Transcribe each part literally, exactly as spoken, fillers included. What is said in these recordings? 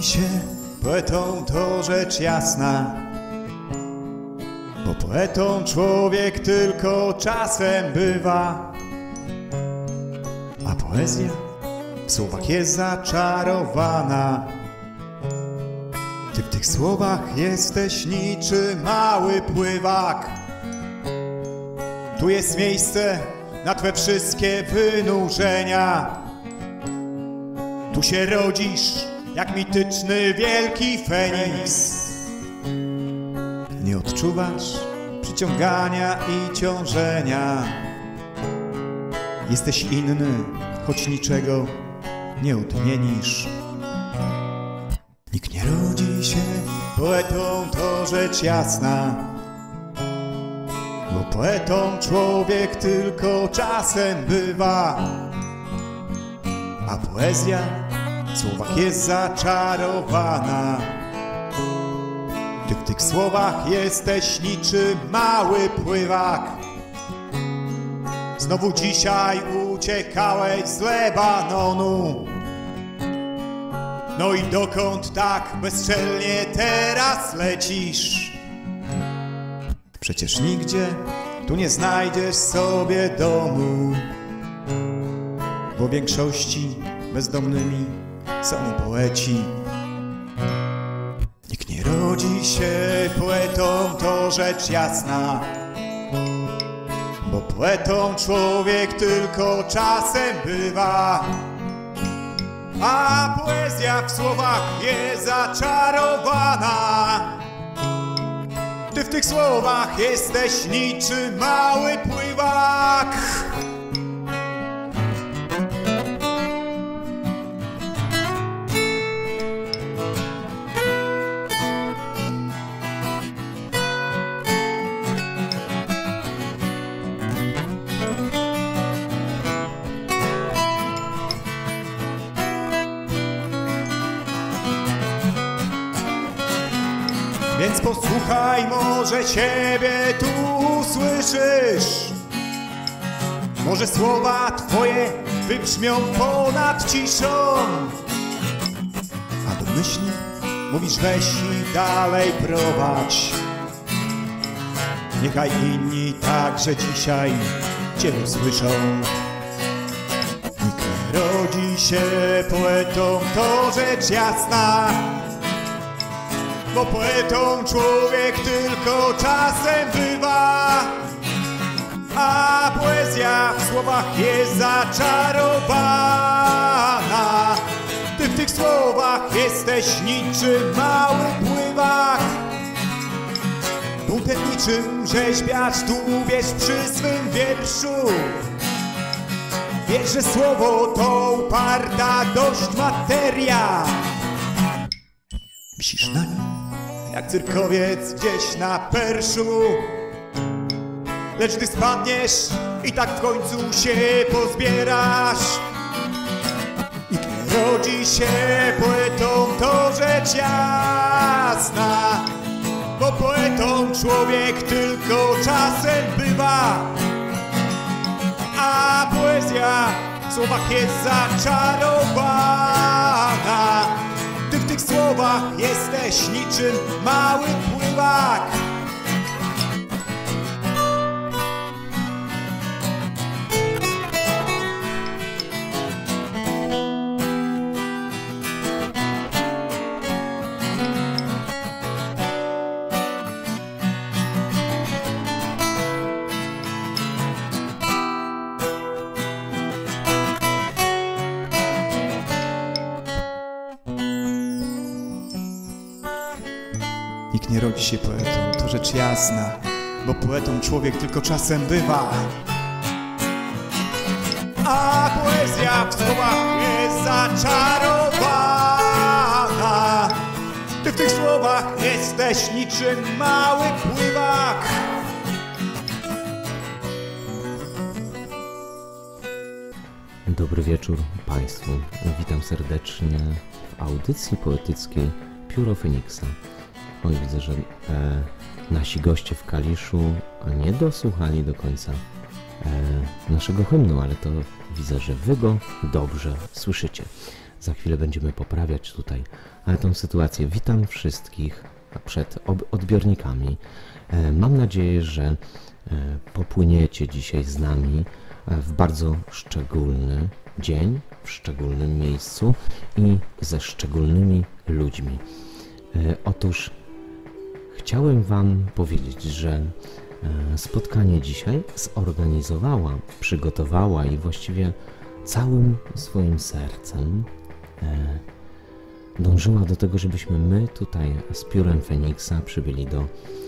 się poetą, to rzecz jasna, bo poetą człowiek tylko czasem bywa, a poezja w słowach jest zaczarowana. Ty w tych słowach jesteś niczym mały pływak. Tu jest miejsce na twe wszystkie wynurzenia. Tu się rodzisz jak mityczny wielki Feniks. Nie odczuwasz przyciągania i ciążenia. Jesteś inny, choć niczego nie odmienisz. Nikt nie rodzi się poetą, to rzecz jasna, bo poetą człowiek tylko czasem bywa, a poezja w słowach jest zaczarowana. Ty w tych słowach jesteś niczym mały pływak. Znowu dzisiaj uciekałeś z Lebanonu. No i dokąd tak bezczelnie teraz lecisz? Przecież nigdzie tu nie znajdziesz sobie domu, bo w większości bezdomnymi są poeci. Nikt nie rodzi się poetą, to rzecz jasna, bo poetą człowiek tylko czasem bywa, a poezja w słowach jest zaczarowana. Ty w tych słowach jesteś niczym mały pływak. Więc posłuchaj, może siebie tu usłyszysz. Może słowa twoje wybrzmią ponad ciszą, a do myśli mówisz weź i dalej prowadź. Niechaj inni także dzisiaj cię usłyszą. Nikt nie rodzi się poetą, to rzecz jasna, bo poetą człowiek tylko czasem bywa, a poezja w słowach jest zaczarowana. Ty w tych słowach jesteś niczym mały pływak. Buntem niczym rzeźbiarz tu wiesz przy swym wierszu. Wiesz, że słowo to uparta dość materia. Wisisz na nim jak cyrkowiec gdzieś na perszu, lecz gdy spadniesz i tak w końcu się pozbierasz. Nikt nie rodzi się poetą, to rzecz jasna, bo poetą człowiek tylko czasem bywa, a poezja w słowach jest zaczarowana. Ty w tych słowach jesteś niczym mały pływak. Nikt nie rodzi się poetą, to rzecz jasna, bo poetą człowiek tylko czasem bywa, a poezja w słowach jest zaczarowana. Ty w tych słowach jesteś niczym mały pływak. Dobry wieczór Państwu. Witam serdecznie w audycji poetyckiej Pióro Feniksa. Oj, widzę, że e, nasi goście w Kaliszu nie dosłuchali do końca e, naszego hymnu, ale to widzę, że wy go dobrze słyszycie. Za chwilę będziemy poprawiać tutaj tą sytuację. Witam wszystkich przed odbiornikami. Mam nadzieję, że popłyniecie dzisiaj z nami w bardzo szczególny dzień, w szczególnym miejscu i ze szczególnymi ludźmi. Otóż chciałem Wam powiedzieć, że spotkanie dzisiaj zorganizowała, przygotowała i właściwie całym swoim sercem dążyła do tego, żebyśmy my tutaj z Piórem Feniksa przybyli do,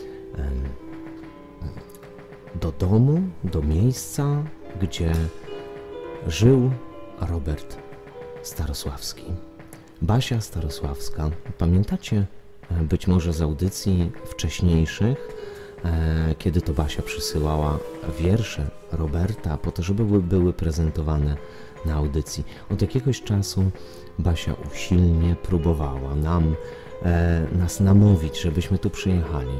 do domu, do miejsca, gdzie żył Robert Starosławski. Basia Starosławska. Pamiętacie być może z audycji wcześniejszych, kiedy to Basia przysyłała wiersze Roberta po to, żeby były prezentowane na audycji. Od jakiegoś czasu Basia usilnie próbowała nam, e, nas namówić, żebyśmy tu przyjechali.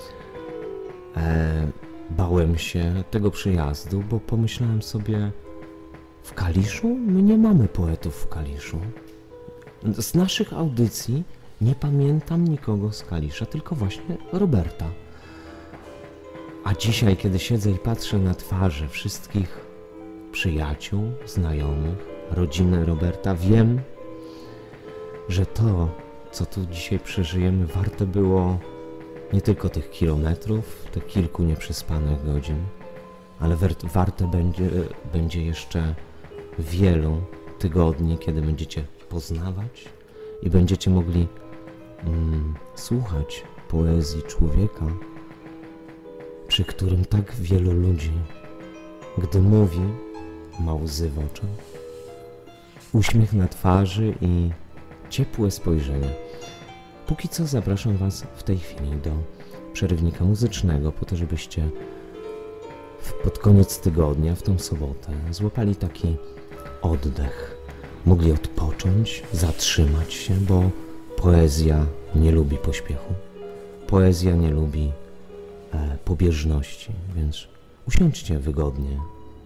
E, bałem się tego przyjazdu, bo pomyślałem sobie, w Kaliszu? My nie mamy poetów w Kaliszu. Z naszych audycji nie pamiętam nikogo z Kalisza, tylko właśnie Roberta. A dzisiaj, kiedy siedzę i patrzę na twarze wszystkich przyjaciół, znajomych, rodziny Roberta, wiem, że to, co tu dzisiaj przeżyjemy, warte było nie tylko tych kilometrów, tych kilku nieprzespanych godzin, ale warte będzie, będzie jeszcze wielu tygodni, kiedy będziecie poznawać i będziecie mogli mm, słuchać poezji człowieka, przy którym tak wielu ludzi, gdy mówi, ma łzy w oczach, uśmiech na twarzy i ciepłe spojrzenie. Póki co zapraszam Was w tej chwili do przerywnika muzycznego, po to, żebyście w, pod koniec tygodnia, w tą sobotę, złapali taki oddech. Mogli odpocząć, zatrzymać się, bo poezja nie lubi pośpiechu. Poezja nie lubi e, pobieżności, więc usiądźcie wygodnie.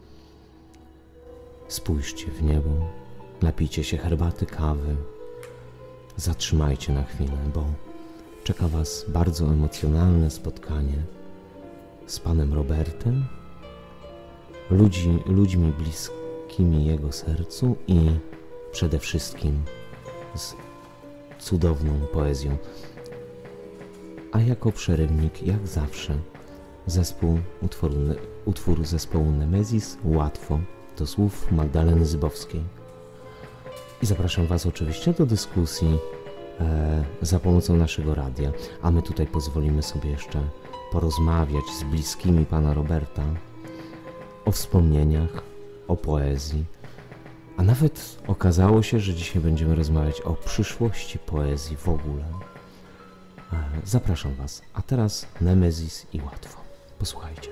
Spójrzcie w niebo, napijcie się herbaty, kawy, zatrzymajcie na chwilę, bo czeka Was bardzo emocjonalne spotkanie z panem Robertem, ludzi, ludźmi bliskimi jego sercu i przede wszystkim z cudowną poezją. A jako przerywnik, jak zawsze, zespół utworu, utwór zespołu Nemezis, Łatwo, do słów Magdaleny Zybowskiej. I zapraszam Was oczywiście do dyskusji e, za pomocą naszego radia, a my tutaj pozwolimy sobie jeszcze porozmawiać z bliskimi pana Roberta o wspomnieniach, o poezji, a nawet okazało się, że dzisiaj będziemy rozmawiać o przyszłości poezji w ogóle. E, zapraszam Was, a teraz Nemezis i Łatwo. Posłuchajcie.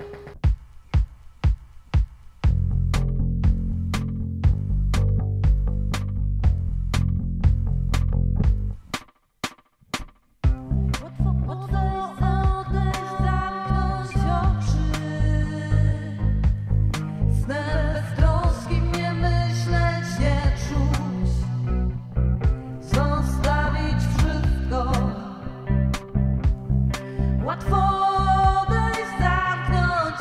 Łatwo odejść, zamknąć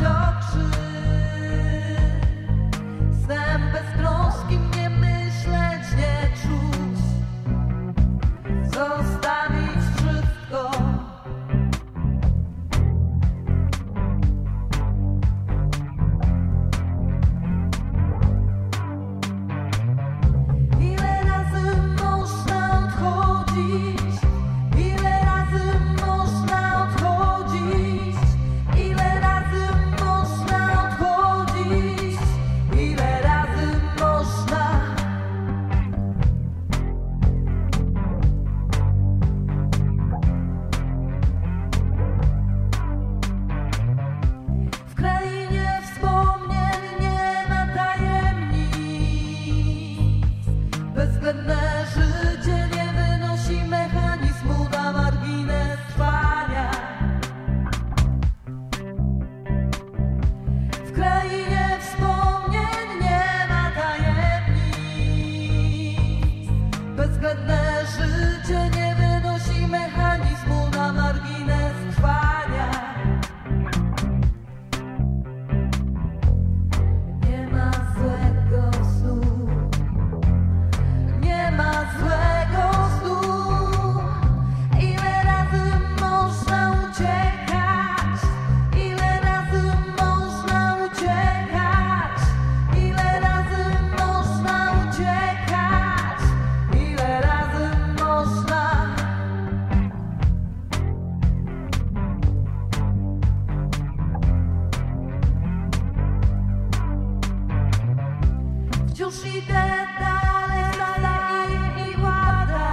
Wciąż idę dalej, dalej i pada.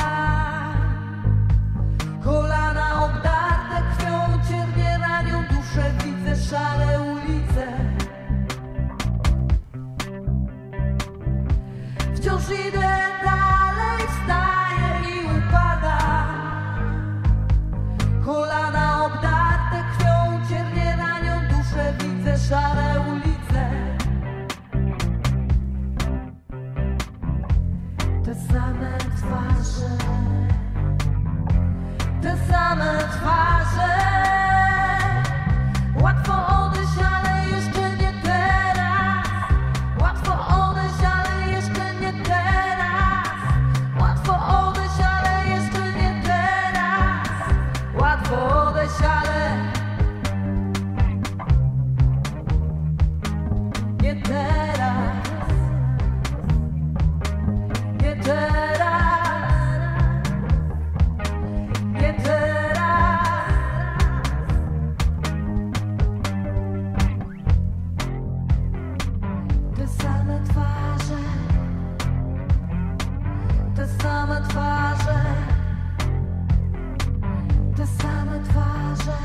Kolana obdarte krwią, ciernie ranią duszę, widzę szare ulice. Wciąż idę dalej, wstaję i upada. Kolana obdarte krwią, ciernie ranią duszę, widzę szare ulice. Te same twarze, te same twarze. Łatwo odejść, ale jeszcze nie teraz. Łatwo odejść, ale jeszcze nie teraz. Łatwo odejść, ale jeszcze nie teraz. Łatwo odejść, ale nie teraz. Nie teraz. Nie teraz. Te same twarze, te same twarze, te same twarze.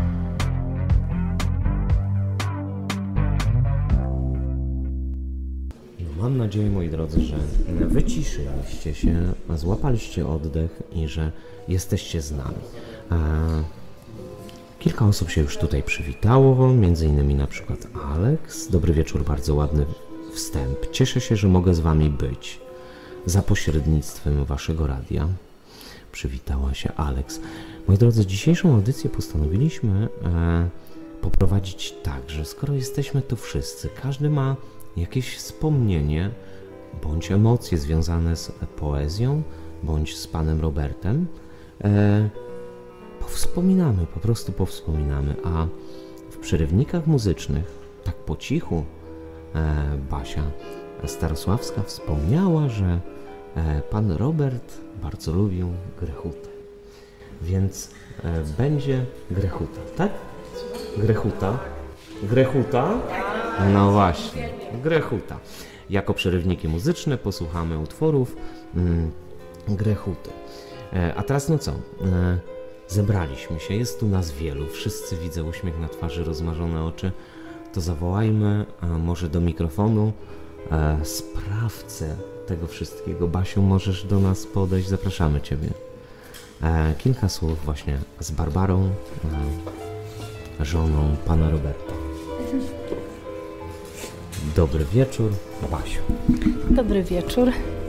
Mam nadzieję, moi drodzy, że wyciszyliście się, złapaliście oddech i że jesteście z nami. E, kilka osób się już tutaj przywitało, między innymi na przykład Alex. Dobry wieczór, bardzo ładny wstęp. Cieszę się, że mogę z wami być za pośrednictwem waszego radia. Przywitała się Alex. Moi drodzy, dzisiejszą audycję postanowiliśmy e, poprowadzić tak, że skoro jesteśmy tu wszyscy, każdy ma jakieś wspomnienie bądź emocje związane z poezją, bądź z panem Robertem, e, powspominamy, po prostu powspominamy, a w przerywnikach muzycznych, tak po cichu, e, Basia Starosławska wspomniała, że e, pan Robert bardzo lubił Grechutę, więc e, będzie Grechuta, tak? Grechuta? Grechuta? No właśnie, Grechuta. Jako przerywniki muzyczne posłuchamy utworów mm, Grechuty. E, a teraz no co? E, zebraliśmy się, jest tu nas wielu, wszyscy widzę uśmiech na twarzy, rozmarzone oczy. To zawołajmy a może do mikrofonu e, sprawcę tego wszystkiego. Basiu, możesz do nas podejść, zapraszamy Ciebie. E, kilka słów właśnie z Barbarą, e, żoną pana Roberta. Dobry wieczór, Basiu. Dobry wieczór. E,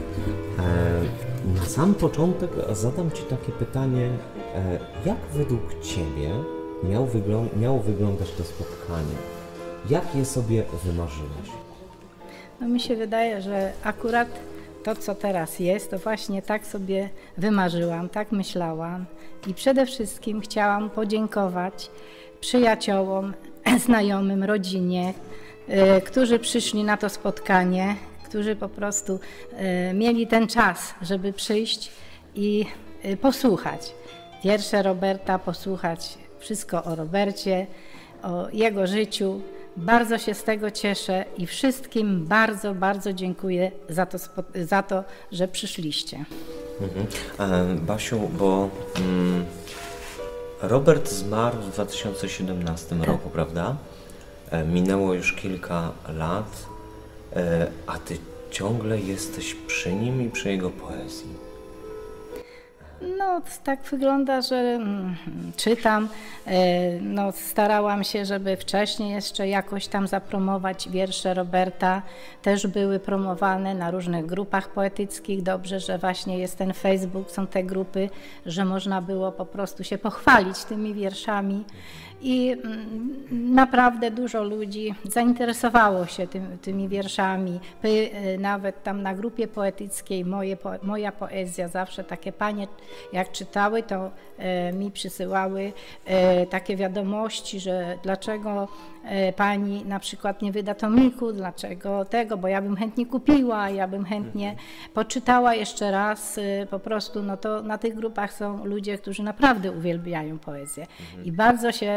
na sam początek zadam Ci takie pytanie, e, jak według Ciebie miał wyglą- miało wyglądać to spotkanie? Jak je sobie wymarzyłeś? No mi się wydaje, że akurat to, co teraz jest, to właśnie tak sobie wymarzyłam, tak myślałam i przede wszystkim chciałam podziękować przyjaciołom, znajomym, rodzinie, y, którzy przyszli na to spotkanie, którzy po prostu y, mieli ten czas, żeby przyjść i y, posłuchać wiersze Roberta, posłuchać wszystko o Robercie, o jego życiu. Bardzo się z tego cieszę i wszystkim bardzo, bardzo dziękuję za to, za to że przyszliście. Mhm. E, Basiu, bo mm, Robert zmarł w dwa tysiące siedemnastym Tak. roku, prawda? E, minęło już kilka lat, e, a Ty ciągle jesteś przy nim i przy jego poezji. No tak wygląda, że mm, czytam, e, no starałam się, żeby wcześniej jeszcze jakoś tam zapromować wiersze Roberta. Też były promowane na różnych grupach poetyckich. Dobrze, że właśnie jest ten Facebook, są te grupy, że można było po prostu się pochwalić tymi wierszami. I mm, naprawdę dużo ludzi zainteresowało się tym, tymi wierszami. Py, nawet tam na grupie poetyckiej moje, po, moja poezja, zawsze takie panie jak czytały, to e, mi przysyłały e, takie wiadomości, że dlaczego e, pani na przykład nie wyda tomiku, dlaczego tego, bo ja bym chętnie kupiła, ja bym chętnie poczytała jeszcze raz. E, po prostu no to na tych grupach są ludzie, którzy naprawdę uwielbiają poezję. I bardzo się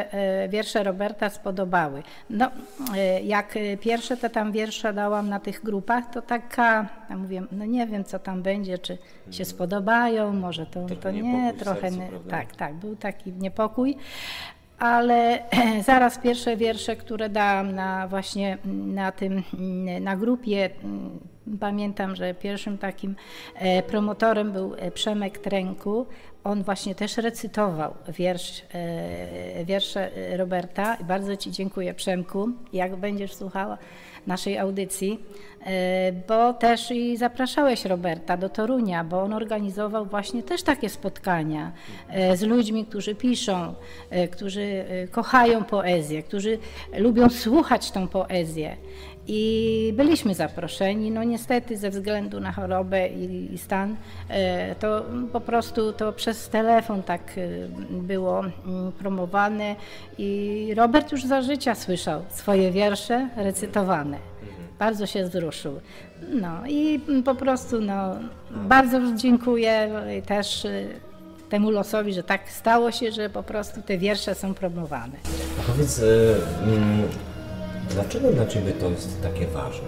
e, wiersze Roberta spodobały. No, e, jak pierwsze te tam wiersze dałam na tych grupach, to taka, ja mówię, no nie wiem co tam będzie, czy się spodobają, może to, to nie, trochę, sercu, prawda? tak, tak, był taki niepokój. Ale zaraz pierwsze wiersze, które dałam na właśnie na tym, na grupie, pamiętam, że pierwszym takim promotorem był Przemek Tręku. On właśnie też recytował wiersz, wiersze Roberta. Bardzo Ci dziękuję, Przemku, jak będziesz słuchała naszej audycji, bo też i zapraszałeś Roberta do Torunia, bo on organizował właśnie też takie spotkania z ludźmi, którzy piszą, którzy kochają poezję, którzy lubią słuchać tą poezję. I byliśmy zaproszeni, no niestety ze względu na chorobę i, i stan, to po prostu to przez telefon tak było promowane i Robert już za życia słyszał swoje wiersze recytowane. Bardzo się wzruszył. No i po prostu no, bardzo dziękuję też temu losowi, że tak stało się, że po prostu te wiersze są promowane. A powiedz, mm, dlaczego dla Ciebie to jest takie ważne?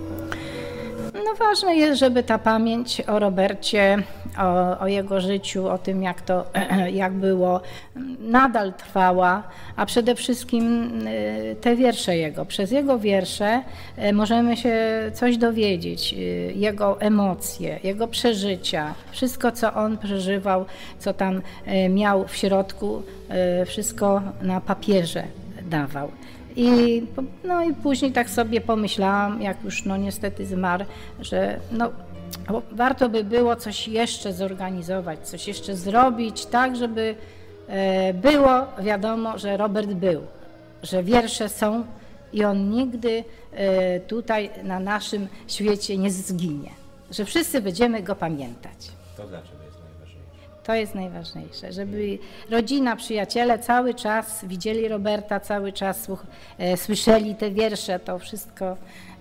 No ważne jest, żeby ta pamięć o Robercie, o, o jego życiu, o tym jak to jak było, nadal trwała, a przede wszystkim te wiersze jego. Przez jego wiersze możemy się coś dowiedzieć, jego emocje, jego przeżycia, wszystko co on przeżywał, co tam miał w środku, wszystko na papierze dawał. I, no i później tak sobie pomyślałam, jak już no niestety zmarł, że no, warto by było coś jeszcze zorganizować, coś jeszcze zrobić, tak żeby e, było wiadomo, że Robert był, że wiersze są i on nigdy e, tutaj na naszym świecie nie zginie, że wszyscy będziemy go pamiętać. To dlaczego jest najważniejsze? To jest najważniejsze, żeby rodzina, przyjaciele cały czas widzieli Roberta, cały czas słuch, e, słyszeli te wiersze, to wszystko,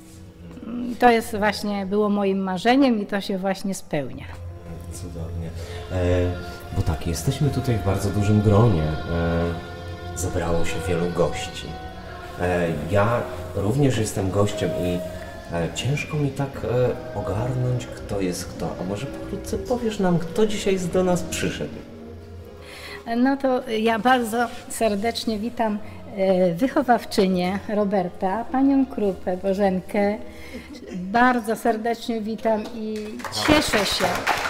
to jest właśnie, było moim marzeniem i to się właśnie spełnia. Cudownie. E, bo tak, jesteśmy tutaj w bardzo dużym gronie. E, zebrało się wielu gości. E, ja również jestem gościem i ciężko mi tak e, ogarnąć, kto jest kto. A może pokrótce powiesz nam, kto dzisiaj do nas przyszedł? No to ja bardzo serdecznie witam e, wychowawczynię Roberta, panią Krupę, Bożenkę. Bardzo serdecznie witam i cieszę się,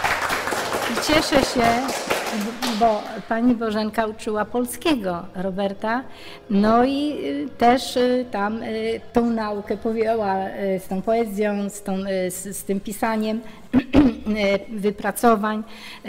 i cieszę się, bo pani Bożenka uczyła polskiego Roberta, no i też tam tą naukę powięła z tą poezją, z, tą, z, z tym pisaniem wypracowań.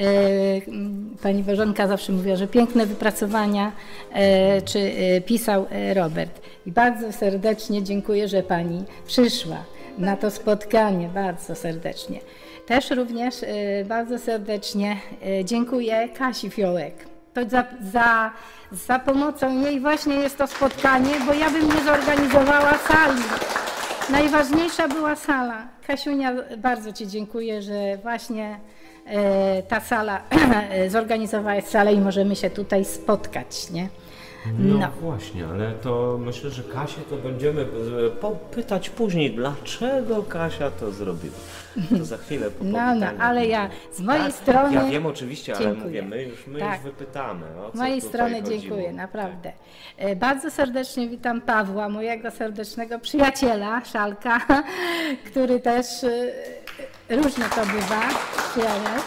Pani Bożenka zawsze mówiła, że piękne wypracowania, czy pisał Robert. I bardzo serdecznie dziękuję, że pani przyszła na to spotkanie, bardzo serdecznie. Też również bardzo serdecznie dziękuję Kasi Fiołek. To za, za, za pomocą jej właśnie jest to spotkanie, bo ja bym nie zorganizowała sali. Najważniejsza była sala. Kasiunia, bardzo Ci dziękuję, że właśnie ta sala, zorganizowałaś salę i możemy się tutaj spotkać, nie? No, no właśnie, ale to myślę, że Kasię to będziemy popytać później, dlaczego Kasia to zrobiła. To za chwilę po No, no, ale ja z mojej tak, strony ja wiem oczywiście, ale dziękuję. mówię, my już, my tak. już wypytamy. O co z mojej tutaj strony chodziło. dziękuję, naprawdę. Tak. Bardzo serdecznie witam Pawła, mojego serdecznego przyjaciela, Szalka, który też różnie to bywa, przyjaciel.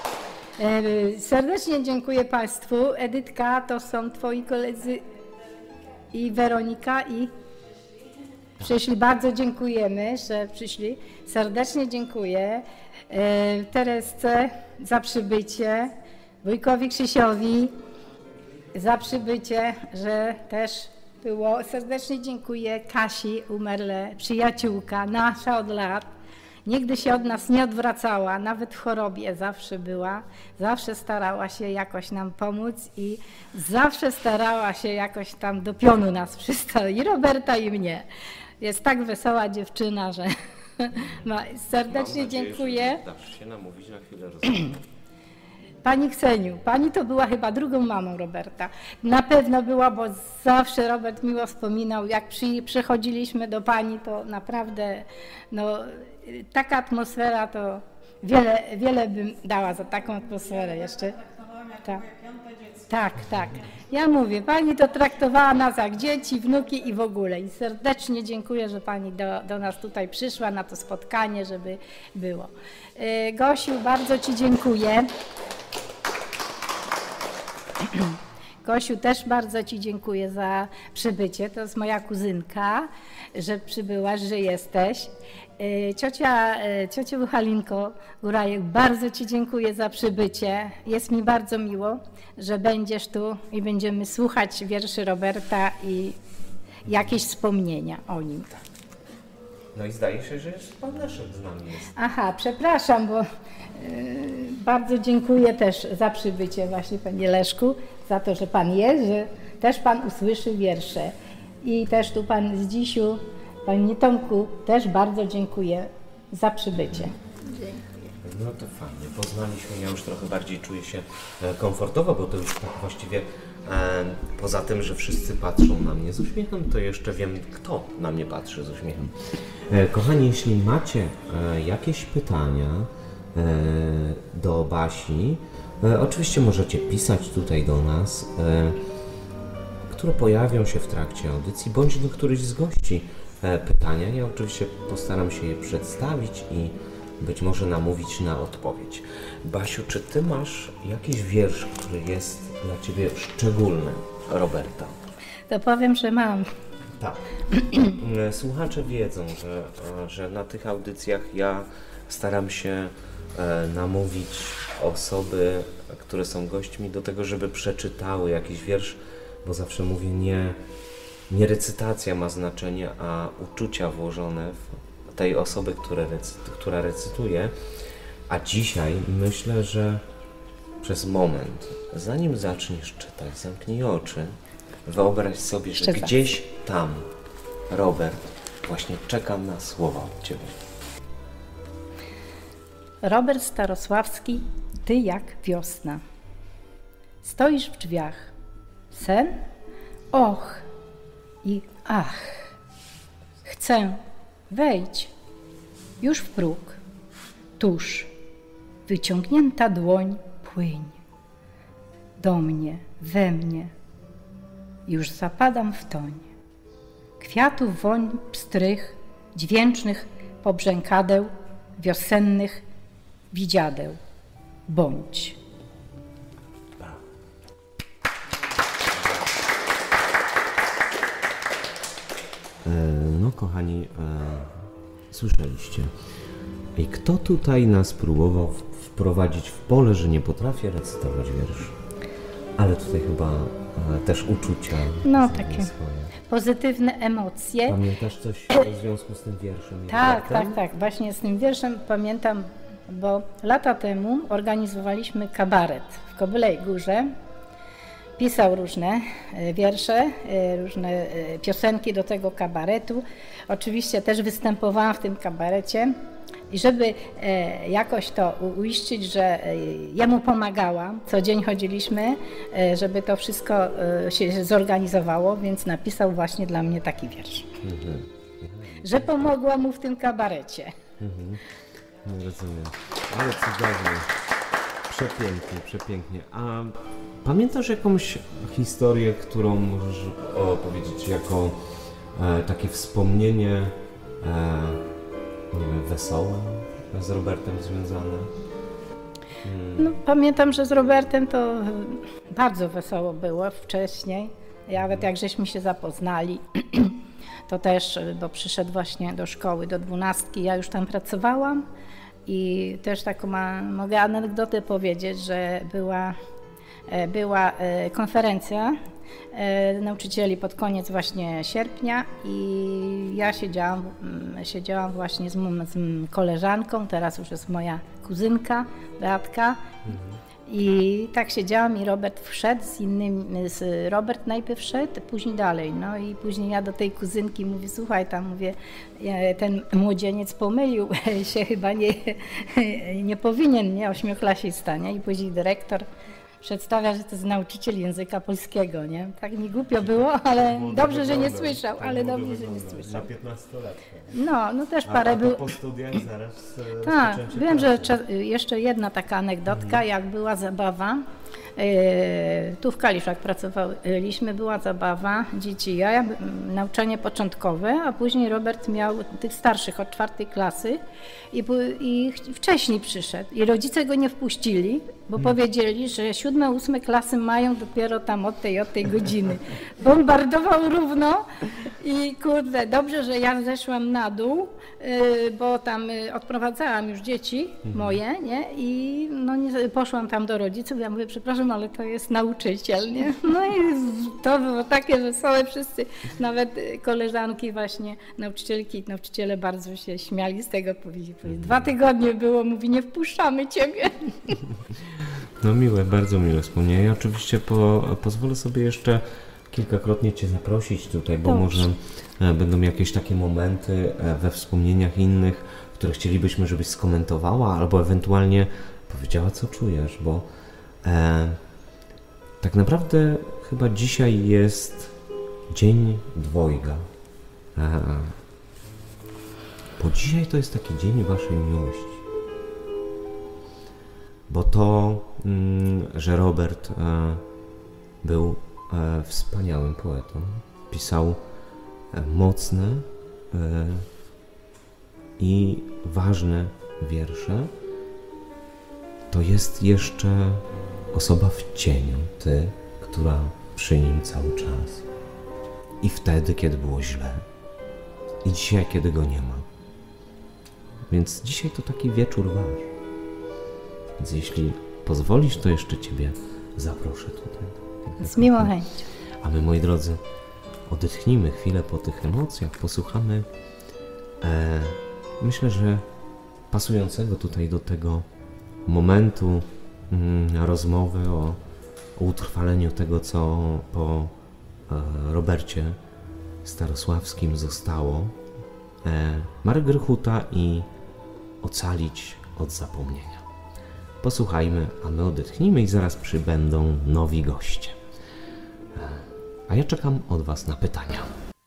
Serdecznie dziękuję Państwu. Edytka, to są Twoi koledzy i Weronika i przyszli. Bardzo dziękujemy, że przyszli. Serdecznie dziękuję Teresce za przybycie, wujkowi Krzysiowi za przybycie, że też było. Serdecznie dziękuję Kasi Umerle, przyjaciółka nasza od lat. Nigdy się od nas nie odwracała, nawet w chorobie zawsze była, zawsze starała się jakoś nam pomóc i zawsze starała się jakoś tam do pionu nas przystawić, i Roberta, i mnie. Jest tak wesoła dziewczyna, że ma, serdecznie Mam nadzieję, dziękuję. Że dasz się namówić na chwilę rozmowy. Pani Kseniu, pani to była chyba drugą mamą Roberta. Na pewno była, bo zawsze Robert miło wspominał, jak przy, przychodziliśmy do pani, to naprawdę no, taka atmosfera to wiele, wiele bym dała za taką atmosferę jeszcze. Tak. Tak, tak. Ja mówię, pani to traktowała nas jak dzieci, wnuki i w ogóle. I serdecznie dziękuję, że pani do, do nas tutaj przyszła na to spotkanie, żeby było. Yy, Gosiu, bardzo ci dziękuję. Gosiu, też bardzo ci dziękuję za przybycie. To jest moja kuzynka, że przybyłaś, że jesteś. Ciocia, ciociu Halinko Górajek, bardzo ci dziękuję za przybycie. Jest mi bardzo miło, że będziesz tu i będziemy słuchać wierszy Roberta i jakieś wspomnienia o nim. No i zdaje się, że jest pan Leszek z nami jest. Aha, przepraszam, bo yy, bardzo dziękuję też za przybycie właśnie, panie Leszku, za to, że pan jest, że też pan usłyszy wiersze. I też tu pan Zdzisiu, panie Tomku, też bardzo dziękuję za przybycie. No to fajnie, poznaliśmy, ja już trochę bardziej czuję się komfortowo, bo to już tak właściwie e, poza tym, że wszyscy patrzą na mnie z uśmiechem, to jeszcze wiem, kto na mnie patrzy z uśmiechem. E, kochani, jeśli macie e, jakieś pytania e, do Basi, e, oczywiście możecie pisać tutaj do nas, e, które pojawią się w trakcie audycji, bądź do którychś z gości e, pytania. Ja oczywiście postaram się je przedstawić i być może namówić na odpowiedź. Basiu, czy ty masz jakiś wiersz, który jest dla ciebie szczególny, Roberta? To powiem, że mam. Tak. Słuchacze wiedzą, że, że na tych audycjach ja staram się namówić osoby, które są gośćmi, do tego, żeby przeczytały jakiś wiersz, bo zawsze mówię, nie, nie recytacja ma znaczenie, a uczucia włożone w tej osoby, które recy- która recytuje, a dzisiaj myślę, że przez moment, zanim zaczniesz czytać, zamknij oczy, wyobraź sobie, że Jeszcze gdzieś tam Robert właśnie czeka na słowa od ciebie. Robert Starosławski, ty jak wiosna. Stoisz w drzwiach. Sen? Och i ach. Chcę. Wejdź, już w próg, tuż, wyciągnięta dłoń płyń. Do mnie, we mnie, już zapadam w toń. Kwiatów woń pstrych, dźwięcznych pobrzękadeł, wiosennych widziadeł. Bądź. No kochani, e, słyszeliście. I kto tutaj nas próbował wprowadzić w pole, że nie potrafię recytować wierszy? Ale tutaj chyba e, też uczucia. No takie swoje. pozytywne emocje. Pamiętasz coś w związku z tym wierszem? Tak, tak, tak. Właśnie z tym wierszem pamiętam, bo lata temu organizowaliśmy kabaret w Kobylej Górze. Pisał różne wiersze, różne piosenki do tego kabaretu. Oczywiście też występowałam w tym kabarecie i żeby jakoś to uiszczyć, że jemu pomagałam, co dzień chodziliśmy, żeby to wszystko się zorganizowało, więc napisał właśnie dla mnie taki wiersz, mhm. że pomogła mu w tym kabarecie. Mhm. No rozumiem, ale cudownie, przepięknie, przepięknie. A pamiętasz jakąś historię, którą możesz opowiedzieć jako e, takie wspomnienie e, nie wiem, wesołe z Robertem związane? Hmm. No, pamiętam, że z Robertem to bardzo wesoło było wcześniej. Nawet jak żeśmy się zapoznali, to też, bo przyszedł właśnie do szkoły, do dwunastki, ja już tam pracowałam i też taką ma, mogę anegdotę powiedzieć, że była Była konferencja nauczycieli pod koniec właśnie sierpnia i ja siedziałam, siedziałam właśnie z, z koleżanką, teraz już jest moja kuzynka, Beatka, I tak siedziałam i Robert wszedł z innymi, z Robert najpierw wszedł, później dalej, no i później ja do tej kuzynki mówię, słuchaj, tam mówię, ten młodzieniec pomylił się, chyba nie, nie powinien, nie, ośmioklasista, nie, i później dyrektor przedstawia, że to jest nauczyciel języka polskiego, nie, tak mi głupio było, ale dobrze, że nie słyszał, ale dobrze, że nie słyszał. Na piętnastolatkę. No, no też A, parę a to było. po studiach zaraz e, Tak, rozpoczęcie wiem, że pracy. cza- jeszcze jedna taka anegdotka, jak była zabawa, e, tu w Kaliszach pracowaliśmy, była zabawa, dzieci i ja, ja, m, nauczanie początkowe, a później Robert miał tych starszych od czwartej klasy i, pu- i ch- wcześniej przyszedł i rodzice go nie wpuścili, bo powiedzieli, że siódme, ósme klasy mają dopiero tam od tej, od tej godziny. Bombardował równo i kurde, dobrze, że ja zeszłam na dół, y, bo tam y, odprowadzałam już dzieci moje, nie? I no, nie, poszłam tam do rodziców, ja mówię, przepraszam, ale to jest nauczyciel, nie? No i to było takie wesołe, wszyscy, nawet y, koleżanki właśnie, nauczycielki i nauczyciele bardzo się śmiali z tego, powiedzieli, dwa tygodnie było, mówi, nie wpuszczamy ciebie. No miłe, bardzo miłe wspomnienie. Ja oczywiście po, pozwolę sobie jeszcze kilkakrotnie Cię zaprosić tutaj, bo Dobrze. może e, będą jakieś takie momenty e, we wspomnieniach innych, które chcielibyśmy, żebyś skomentowała, albo ewentualnie powiedziała, co czujesz, bo e, tak naprawdę chyba dzisiaj jest dzień dwojga. E, bo dzisiaj to jest taki dzień Waszej miłości. Bo to, mm, że Robert e, był e, wspaniałym poetą, pisał e, mocne e, i ważne wiersze, to jest jeszcze osoba w cieniu, ty, która przy nim cały czas. I wtedy, kiedy było źle, i dzisiaj, kiedy go nie ma. Więc dzisiaj to taki wieczór wasz. Więc jeśli pozwolisz, to jeszcze Ciebie zaproszę tutaj. Z miłą chęcią. A my, moi drodzy, odetchnijmy chwilę po tych emocjach, posłuchamy, e, myślę, że pasującego tutaj do tego momentu mm, rozmowy o, o utrwaleniu tego, co po e, Robercie Starosławskim zostało, e, Marek Grechuta i Ocalić od zapomnienia. Posłuchajmy, a my odetchnijmy i zaraz przybędą nowi goście. A ja czekam od Was na pytania.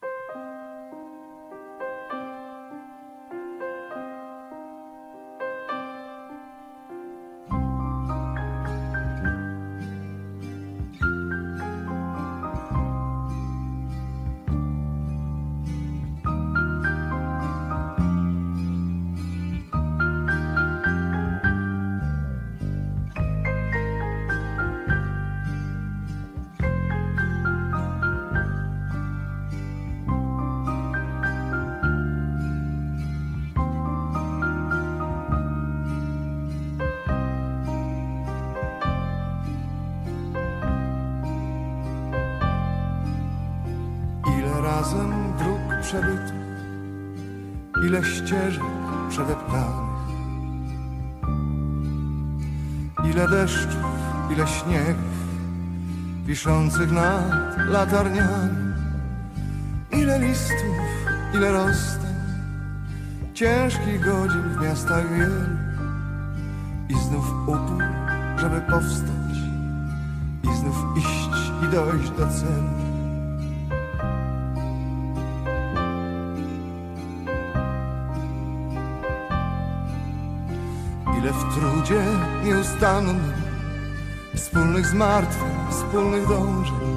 Ile razem dróg przebytych, ile ścieżek przedeptanych, ile deszczów, ile śniegów wiszących nad latarniami, ile listów, ile rozstań, ciężkich godzin w miastach wielu i znów upór, żeby powstać i znów iść i dojść do celu. Ile w trudzie nieustannym, wspólnych zmartwień, wspólnych dążeń,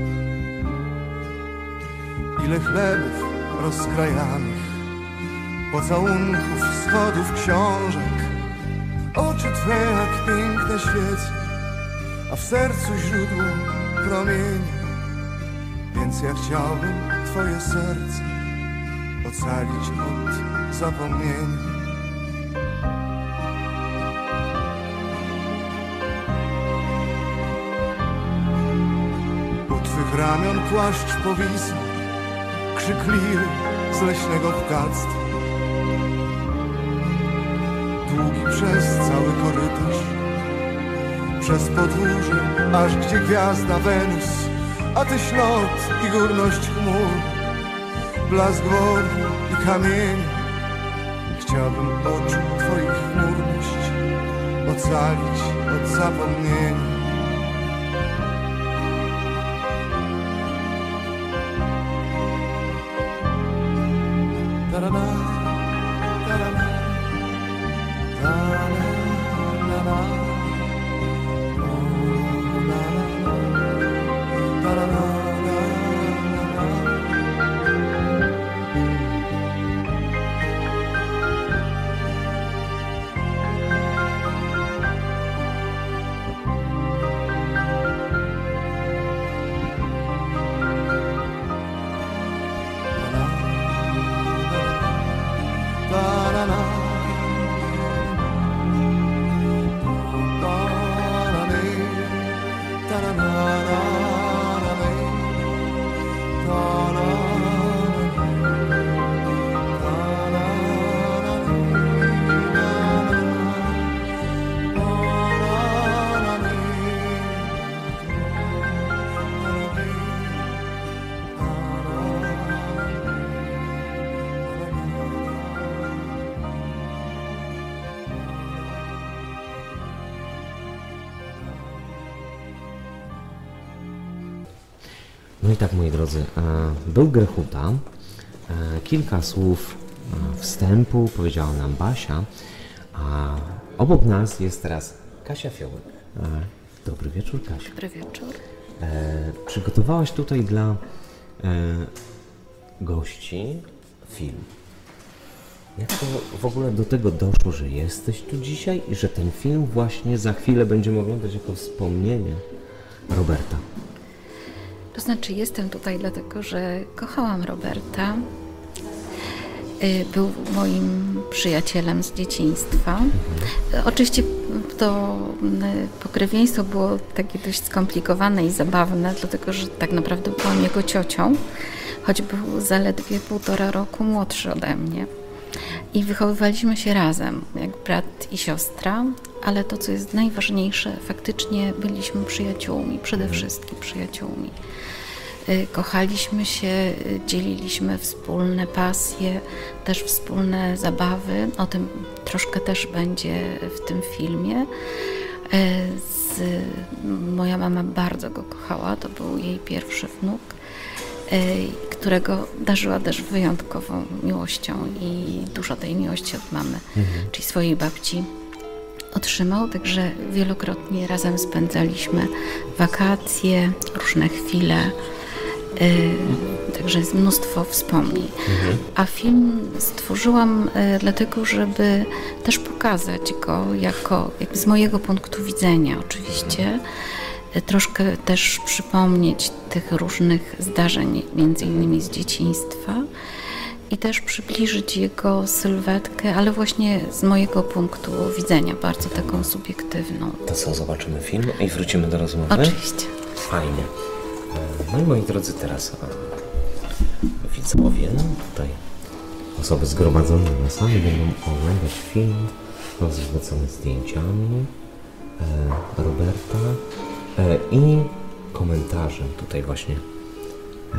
ile chlebów rozkrajanych, pocałunków, schodów, książek, oczy Twe jak piękne świece, a w sercu źródło promieni. Więc ja chciałbym Twoje serce ocalić od zapomnienia. Twych ramion płaszcz powisł, krzyk liry z leśnego ptactwa. Długi przez cały korytarz, przez podwórze, aż gdzie gwiazda Wenus, a tyś noc i górność chmur, blask wody i kamieni. Chciałbym oczu twoich chmurność ocalić od zapomnienia. Ta-da-da, ta-da-da, ta-da-da-da, ta-da-da-da, ta-da-da-da. No i tak, moi drodzy, był Grechuta, kilka słów wstępu powiedziała nam Basia, a obok nas jest teraz Kasia Fiołek. Dobry wieczór, Kasia. Dobry wieczór. Przygotowałaś tutaj dla gości film. Jak to w ogóle do tego doszło, że jesteś tu dzisiaj i że ten film właśnie za chwilę będziemy oglądać jako wspomnienie Roberta? To znaczy, jestem tutaj dlatego, że kochałam Roberta. Był moim przyjacielem z dzieciństwa. Mhm. Oczywiście to pokrewieństwo było takie dość skomplikowane i zabawne, dlatego że tak naprawdę byłam jego ciocią, choć był zaledwie półtora roku młodszy ode mnie. I wychowywaliśmy się razem, jak brat i siostra, ale to, co jest najważniejsze, faktycznie byliśmy przyjaciółmi, przede wszystkim przyjaciółmi. Kochaliśmy się, dzieliliśmy wspólne pasje, też wspólne zabawy. O tym troszkę też będzie w tym filmie. Z, moja mama bardzo go kochała, to był jej pierwszy wnuk, którego darzyła też wyjątkową miłością i dużo tej miłości od mamy, mhm. czyli swojej babci otrzymał, także wielokrotnie razem spędzaliśmy wakacje, różne chwile. Yy, także jest mnóstwo wspomnień. Mhm. A film stworzyłam yy, dlatego, żeby też pokazać go jako, jakby z mojego punktu widzenia oczywiście, yy, troszkę też przypomnieć tych różnych zdarzeń, między innymi z dzieciństwa i też przybliżyć jego sylwetkę, ale właśnie z mojego punktu widzenia, bardzo taką subiektywną. To co, zobaczymy film i wrócimy do rozmowy? Oczywiście. Fajnie. No i moi drodzy, teraz widzowie, tutaj osoby zgromadzone na sali będą oglądać film rozświecony zdjęciami e, Roberta e, i komentarzem tutaj właśnie e,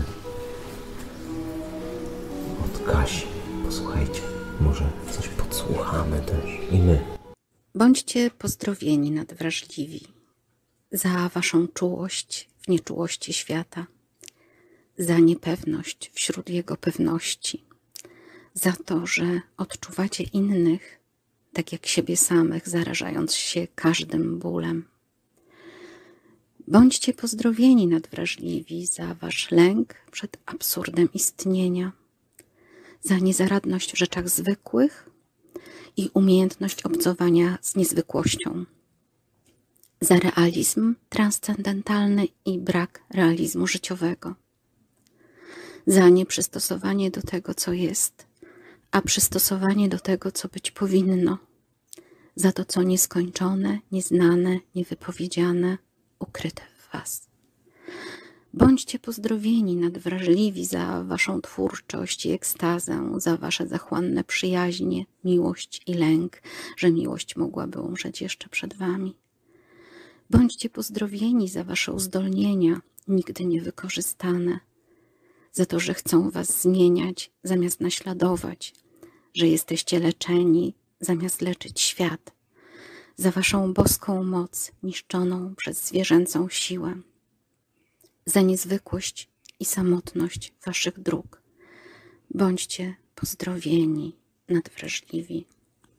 od Kasi. Posłuchajcie, może coś podsłuchamy też i my. Bądźcie pozdrowieni, nadwrażliwi, za waszą czułość w nieczułości świata, za niepewność wśród jego pewności, za to, że odczuwacie innych, tak jak siebie samych, zarażając się każdym bólem. Bądźcie pozdrowieni, nadwrażliwi, za wasz lęk przed absurdem istnienia, za niezaradność w rzeczach zwykłych i umiejętność obcowania z niezwykłością, za realizm transcendentalny i brak realizmu życiowego, za nieprzystosowanie do tego, co jest, a przystosowanie do tego, co być powinno, za to, co nieskończone, nieznane, niewypowiedziane, ukryte w was. Bądźcie pozdrowieni, nadwrażliwi, za waszą twórczość i ekstazę, za wasze zachłanne przyjaźnie, miłość i lęk, że miłość mogłaby umrzeć jeszcze przed wami. Bądźcie pozdrowieni za wasze uzdolnienia, nigdy niewykorzystane, za to, że chcą was zmieniać zamiast naśladować, że jesteście leczeni zamiast leczyć świat, za waszą boską moc niszczoną przez zwierzęcą siłę, za niezwykłość i samotność waszych dróg. Bądźcie pozdrowieni, nadwrażliwi.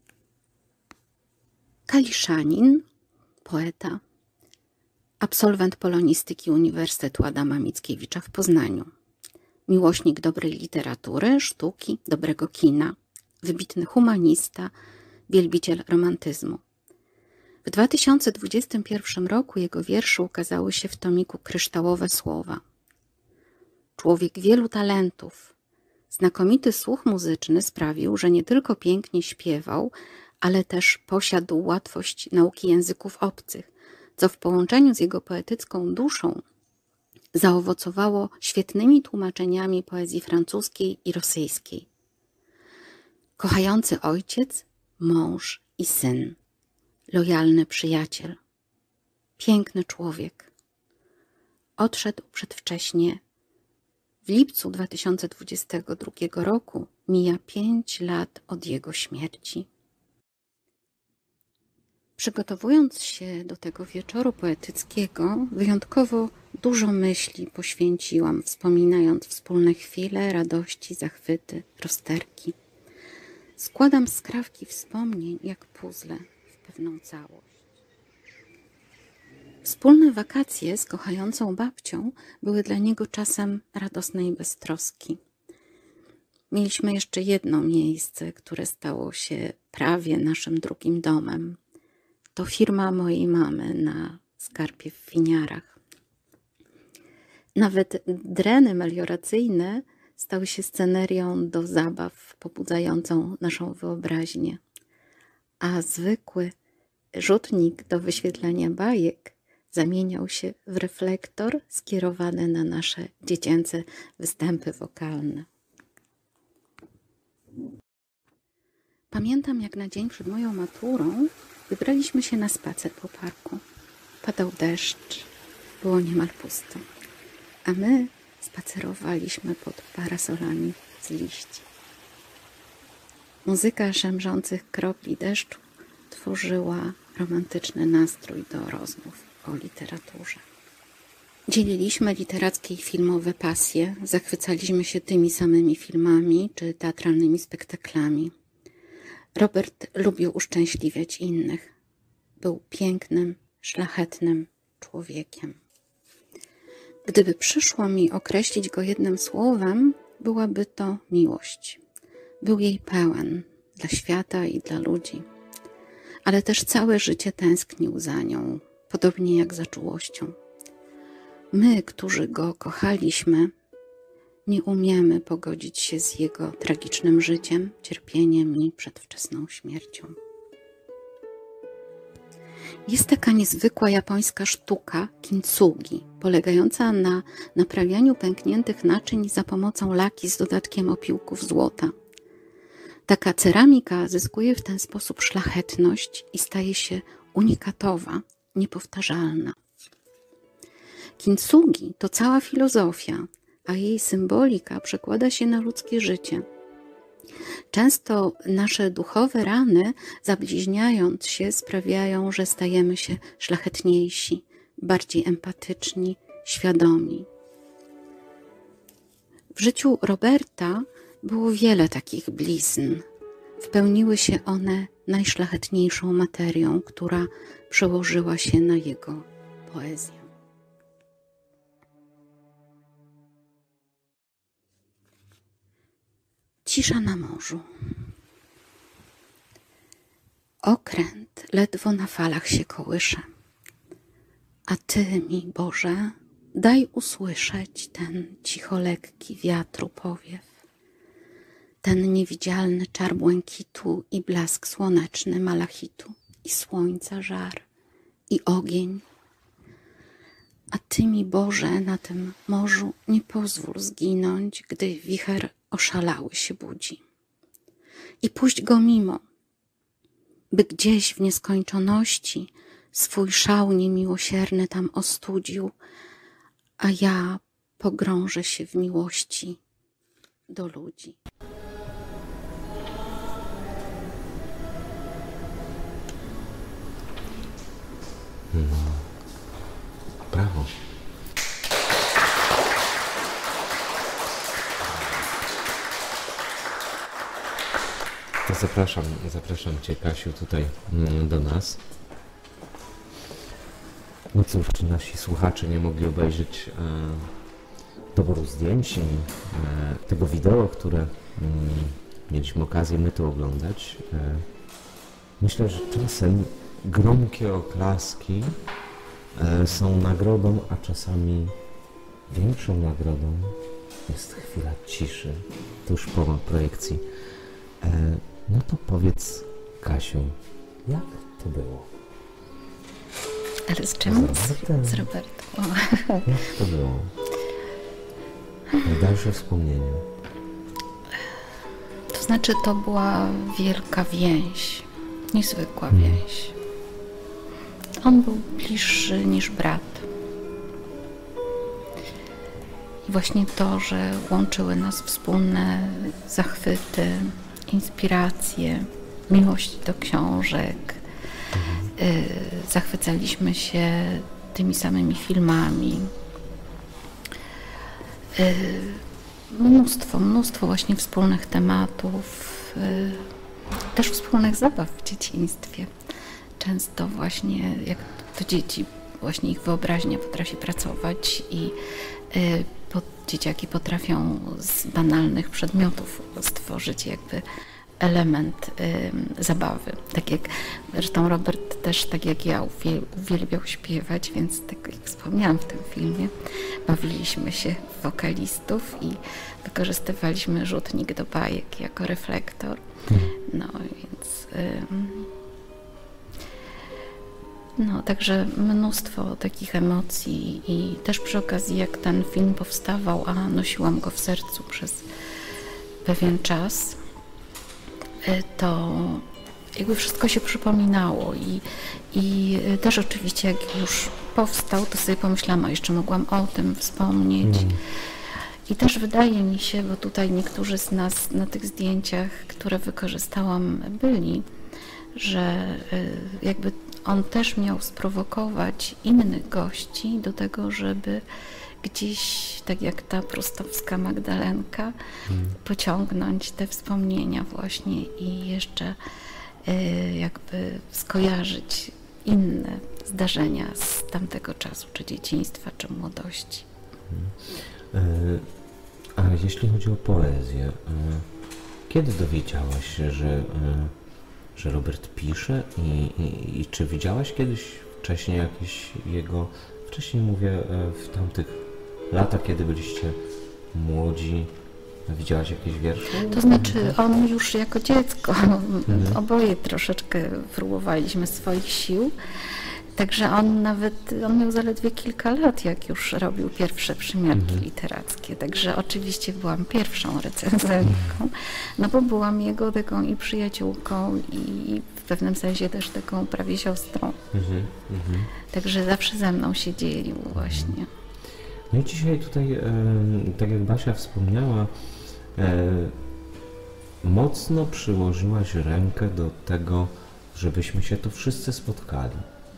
Kaliszanin, poeta, absolwent polonistyki Uniwersytetu Adama Mickiewicza w Poznaniu, miłośnik dobrej literatury, sztuki, dobrego kina, wybitny humanista, wielbiciel romantyzmu. W dwa tysiące dwudziestym pierwszym roku jego wiersze ukazały się w tomiku Kryształowe Słowa. Człowiek wielu talentów, znakomity słuch muzyczny sprawił, że nie tylko pięknie śpiewał, ale też posiadł łatwość nauki języków obcych, co w połączeniu z jego poetycką duszą zaowocowało świetnymi tłumaczeniami poezji francuskiej i rosyjskiej. Kochający ojciec, mąż i syn, lojalny przyjaciel, piękny człowiek. Odszedł przedwcześnie. W lipcu dwa tysiące dwudziestego drugiego roku mija pięć lat od jego śmierci. Przygotowując się do tego wieczoru poetyckiego, wyjątkowo dużo myśli poświęciłam, wspominając wspólne chwile, radości, zachwyty, rozterki. Składam skrawki wspomnień jak puzzle w pewną całość. Wspólne wakacje z kochającą babcią były dla niego czasem radosnej beztroski. Mieliśmy jeszcze jedno miejsce, które stało się prawie naszym drugim domem. To firma mojej mamy na Skarpie w Winiarach. Nawet dreny melioracyjne stały się scenerią do zabaw pobudzającą naszą wyobraźnię, a zwykły rzutnik do wyświetlania bajek zamieniał się w reflektor skierowany na nasze dziecięce występy wokalne. Pamiętam, jak na dzień przed moją maturą wybraliśmy się na spacer po parku. Padał deszcz, było niemal pusto, a my spacerowaliśmy pod parasolami z liści. Muzyka szemrzących kropli deszczu tworzyła romantyczny nastrój do rozmów o literaturze. Dzieliliśmy literackie i filmowe pasje, zachwycaliśmy się tymi samymi filmami czy teatralnymi spektaklami. Robert lubił uszczęśliwiać innych. Był pięknym, szlachetnym człowiekiem. Gdyby przyszło mi określić go jednym słowem, byłaby to miłość. Był jej pełen dla świata i dla ludzi, ale też całe życie tęsknił za nią, podobnie jak za czułością. My, którzy go kochaliśmy, nie umiemy pogodzić się z jego tragicznym życiem, cierpieniem i przedwczesną śmiercią. Jest taka niezwykła japońska sztuka kintsugi, polegająca na naprawianiu pękniętych naczyń za pomocą laki z dodatkiem opiłków złota. Taka ceramika zyskuje w ten sposób szlachetność i staje się unikatowa, niepowtarzalna. Kintsugi to cała filozofia, a jej symbolika przekłada się na ludzkie życie. Często nasze duchowe rany, zabliźniając się, sprawiają, że stajemy się szlachetniejsi, bardziej empatyczni, świadomi. W życiu Roberta było wiele takich blizn. Wpełniły się one najszlachetniejszą materią, która przełożyła się na jego poezję. Cisza na morzu. Okręt ledwo na falach się kołysze, a Ty mi, Boże, daj usłyszeć ten cicho lekki wiatru powiew, ten niewidzialny czar błękitu i blask słoneczny malachitu i słońca żar i ogień. A Ty mi, Boże, na tym morzu nie pozwól zginąć, gdy wicher oszalały się budzi. I puść go mimo, by gdzieś w nieskończoności swój szał niemiłosierny tam ostudził, a ja pogrążę się w miłości do ludzi. No, brawo. To zapraszam, zapraszam Cię, Kasiu, tutaj mm, do nas. No cóż, czy nasi słuchacze nie mogli obejrzeć e, doboru zdjęć i e, tego wideo, które mm, mieliśmy okazję my tu oglądać. E, myślę, że czasem gromkie oklaski e, są nagrodą, a czasami większą nagrodą jest chwila ciszy tuż po projekcji. E, no to powiedz, Kasiu, jak to było? Ale z czym? Z Z, Robertem. z Robertą. Jak to było? Najdalsze wspomnienie. To znaczy, to była wielka więź, niezwykła Hmm. więź. On był bliższy niż brat. I właśnie to, że łączyły nas wspólne zachwyty, inspiracje, miłość do książek. Y, zachwycaliśmy się tymi samymi filmami. Y, mnóstwo, mnóstwo właśnie wspólnych tematów, y, też wspólnych zabaw w dzieciństwie. Często właśnie jak to dzieci, właśnie ich wyobraźnia potrafi pracować i y, po, dzieciaki potrafią z banalnych przedmiotów stworzyć jakby element y, zabawy. Tak jak zresztą Robert też, tak jak ja, uwie, uwielbiał śpiewać, więc tak jak wspomniałam w tym filmie, bawiliśmy się w wokalistów i wykorzystywaliśmy rzutnik do bajek jako reflektor. No więc y, no, także mnóstwo takich emocji i też przy okazji, jak ten film powstawał, a nosiłam go w sercu przez pewien czas, to jakby wszystko się przypominało i, i też oczywiście jak już powstał, to sobie pomyślałam, a jeszcze mogłam o tym wspomnieć. Mm. I też wydaje mi się, bo tutaj niektórzy z nas na tych zdjęciach, które wykorzystałam, byli, że jakby on też miał sprowokować innych gości do tego, żeby gdzieś, tak jak ta prostowska Magdalenka, hmm. pociągnąć te wspomnienia właśnie i jeszcze y, jakby skojarzyć inne zdarzenia z tamtego czasu, czy dzieciństwa, czy młodości. Hmm. A jeśli chodzi o poezję, kiedy dowiedziałaś się, że, że Robert pisze i, i, i czy widziałaś kiedyś wcześniej jakieś jego, wcześniej mówię w tamtych latach, kiedy byliście młodzi, widziałaś jakieś wiersze? To znaczy on już jako dziecko, mhm. oboje troszeczkę próbowaliśmy swoich sił, także on nawet, on miał zaledwie kilka lat, jak już robił pierwsze przymiarki mhm. literackie, także oczywiście byłam pierwszą recenzentką, no bo byłam jego taką i przyjaciółką i w pewnym sensie też taką prawie siostrą, mhm. Mhm. także zawsze ze mną się dzielił właśnie. No i dzisiaj tutaj, e, tak jak Basia wspomniała, e, mocno przyłożyłaś rękę do tego, żebyśmy się tu wszyscy spotkali.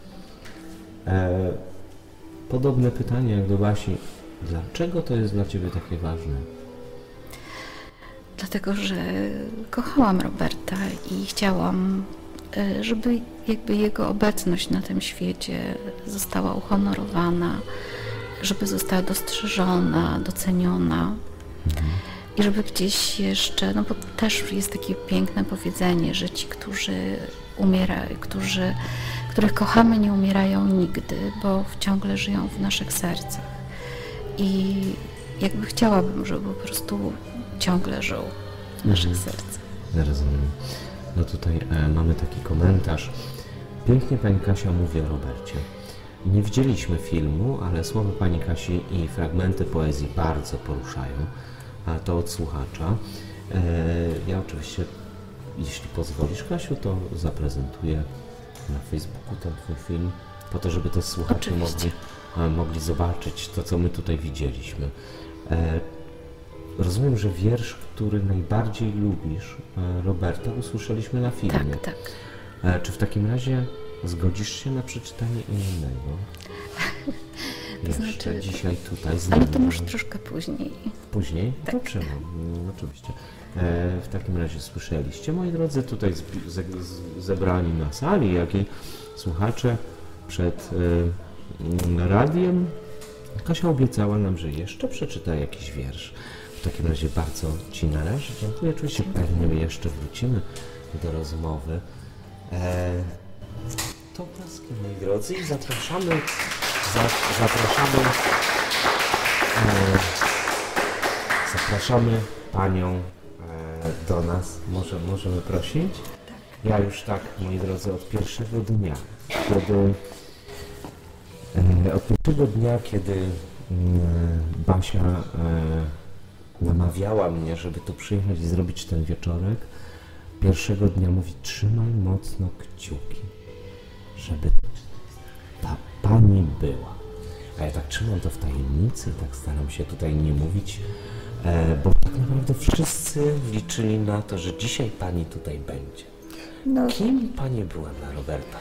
E, podobne pytanie jak do Basi, dlaczego to jest dla Ciebie takie ważne? Dlatego, że kochałam Roberta i chciałam, żeby jakby jego obecność na tym świecie została uhonorowana, żeby została dostrzeżona, doceniona mhm. i żeby gdzieś jeszcze, no bo też jest takie piękne powiedzenie, że ci, którzy umierają, którzy, których kochamy, nie umierają nigdy, bo ciągle żyją w naszych sercach. I jakby chciałabym, żeby po prostu ciągle żył w naszych mhm. sercach. Rozumiem. No tutaj e, mamy taki komentarz. Pięknie Pani Kasia mówi o Robercie. Nie widzieliśmy filmu, ale słowa Pani Kasi i fragmenty poezji bardzo poruszają, a to od słuchacza. E, ja oczywiście, jeśli pozwolisz, Kasiu, to zaprezentuję na Facebooku ten twój film, po to, żeby też słuchacze mogli, mogli zobaczyć to, co my tutaj widzieliśmy. E, rozumiem, że wiersz, który najbardziej lubisz, e, Roberta, usłyszeliśmy na filmie. Tak, tak. E, czy w takim razie zgodzisz się na przeczytanie innego? To Jeszcze znaczy, dzisiaj tutaj z ale nami. to może troszkę później. Później? Tak. Dobrze, no, oczywiście. E, w takim razie słyszeliście, moi drodzy, tutaj zbi- ze- z- zebrani na sali, jak i słuchacze przed e, radiem. Kasia obiecała nam, że jeszcze przeczyta jakiś wiersz. W takim razie bardzo Ci na razie dziękuję. Oczywiście pewnie jeszcze wrócimy do rozmowy. E, to oklaski, moi drodzy, i zapraszamy, za, zapraszamy, e, zapraszamy Panią e, do nas. Może, możemy prosić? Ja już tak, moi drodzy, od pierwszego dnia, kiedy e, od pierwszego dnia, kiedy e, Basia e, namawiała mnie, żeby tu przyjechać i zrobić ten wieczorek, pierwszego dnia mówi: trzymaj mocno kciuki, żeby ta Pani była. A ja tak trzymam to w tajemnicy, tak staram się tutaj nie mówić, e, bo tak naprawdę wszyscy liczyli na to, że dzisiaj Pani tutaj będzie. No, Kim Pani była dla Roberta?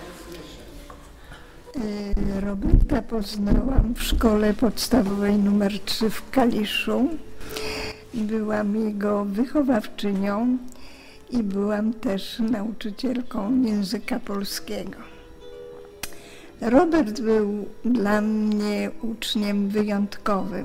y, Roberta poznałam w szkole podstawowej numer trzy w Kaliszu. Byłam jego wychowawczynią i byłam też nauczycielką języka polskiego. Robert był dla mnie uczniem wyjątkowym.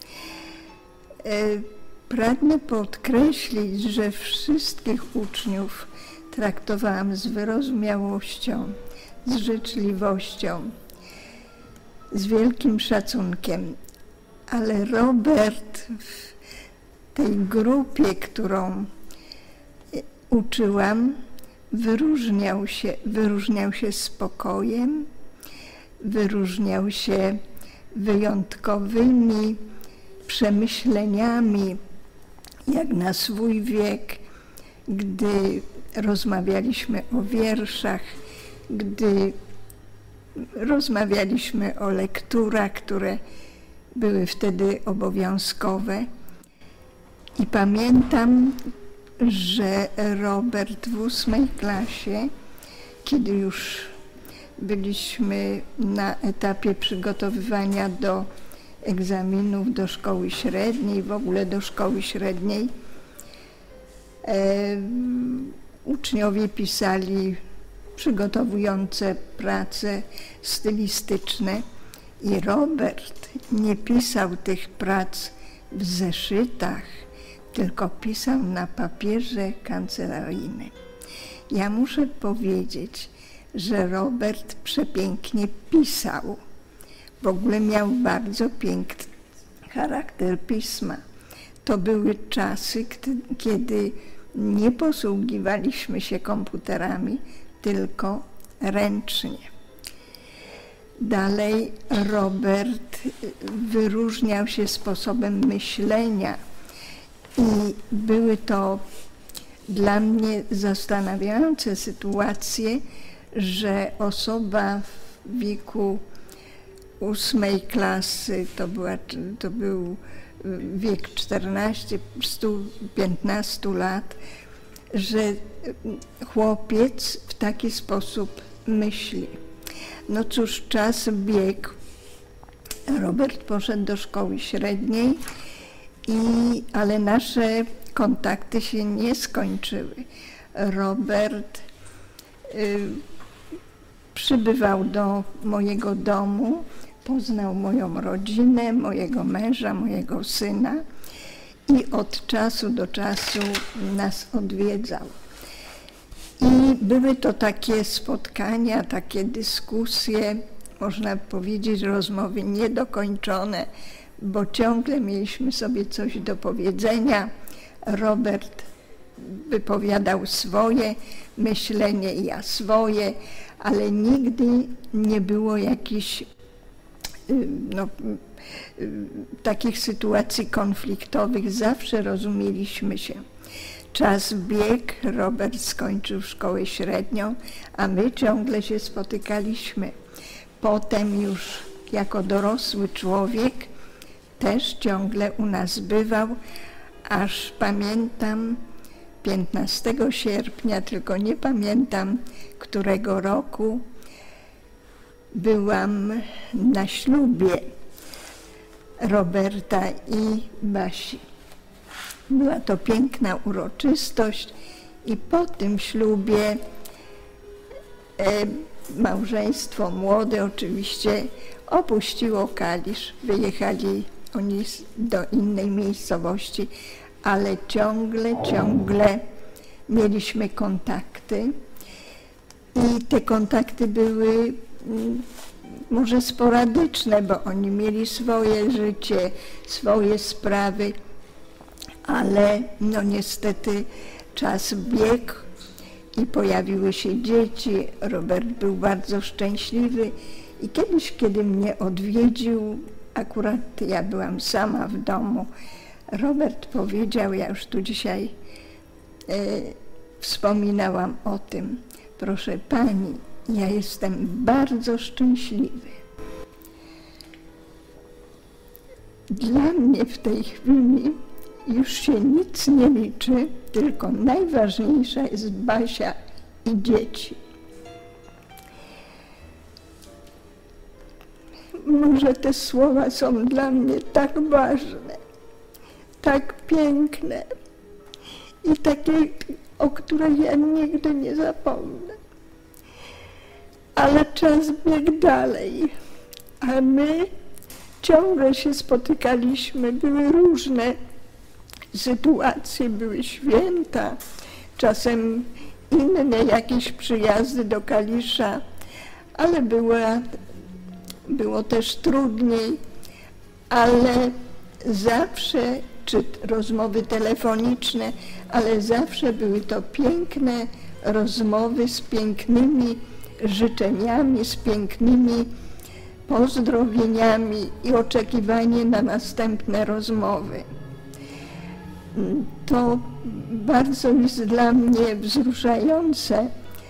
Y, Pragnę podkreślić, że wszystkich uczniów traktowałam z wyrozumiałością, z życzliwością, z wielkim szacunkiem. Ale Robert w tej grupie, którą uczyłam, wyróżniał się, wyróżniał się spokojem, wyróżniał się wyjątkowymi przemyśleniami, jak na swój wiek, gdy rozmawialiśmy o wierszach, gdy rozmawialiśmy o lekturach, które były wtedy obowiązkowe. I pamiętam, że Robert w ósmej klasie, kiedy już byliśmy na etapie przygotowywania do egzaminów do szkoły średniej, w ogóle do szkoły średniej, e, uczniowie pisali przygotowujące prace stylistyczne i Robert nie pisał tych prac w zeszytach, tylko pisał na papierze kancelaryjnym. Ja muszę powiedzieć, że Robert przepięknie pisał. W ogóle miał bardzo piękny charakter pisma. To były czasy, kiedy nie posługiwaliśmy się komputerami, tylko ręcznie. Dalej Robert wyróżniał się sposobem myślenia i były to dla mnie zastanawiające sytuacje, że osoba w wieku ósmej klasy, to, była, to był wiek czternaście do piętnastu lat, że chłopiec w taki sposób myśli. No cóż, czas biegł. Robert poszedł do szkoły średniej, i, ale nasze kontakty się nie skończyły. Robert y, przybywał do mojego domu, poznał moją rodzinę, mojego męża, mojego syna i od czasu do czasu nas odwiedzał. I były to takie spotkania, takie dyskusje, można powiedzieć, rozmowy niedokończone, bo ciągle mieliśmy sobie coś do powiedzenia. Robert wypowiadał swoje myślenie i ja swoje, ale nigdy nie było jakichś no, takich sytuacji konfliktowych. Zawsze rozumieliśmy się. Czas biegł, Robert skończył szkołę średnią, a my ciągle się spotykaliśmy. Potem już jako dorosły człowiek też ciągle u nas bywał, aż pamiętam piętnastego sierpnia, tylko nie pamiętam którego roku, byłam na ślubie Roberta i Basi. Była to piękna uroczystość i po tym ślubie e, małżeństwo młode oczywiście opuściło Kalisz, wyjechali oni do innej miejscowości, ale ciągle, ciągle mieliśmy kontakty i te kontakty były mm, może sporadyczne, bo oni mieli swoje życie, swoje sprawy, ale no niestety czas biegł i pojawiły się dzieci. Robert był bardzo szczęśliwy i kiedyś, kiedy mnie odwiedził, akurat ja byłam sama w domu, Robert powiedział, ja już tu dzisiaj e, wspominałam o tym, proszę pani, ja jestem bardzo szczęśliwy. Dla mnie w tej chwili już się nic nie liczy, tylko najważniejsza jest Basia i dzieci. Może te słowa są dla mnie tak ważne, tak piękne i takie, o których ja nigdy nie zapomnę. Ale czas biegł dalej, a my ciągle się spotykaliśmy, były różne sytuacje, były święta, czasem inne jakieś przyjazdy do Kalisza, ale była, było też trudniej, ale zawsze, czy rozmowy telefoniczne, ale zawsze były to piękne rozmowy z pięknymi życzeniami, z pięknymi pozdrowieniami i oczekiwanie na następne rozmowy. To bardzo jest dla mnie wzruszające,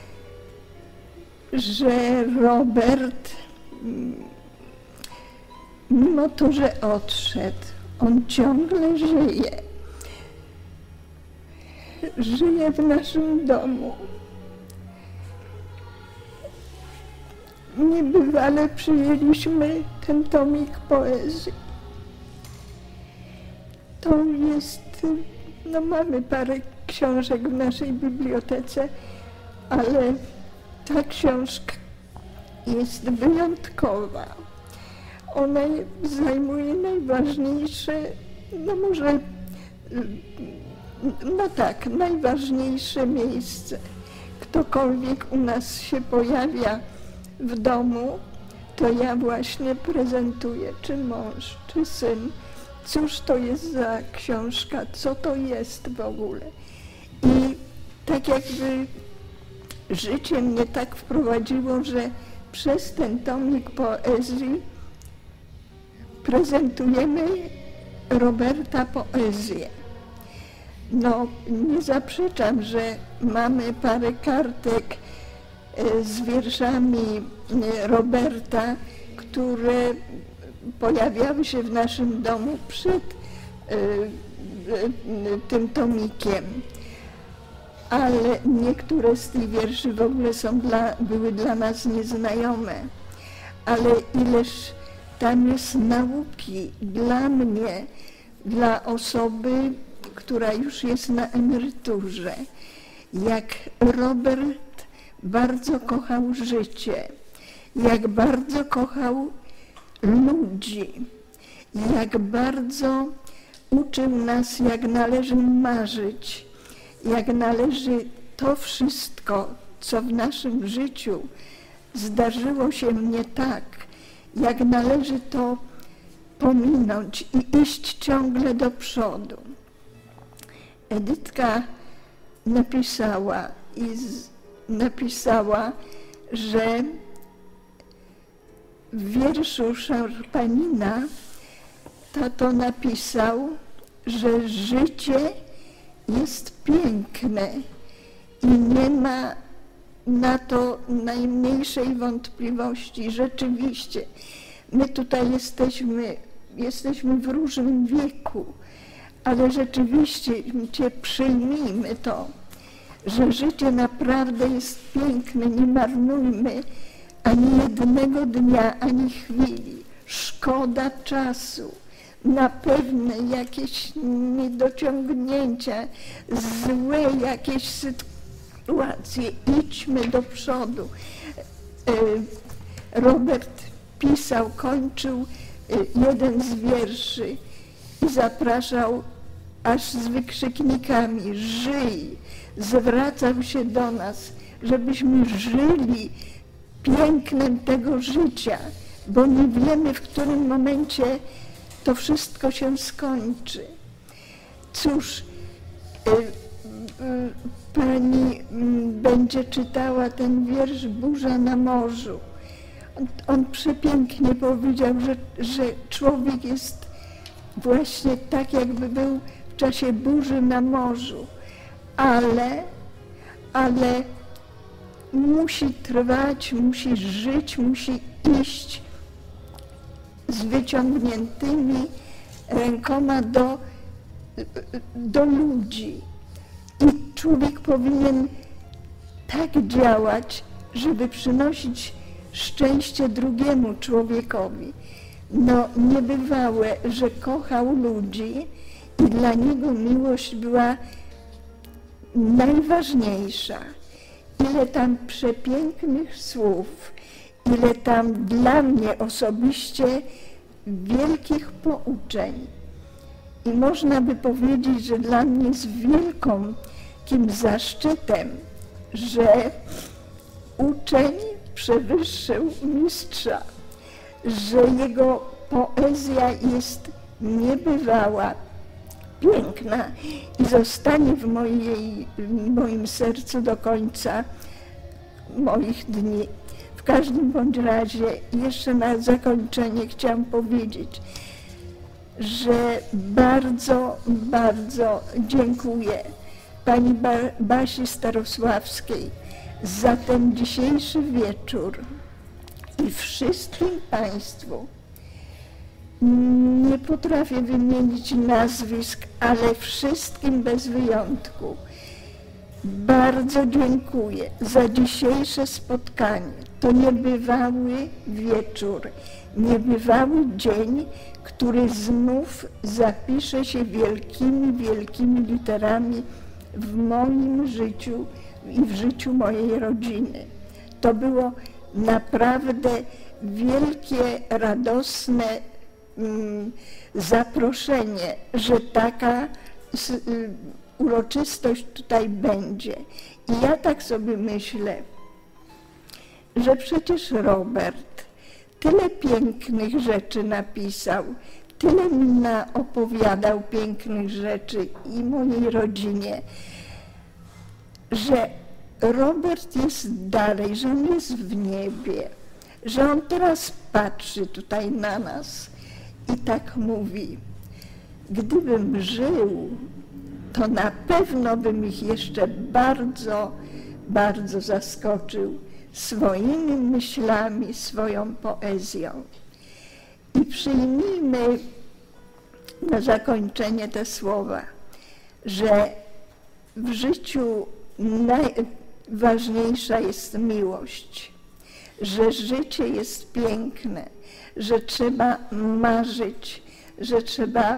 że Robert, mimo to, że odszedł, on ciągle żyje. Żyje w naszym domu. Niebywale przyjęliśmy ten tomik poezji. To jest, no mamy parę książek w naszej bibliotece, ale ta książka jest wyjątkowa. Ona zajmuje najważniejsze, no może, no tak, najważniejsze miejsce. Ktokolwiek u nas się pojawia w domu, to ja właśnie prezentuję, czy mąż, czy syn. Cóż to jest za książka, co to jest w ogóle. I tak jakby życie mnie tak wprowadziło, że przez ten tomik poezji prezentujemy Roberta poezję. No, nie zaprzeczam, że mamy parę kartek z wierszami Roberta, które pojawiały się w naszym domu przed tym tomikiem. Ale niektóre z tych wierszy w ogóle są dla, były dla nas nieznajome. Ale ileż tam jest nauki dla mnie, dla osoby, która już jest na emeryturze. Jak Robert bardzo kochał życie, jak bardzo kochał ludzi, jak bardzo uczył nas, jak należy marzyć, jak należy to wszystko, co w naszym życiu zdarzyło się mnie tak, jak należy to pominąć i iść ciągle do przodu. Edytka napisała i z, napisała, że w wierszu Szarpanina tato napisał, że życie jest piękne i nie ma na to najmniejszej wątpliwości. Rzeczywiście, my tutaj jesteśmy, jesteśmy w różnym wieku, ale rzeczywiście przyjmijmy to, że życie naprawdę jest piękne, nie marnujmy ani jednego dnia, ani chwili. Szkoda czasu na pewne jakieś niedociągnięcia, złe jakieś sytuacje. Idźmy do przodu. Robert pisał, kończył jeden z wierszy i zapraszał aż z wykrzyknikami: żyj! Zwracał się do nas, żebyśmy żyli pięknem tego życia, bo nie wiemy, w którym momencie to wszystko się skończy. Cóż, pani będzie czytała ten wiersz Burza na morzu. On, on przepięknie powiedział, że, że człowiek jest właśnie tak, jakby był w czasie burzy na morzu, ale, ale musi trwać, musi żyć, musi iść z wyciągniętymi rękoma do, do ludzi. I człowiek powinien tak działać, żeby przynosić szczęście drugiemu człowiekowi. No niebywałe, że kochał ludzi i dla niego miłość była najważniejsza. Ile tam przepięknych słów, ile tam dla mnie osobiście wielkich pouczeń. I można by powiedzieć, że dla mnie jest wielkim zaszczytem, że uczeń przewyższył mistrza, że jego poezja jest niebywała, piękna i zostanie w, mojej, w moim sercu do końca moich dni. W każdym bądź razie jeszcze na zakończenie chciałam powiedzieć, że bardzo, bardzo dziękuję pani Basi Starosławskiej za ten dzisiejszy wieczór i wszystkim państwu. Nie potrafię wymienić nazwisk, ale wszystkim bez wyjątku bardzo dziękuję za dzisiejsze spotkanie. To niebywały wieczór, niebywały dzień, który znów zapisze się wielkimi, wielkimi literami w moim życiu i w życiu mojej rodziny. To było naprawdę wielkie, radosne mm, zaproszenie, że taka y, uroczystość tutaj będzie. I ja tak sobie myślę, że przecież Robert tyle pięknych rzeczy napisał, tyle mi naopowiadał pięknych rzeczy i mojej rodzinie, że Robert jest dalej, że on jest w niebie, że on teraz patrzy tutaj na nas i tak mówi: gdybym żył, to na pewno bym ich jeszcze bardzo, bardzo zaskoczył swoimi myślami, swoją poezją. I przyjmijmy na zakończenie te słowa, że w życiu najważniejsza jest miłość, że życie jest piękne, że trzeba marzyć, że trzeba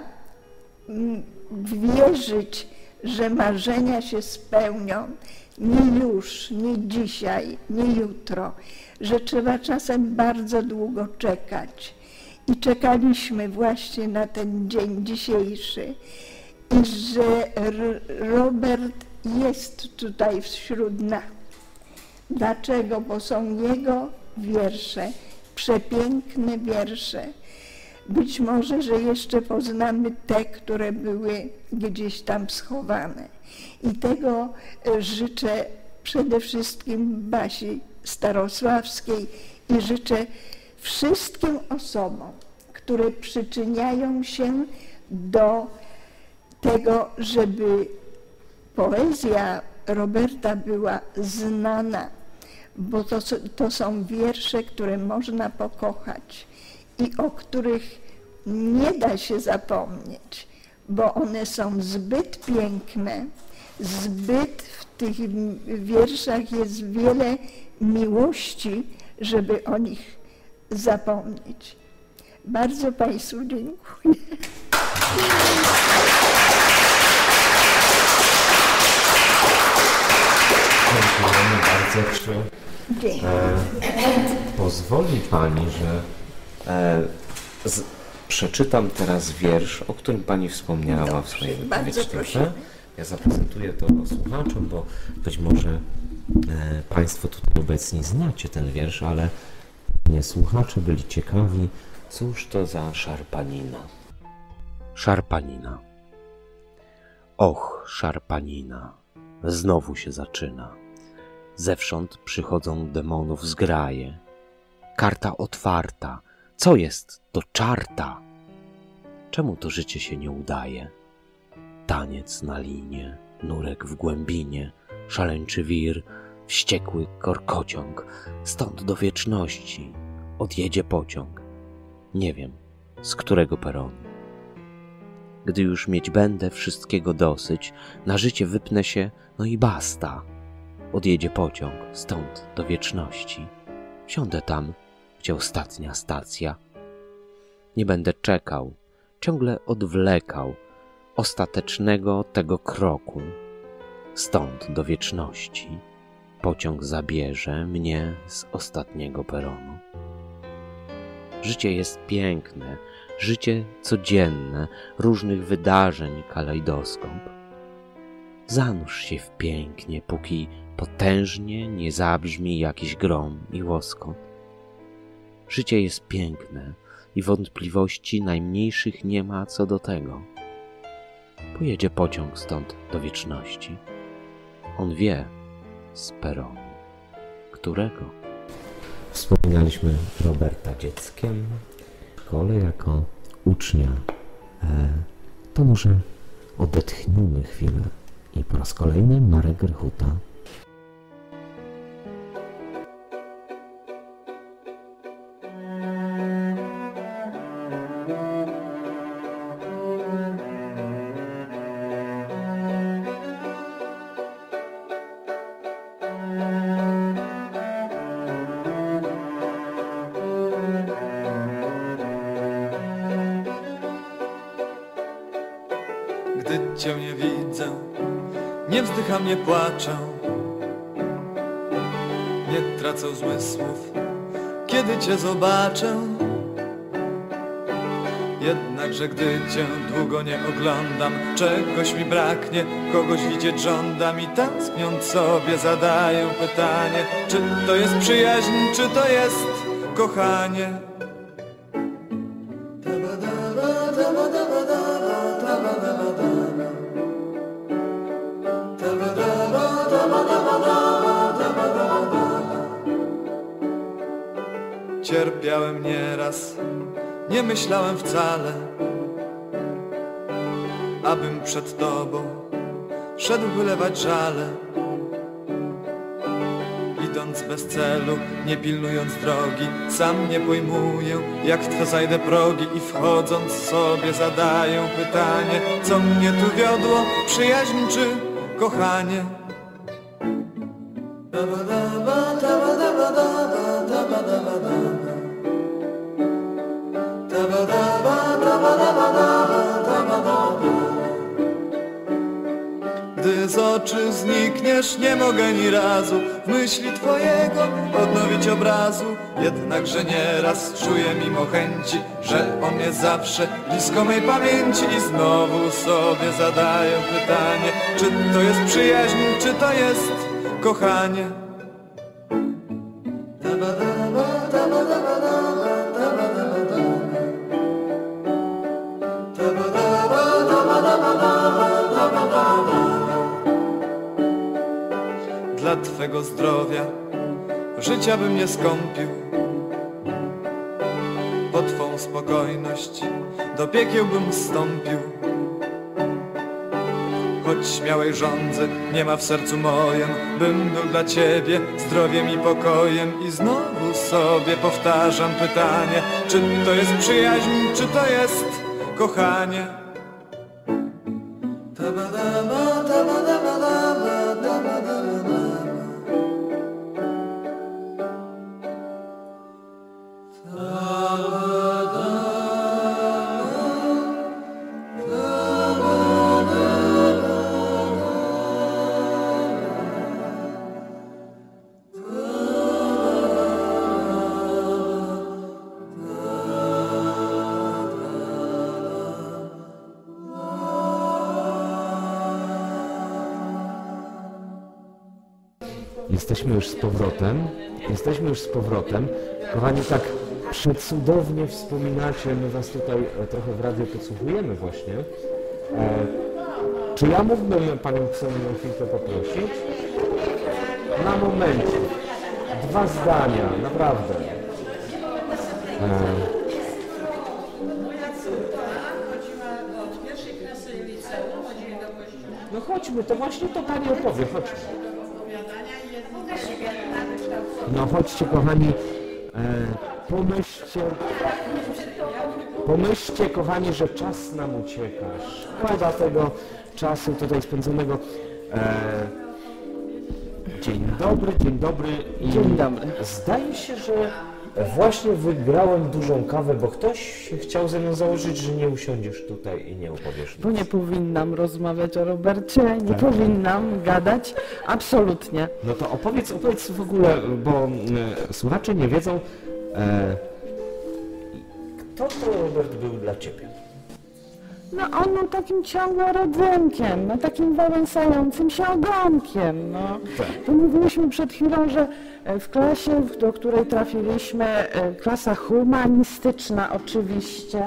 wierzyć, że marzenia się spełnią, nie już, nie dzisiaj, nie jutro, że trzeba czasem bardzo długo czekać. I czekaliśmy właśnie na ten dzień dzisiejszy i że Robert jest tutaj wśród nas. Dlaczego? Bo są jego wiersze, przepiękne wiersze. Być może, że jeszcze poznamy te, które były gdzieś tam schowane. I tego życzę przede wszystkim Basi Starosławskiej i życzę wszystkim osobom, które przyczyniają się do tego, żeby Poezja Roberta była znana, bo to, to są wiersze, które można pokochać i o których nie da się zapomnieć, bo one są zbyt piękne, zbyt w tych wierszach jest wiele miłości, żeby o nich zapomnieć. Bardzo Państwu dziękuję. Dziękujemy bardzo. Czy e, pozwoli Pani, że e, z, przeczytam teraz wiersz, o którym Pani wspomniała Dobrze, w swojej wypowiedzi. Ja zaprezentuję to słuchaczom, bo być może e, Państwo tutaj obecni znacie ten wiersz, ale nie słuchacze byli ciekawi, cóż to za szarpanina. Szarpanina. Och, szarpanina, znowu się zaczyna. Zewsząd przychodzą demonów zgraje. Karta otwarta, co jest to czarta? Czemu to życie się nie udaje? Taniec na linie, nurek w głębinie, szaleńczy wir, wściekły korkociąg, stąd do wieczności odjedzie pociąg. Nie wiem, z którego peronu. Gdy już mieć będę wszystkiego dosyć, na życie wypnę się, no i basta. Odjedzie pociąg, stąd do wieczności. Wsiądę tam, gdzie ostatnia stacja. Nie będę czekał, ciągle odwlekał ostatecznego tego kroku. Stąd do wieczności pociąg zabierze mnie z ostatniego peronu. Życie jest piękne, życie codzienne, różnych wydarzeń kalejdoskop. Zanurz się w pięknie, póki potężnie nie zabrzmi jakiś grom i łoskot. Życie jest piękne i wątpliwości najmniejszych nie ma co do tego. Pojedzie pociąg stąd do wieczności. On wie z peronu, którego. Wspominaliśmy Roberta dzieckiem w szkole jako ucznia. E, to może odetchnijmy chwilę i po raz kolejny Marek Grechuta. Gdy Cię nie widzę, nie wzdycham, nie płaczę, nie tracę zmysłów, kiedy Cię zobaczę. Jednakże gdy Cię długo nie oglądam, czegoś mi braknie, kogoś widzieć żądam i tęskniąc sobie zadaję pytanie, czy to jest przyjaźń, czy to jest kochanie. Cierpiałem nieraz, nie myślałem wcale, abym przed Tobą szedł wylewać żale. Idąc bez celu, nie pilnując drogi, sam nie pojmuję, jak w Twe zajdę progi i wchodząc sobie zadaję pytanie, co mnie tu wiodło, przyjaźń czy kochanie? Gdy z oczu znikniesz, nie mogę ni razu w myśli Twojego odnowić obrazu. Jednakże nieraz czuję mimo chęci, że on jest zawsze blisko mej pamięci i znowu sobie zadaję pytanie, czy to jest przyjaźń, czy to jest kochanie. Dla Twego zdrowia życia bym nie skąpił, po Twą spokojność do piekieł bym wstąpił. choć śmiałej żądzy nie ma w sercu mojem, bym był dla ciebie zdrowiem i pokojem. I znowu sobie powtarzam pytanie, czy to jest przyjaźń, czy to jest kochanie? Jesteśmy już z powrotem, jesteśmy już z powrotem. Kochani, tak przecudownie wspominacie, my was tutaj trochę w radiu podsłuchujemy właśnie. E, czy ja mógłbym panią Ksenię chwilkę poprosić? Na momencie. Dwa zdania, naprawdę. E, no chodźmy, to właśnie to pani opowie, chodźmy. No chodźcie kochani, e, pomyślcie, pomyślcie kochani, że czas nam ucieka. Szkoda tego czasu tutaj spędzonego. E, dzień dobry, dzień dobry. I Dzień dobry. Zdaje się, że właśnie wygrałem dużą kawę, bo ktoś chciał ze mną założyć, że nie usiądziesz tutaj i nie opowiesz Bo nic. nie powinnam rozmawiać o Robercie, nie Tak. powinnam gadać, absolutnie. No to opowiedz, opowiedz w ogóle, bo e, słuchacze nie wiedzą, e, kto to Robert był dla ciebie? No on był takim ciągorodzenkiem, no takim wałęsającym się ogonkiem, no. To mówiliśmy przed chwilą, że w klasie, do której trafiliśmy, e, klasa humanistyczna oczywiście,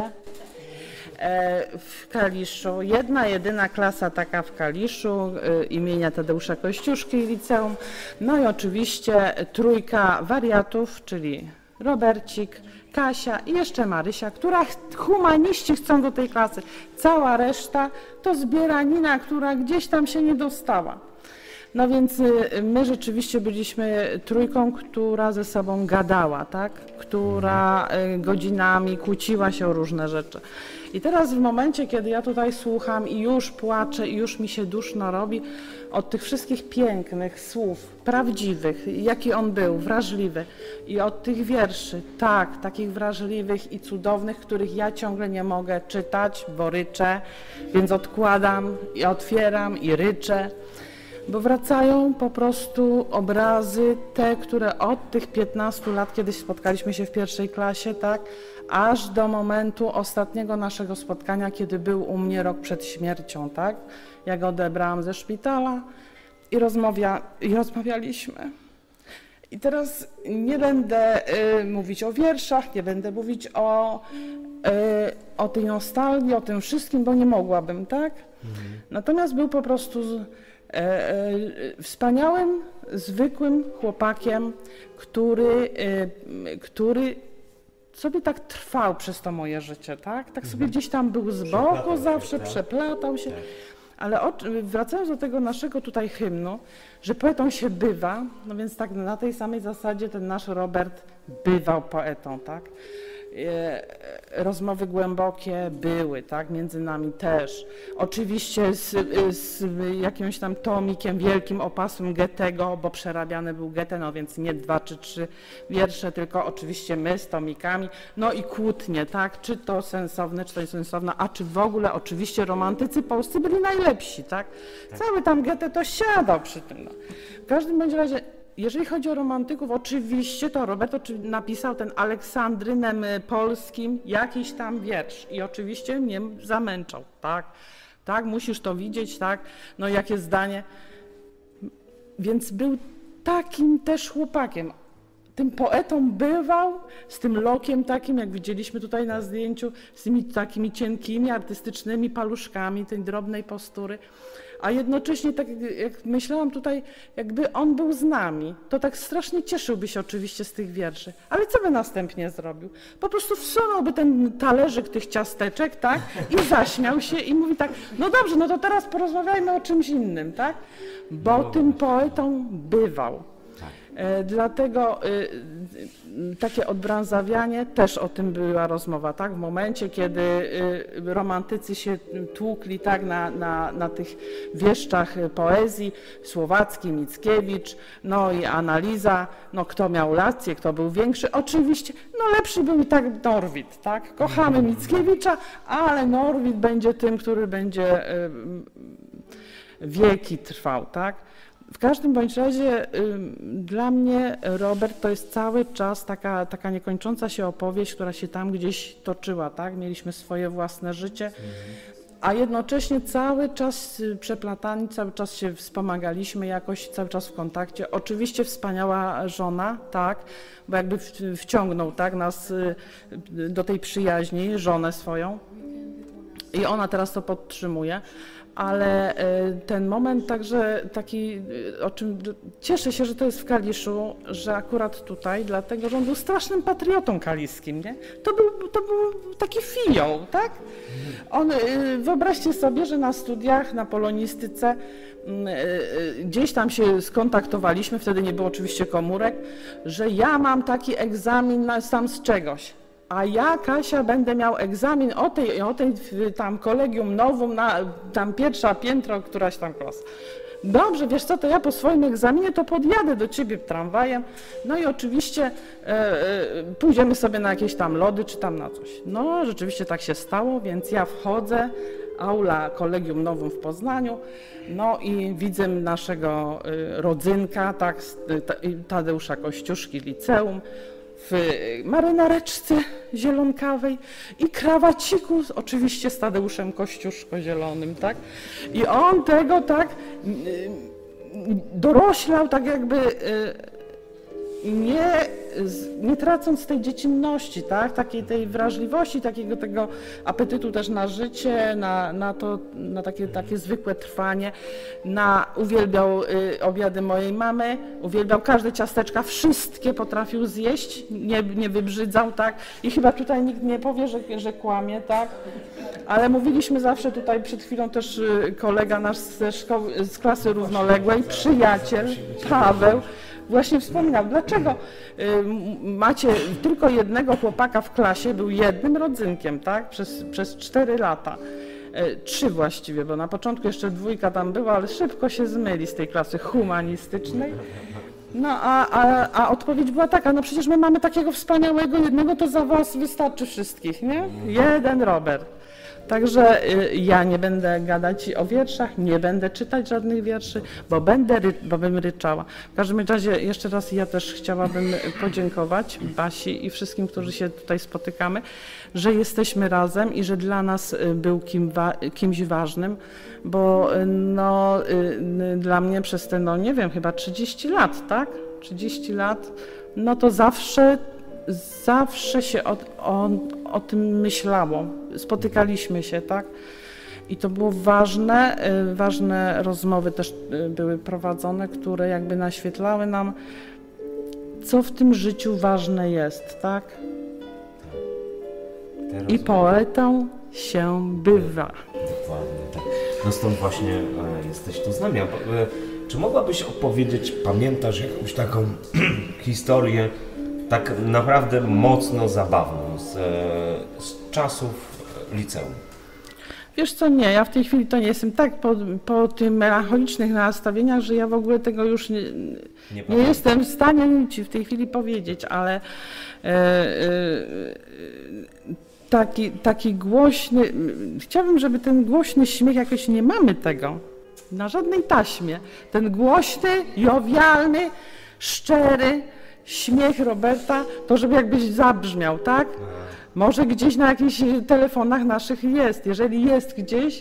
e, w Kaliszu, jedna, jedyna klasa taka w Kaliszu, e, imienia Tadeusza Kościuszki liceum, no i oczywiście trójka wariatów, czyli Robercik, Kasia i jeszcze Marysia, która ch- humaniści chcą do tej klasy. Cała reszta to zbieranina, która gdzieś tam się nie dostała. No więc y, my rzeczywiście byliśmy trójką, która ze sobą gadała, tak? Która y, godzinami kłóciła się o różne rzeczy. I teraz w momencie, kiedy ja tutaj słucham i już płaczę i już mi się duszno robi od tych wszystkich pięknych słów, prawdziwych, jaki on był, wrażliwy, i od tych wierszy, tak, takich wrażliwych i cudownych, których ja ciągle nie mogę czytać, bo ryczę, więc odkładam i otwieram i ryczę. Bo wracają po prostu obrazy, te, które od tych piętnastu lat, kiedyś spotkaliśmy się w pierwszej klasie, tak, aż do momentu ostatniego naszego spotkania, kiedy był u mnie rok przed śmiercią, tak, ja go odebrałam ze szpitala i, rozmawia, i rozmawialiśmy. I teraz nie będę y, mówić o wierszach, nie będę mówić o, y, o tej nostalgii, o tym wszystkim, bo nie mogłabym, tak? Mhm. Natomiast był po prostu z, e, e, wspaniałym, zwykłym chłopakiem, który, e, który sobie tak trwał przez to moje życie, tak? Tak sobie gdzieś tam był z boku zawsze, przeplatał się. Ale o, wracając do tego naszego tutaj hymnu, że poetą się bywa, no więc tak na tej samej zasadzie ten nasz Robert bywał poetą, tak? E, rozmowy głębokie były, tak? Między nami też. Oczywiście z, z jakimś tam tomikiem wielkim, opasłym Goethego, bo przerabiany był Goethe, no więc nie dwa czy trzy wiersze, tylko oczywiście my z tomikami, no i kłótnie, tak? Czy to sensowne, czy to niesensowne, a czy w ogóle oczywiście romantycy polscy byli najlepsi, tak? tak. Cały tam Goethe to siadał przy tym. No. W każdym bądź razie, jeżeli chodzi o romantyków, oczywiście to Robert napisał ten Aleksandrynem Polskim jakiś tam wiersz i oczywiście mnie zamęczał, tak, tak, musisz to widzieć, tak, no jakie zdanie, więc był takim też chłopakiem. tym poetą bywał, z tym lokiem takim, jak widzieliśmy tutaj na zdjęciu, z tymi takimi cienkimi, artystycznymi paluszkami, tej drobnej postury. A jednocześnie, tak jak myślałam tutaj, jakby on był z nami, to tak strasznie cieszyłby się oczywiście z tych wierszy. Ale co by następnie zrobił? Po prostu wsunąłby ten talerzyk tych ciasteczek, tak? I zaśmiał się i mówi tak, no dobrze, no to teraz porozmawiajmy o czymś innym, tak? Bo tym poetą bywał. E, dlatego e, takie odbrązawianie, też o tym była rozmowa, tak? W momencie, kiedy e, romantycy się tłukli, tak, na, na, na tych wieszczach poezji, Słowacki, Mickiewicz, no i analiza, no kto miał rację, kto był większy, oczywiście, no lepszy był i tak Norwid, tak? Kochamy Mickiewicza, ale Norwid będzie tym, który będzie e, wieki trwał, tak? W każdym bądź razie y, dla mnie Robert to jest cały czas taka, taka niekończąca się opowieść, która się tam gdzieś toczyła, tak? Mieliśmy swoje własne życie, a jednocześnie cały czas przeplatani, cały czas się wspomagaliśmy jakoś, cały czas w kontakcie. Oczywiście wspaniała żona, tak? Bo jakby wciągnął, tak, nas do tej przyjaźni, żonę swoją i ona teraz to podtrzymuje. Ale ten moment także taki, o czym cieszę się, że to jest w Kaliszu, że akurat tutaj, dlatego, że on był strasznym patriotą kaliskim, nie? To był, to był taki fioł, tak? On, wyobraźcie sobie, że na studiach, na polonistyce gdzieś tam się skontaktowaliśmy, wtedy nie było oczywiście komórek, że ja mam taki egzamin na, sam z czegoś. A ja, Kasia, będę miał egzamin o tej, o tej tam kolegium nowum, na tam pierwsza piętro, któraś tam klasa. Dobrze, wiesz co, to ja po swoim egzaminie to podjadę do ciebie tramwajem, no i oczywiście e, e, pójdziemy sobie na jakieś tam lody, czy tam na coś. No, rzeczywiście tak się stało, więc ja wchodzę, aula Kolegium Nowum w Poznaniu, no i widzę naszego e, rodzynka, tak, Tadeusza Kościuszki, liceum, w marynareczce zielonkawej i krawaciku, oczywiście z Tadeuszem Kościuszko zielonym, tak? I on tego tak doroślał, tak jakby nie, nie tracąc tej dziecinności, tak? Takiej tej wrażliwości, takiego tego apetytu też na życie, na, na to, na takie, takie zwykłe trwanie, na, uwielbiał y, obiady mojej mamy, uwielbiał każde ciasteczka, wszystkie potrafił zjeść, nie, nie wybrzydzał, tak? I chyba tutaj nikt nie powie, że, że kłamie, tak? Ale mówiliśmy zawsze tutaj, przed chwilą też kolega nasz ze szkoły, z klasy równoległej, przyjaciel, Paweł, właśnie wspominał, dlaczego y, macie tylko jednego chłopaka w klasie, był jednym rodzynkiem, tak, przez, przez cztery lata. Y, trzy właściwie, bo na początku jeszcze dwójka tam była, ale szybko się zmyli z tej klasy humanistycznej. No a, a, a odpowiedź była taka, no przecież my mamy takiego wspaniałego jednego, to za was wystarczy wszystkich, nie? Jeden Robert. Także y, ja nie będę gadać o wierszach, nie będę czytać żadnych wierszy, bo będę, ry, bo bym ryczała. W każdym razie jeszcze raz ja też chciałabym podziękować Basi i wszystkim, którzy się tutaj spotykamy, że jesteśmy razem i że dla nas był kim wa, kimś ważnym, bo no, y, dla mnie przez te, no nie wiem, chyba trzydzieści lat, tak? trzydzieści lat, no to zawsze Zawsze się o, o, o tym myślało, spotykaliśmy się, tak? I to było ważne, ważne rozmowy też były prowadzone, które jakby naświetlały nam, co w tym życiu ważne jest, tak? I poetą się bywa. Dokładnie, tak. No stąd właśnie e, jesteś tu z nami. E, czy mogłabyś opowiedzieć, pamiętasz jakąś taką historię, tak naprawdę mocno zabawną z, z czasów liceum? Wiesz co, nie, ja w tej chwili to nie jestem tak po, po tych melancholicznych nastawieniach, że ja w ogóle tego już nie, nie, nie jestem w stanie ci w tej chwili powiedzieć, ale e, e, taki, taki głośny, chciałabym, żeby ten głośny śmiech, jakoś nie mamy tego na żadnej taśmie, ten głośny, jowialny, szczery śmiech Roberta, to żeby jakbyś zabrzmiał, tak? Może gdzieś na jakichś telefonach naszych jest. Jeżeli jest gdzieś,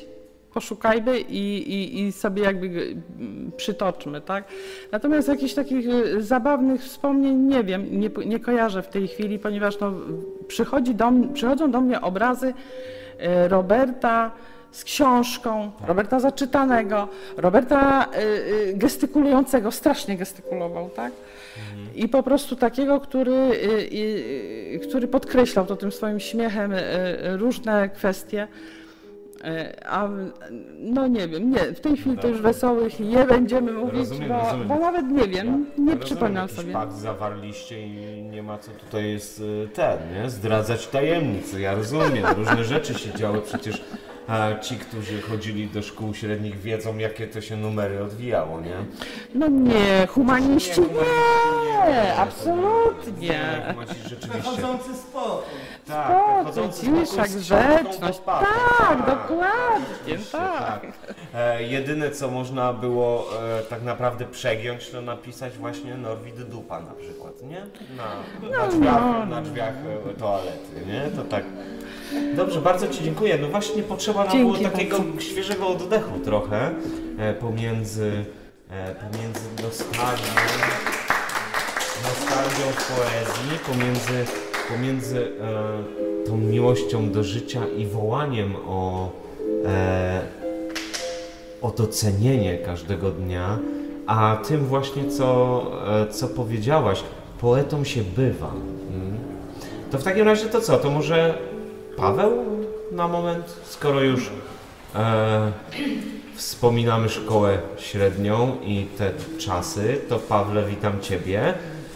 poszukajmy i, i, i sobie jakby przytoczmy, tak? Natomiast jakichś takich zabawnych wspomnień nie wiem, nie, nie kojarzę w tej chwili, ponieważ no, przychodzi do, przychodzą do mnie obrazy Roberta z książką, Roberta zaczytanego, Roberta y, y, gestykulującego, strasznie gestykulował, tak? Mhm. I po prostu takiego, który, y, y, który podkreślał to tym swoim śmiechem y, y, różne kwestie. A no nie wiem, nie, w tej chwili to już wesołych nie będziemy mówić, rozumiem, bo, rozumiem. bo nawet nie wiem, nie rozumiem, przypominam sobie. Pakt zawarliście i nie ma co tutaj jest ten, nie? Zdradzać tajemnic. Ja rozumiem, różne rzeczy się działy, przecież a ci, którzy chodzili do szkół średnich, wiedzą, jakie to się numery odwijało, nie? No nie, humaniści nie, nie absolutnie. Humaniści rzeczywiście. Wychodzący spokój. Tak, Spokój, cisza, grzeczność, tak, dokładnie, tak. tak. E, jedyne, co można było e, tak naprawdę przegiąć, to napisać właśnie Norwid Dupa na przykład, nie? Na, na, drzwiach, no, no. na drzwiach toalety, nie? To tak. Dobrze, bardzo Ci dziękuję. No właśnie potrzeba nam Dzięki było takiego bardzo. świeżego oddechu trochę e, pomiędzy, e, pomiędzy nostalgią, nostalgią w poezji, pomiędzy, pomiędzy e, tą miłością do życia i wołaniem o, e, o docenienie każdego dnia, a tym właśnie, co, e, co powiedziałaś, poetą się bywa. Mm. To w takim razie to co? To może Paweł na moment, skoro już e, wspominamy szkołę średnią i te czasy, to Pawle, witam Ciebie.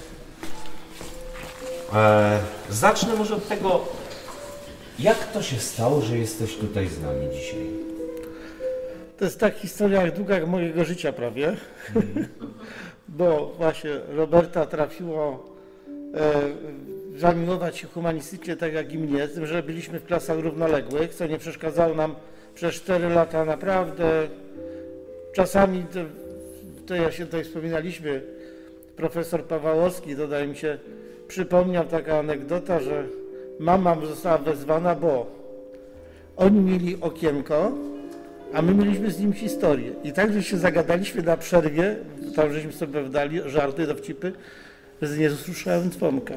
E, zacznę może od tego, jak to się stało, że jesteś tutaj z nami dzisiaj? To jest tak historia jak długa jak mojego życia prawie, mm. bo właśnie Roberta trafiło e, zamiłować się humanistycznie tak jak i mnie, z tym, że byliśmy w klasach równoległych, co nie przeszkadzało nam przez cztery lata naprawdę. Czasami, to, to ja się tutaj wspominaliśmy, profesor Pawałowski, dodaj mi się, przypomniał taka anegdota, że mama została wezwana, bo oni mieli okienko, a my mieliśmy z nim historię. I tak, że się zagadaliśmy na przerwie, tam żeśmy sobie wdali żarty, dowcipy, że nie usłyszałem dzwonka.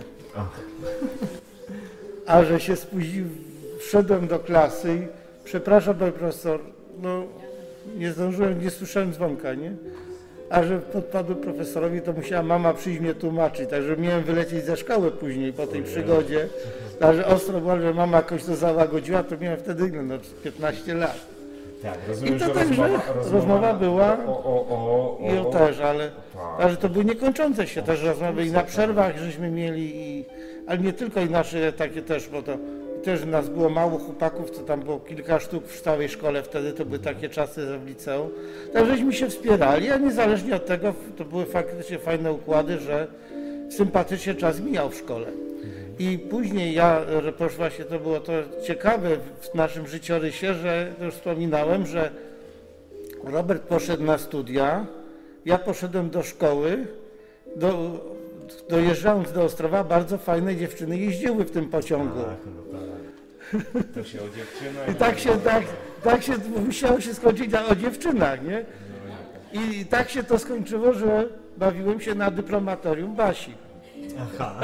A że się spóźnił, wszedłem do klasy i przepraszam, panie profesor, no nie zdążyłem, nie słyszałem dzwonka, nie? A że podpadł profesorowi, to musiała mama przyjść mnie tłumaczyć, także miałem wylecieć ze szkoły później po tej przygodzie. Także ostro było, że mama jakoś to załagodziła, to miałem wtedy no, piętnaście lat. Tak, rozumiem, I to że także rozmowa, rozmowa, rozmowa była o, o, o, o, i o też, ale, tak. ale to były niekończące się też rozmowy i na przerwach żeśmy mieli, i, ale nie tylko i nasze takie też, bo to też nas było mało chłopaków, to tam było kilka sztuk w całej szkole wtedy, to były takie czasy w liceum. Tak żeśmy się wspierali, a niezależnie od tego to były faktycznie fajne układy, że sympatycznie czas mijał w szkole. I później ja, proszę właśnie, to było to ciekawe w naszym życiorysie, że to już wspominałem, że Robert poszedł na studia, ja poszedłem do szkoły, do, dojeżdżając do Ostrowa, bardzo fajne dziewczyny jeździły w tym pociągu. Tak, no tak. To się o dziewczynach. I tak się, tak, tak się musiało się skończyć o dziewczynach, nie? I tak się to skończyło, że bawiłem się na dyplomatorium Basi. Aha.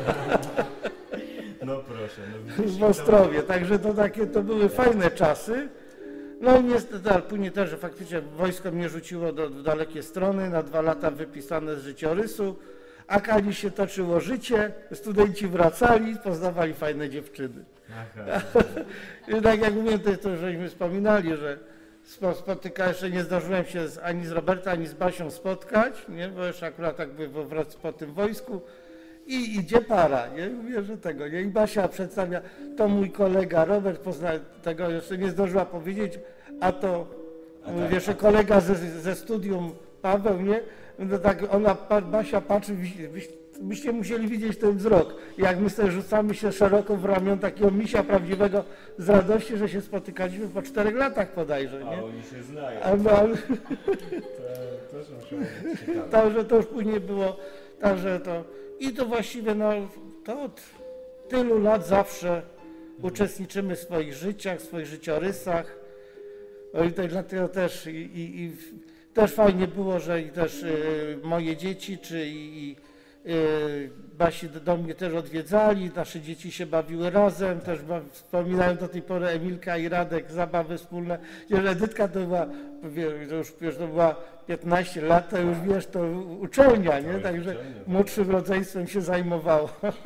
No proszę. No w Ostrowie, także to takie, to były fajne czasy. No i niestety, ale później też, że faktycznie wojsko mnie rzuciło do, do dalekie strony, na dwa lata wypisane z życiorysu, a Kali się toczyło życie, studenci wracali, poznawali fajne dziewczyny. I tak jak mówię, to, to żeśmy wspominali, że spotyka, jeszcze nie zdążyłem się z, ani z Roberta, ani z Basią spotkać, nie? Bo jeszcze akurat jakby wrac po tym wojsku i idzie para, nie? Mówię, że tego, nie? I Basia przedstawia, to mój kolega Robert, pozna tego jeszcze nie zdążyła powiedzieć, a to a mówię, jeszcze kolega ze, ze studium Paweł, nie? No tak ona, Basia patrzy, byście musieli widzieć ten wzrok, jak my sobie rzucamy się szeroko w ramion takiego misia prawdziwego z radości, że się spotykaliśmy po czterech latach bodajże, nie? A oni się znają. A, no, ale... to też musiało być ciekawe. Także to już później było, także to... I to właściwie, no, to od tylu lat zawsze uczestniczymy w swoich życiach, w swoich życiorysach. No i to dlatego też i, i, i też fajnie było, że i też y, moje dzieci, czy i, y, Basi do mnie też odwiedzali, nasze dzieci się bawiły razem, też ba, wspominają do tej pory Emilka i Radek, zabawy wspólne. Wiesz, Edytka to była, to już wiesz, to była piętnaście lat, to już wiesz, to uczelnia, nie? Także młodszym rodzeństwem się zajmowało.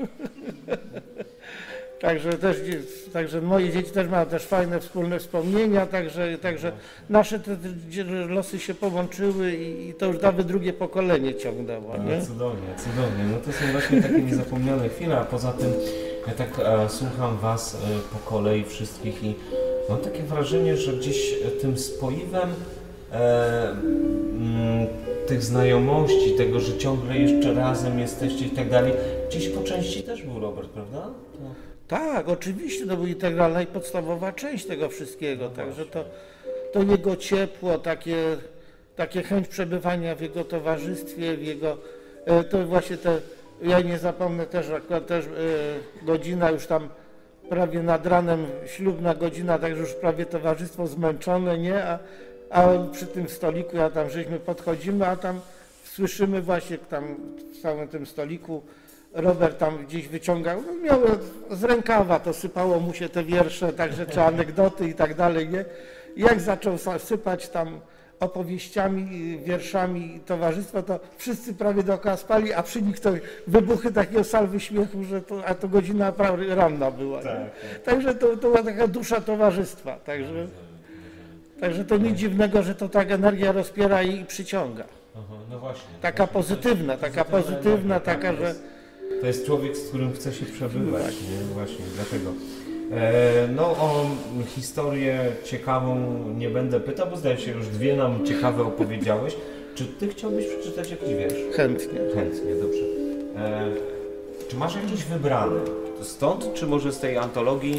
Także też, także moje dzieci też mają też fajne wspólne wspomnienia, także, także nasze te, te losy się połączyły i, i to już nawet drugie pokolenie ciągnęło. Nie? No, cudownie, cudownie. No to są właśnie takie niezapomniane chwile, a poza tym ja tak e, słucham Was e, po kolei wszystkich i mam takie wrażenie, że gdzieś tym spoiwem e, m, tych znajomości, tego, że ciągle jeszcze razem jesteście i tak dalej, gdzieś po części też był Robert, prawda? To... Tak, oczywiście, to była integralna i podstawowa część tego wszystkiego, także to, to jego ciepło, takie, takie chęć przebywania w jego towarzystwie, w jego, to właśnie te, ja nie zapomnę też, akurat też godzina już tam prawie nad ranem, ślubna godzina, także już prawie towarzystwo zmęczone, nie, a, a przy tym stoliku, ja tam żeśmy podchodzimy, a tam słyszymy właśnie tam w całym tym stoliku, Robert tam gdzieś wyciągał, no miał z rękawa, to sypało mu się te wiersze, także czy anegdoty i tak dalej, nie? I jak zaczął sypać tam opowieściami, wierszami towarzystwa, to wszyscy prawie dookoła spali, a przy nich to wybuchy takiego salwy śmiechu, że to, a to godzina ranna była. Tak, tak. Także to, to była taka dusza towarzystwa, także, także to nic dziwnego, że to tak energia rozpiera i, i przyciąga. Aha, no właśnie. Taka pozytywna, taka pozytywna, taka, że... To jest człowiek, z którym chce się przebywać, nie? Właśnie, dlatego. E, no o historię ciekawą nie będę pytał, bo zdaje się, już dwie nam ciekawe opowiedziałeś. Czy ty chciałbyś przeczytać jakiś wiersz? Chętnie. Chętnie, dobrze. E, czy masz jakiś wybrany? Stąd, czy może z tej antologii?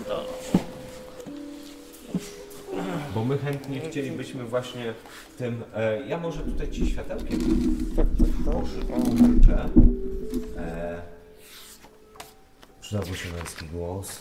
Bo my chętnie chcielibyśmy właśnie tym... E, ja może tutaj ci światełkiem pożyczę. E, przydałby się męski głos.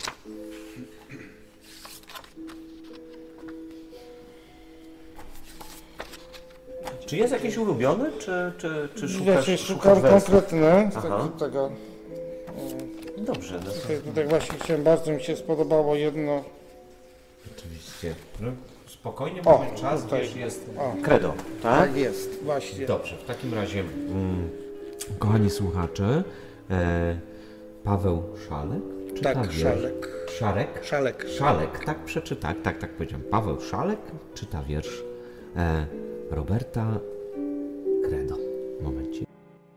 Czy jest jakiś ulubiony, czy, czy, czy szukasz, ja szukam konkretne tego, tego. Dobrze. No tutaj, tutaj właśnie chciałem, bardzo mi się spodobało jedno. Oczywiście. No, spokojnie mamy czas, tutaj wiesz, jest o, credo, tak? Tak jest, właśnie. Dobrze, w takim razie, mm, kochani słuchacze, e, Paweł Szalek? Czyta Tak, wiersz. Szalek. Szarek? Szalek. Szalek, tak przeczyta, tak, tak, tak powiedziałem. Paweł Szalek czyta wiersz e, Roberta Credo. Momencik.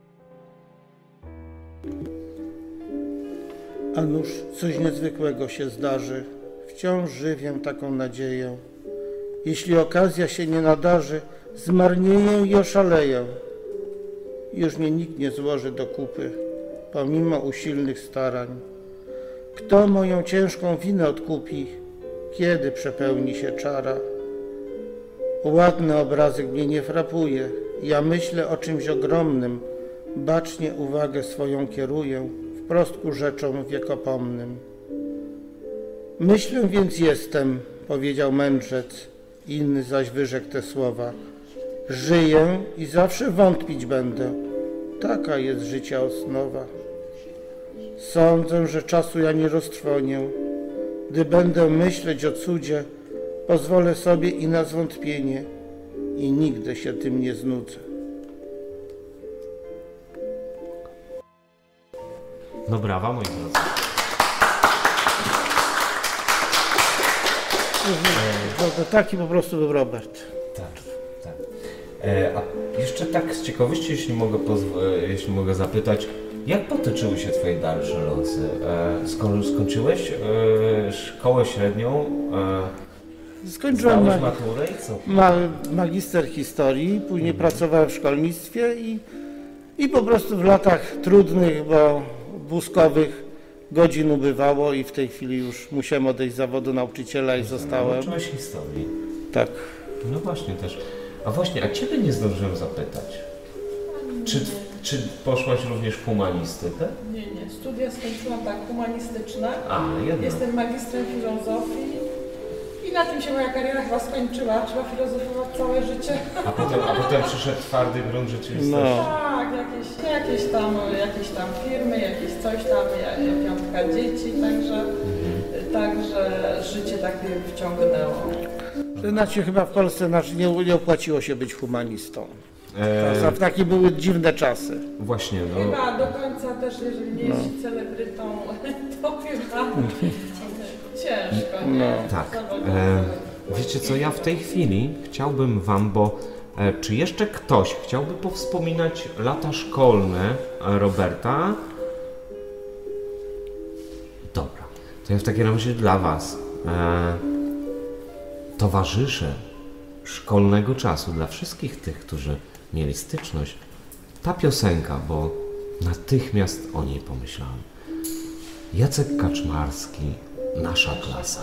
A nuż coś niezwykłego się zdarzy, wciąż żywię taką nadzieję. Jeśli okazja się nie nadarzy, zmarnieję i oszaleję. Już mnie nikt nie złoży do kupy, pomimo usilnych starań. Kto moją ciężką winę odkupi, kiedy przepełni się czara? Ładny obrazek mnie nie frapuje, ja myślę o czymś ogromnym, bacznie uwagę swoją kieruję, wprost ku rzeczom wiekopomnym. Myślę więc jestem, powiedział mędrzec, inny zaś wyrzekł te słowa. Żyję i zawsze wątpić będę, taka jest życia osnowa. Sądzę, że czasu ja nie roztrwonię, gdy będę myśleć o cudzie, pozwolę sobie i na zwątpienie i nigdy się tym nie znudzę. No brawa, moi drodzy. No, taki po prostu był Robert. Tak, tak. E, a jeszcze tak z ciekawości, jeśli mogę, jeśli mogę zapytać, jak potoczyły się Twoje dalsze losy? E, skoro skończyłeś e, szkołę średnią, e, skończyłem zdałeś maturę i co? Ma, magister historii, później mhm. pracowałem w szkolnictwie i, i po prostu w latach trudnych, bo wózkowych godzin ubywało i w tej chwili już musiałem odejść z zawodu nauczyciela i zostałem. Uczyłeś historii. Tak. No właśnie też. A właśnie, a Ciebie nie zdążyłem zapytać. Czy, czy poszłaś również w humanistykę? Nie, nie. Studia skończyłam tak humanistyczne. A, jednak. Jestem magistrem filozofii I na tym się moja kariera chyba skończyła. Trzeba filozofować całe życie. A potem, a potem przyszedł twardy grunt rzeczywistości. No. Tak, jakieś, jakieś, tam, jakieś tam firmy, jakieś coś tam, ja- ja piątka dzieci, także, także życie takie wciągnęło. Znaczy chyba w Polsce znaczy nie, nie opłaciło się być humanistą. E, Takie były dziwne czasy. właśnie, no. Chyba do końca też, jeżeli nie jest się celebrytą, to chyba ciężko. No. Tak. E, wiecie co, ja w tej chwili chciałbym wam, bo e, czy jeszcze ktoś chciałby powspominać lata szkolne Roberta? Dobra, to ja w takim razie dla was, e, towarzysze szkolnego czasu, dla wszystkich tych, którzy mieli styczność, ta piosenka, bo natychmiast o niej pomyślałem. Jacek Kaczmarski, Nasza klasa.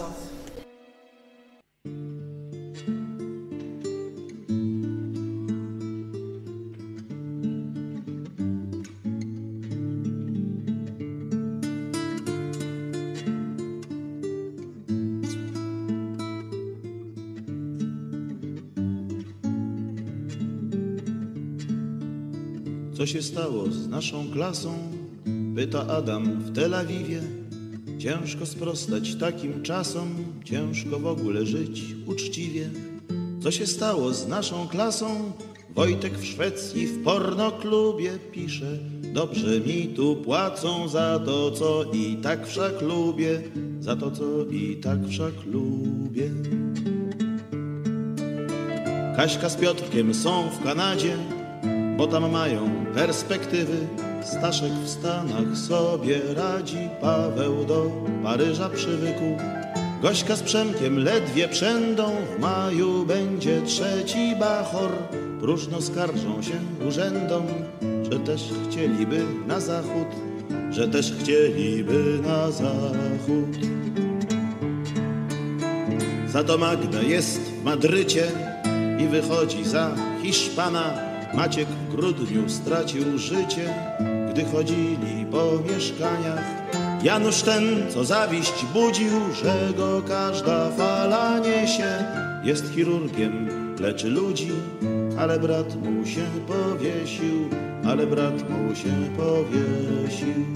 Co się stało z naszą klasą? Pyta Adam w Tel Awiwie. Ciężko sprostać takim czasom, ciężko w ogóle żyć uczciwie. Co się stało z naszą klasą? Wojtek w Szwecji w pornoklubie pisze. Dobrze mi tu płacą za to, co i tak wszak lubię, za to, co i tak wszak lubię. Kaśka z Piotrkiem są w Kanadzie, bo tam mają perspektywy. Staszek w Stanach sobie radzi, Paweł do Paryża przywykł. Gośka z Przemkiem ledwie przędą, w maju będzie trzeci bachor. Próżno skarżą się urzędom, że też chcieliby na zachód, że też chcieliby na zachód. Za to Magda jest w Madrycie i wychodzi za Hiszpana. Maciek w grudniu stracił życie, gdy chodzili po mieszkaniach. Janusz ten, co zawiść budził, że go każda fala niesie. Jest chirurgiem, leczy ludzi, ale brat mu się powiesił, ale brat mu się powiesił.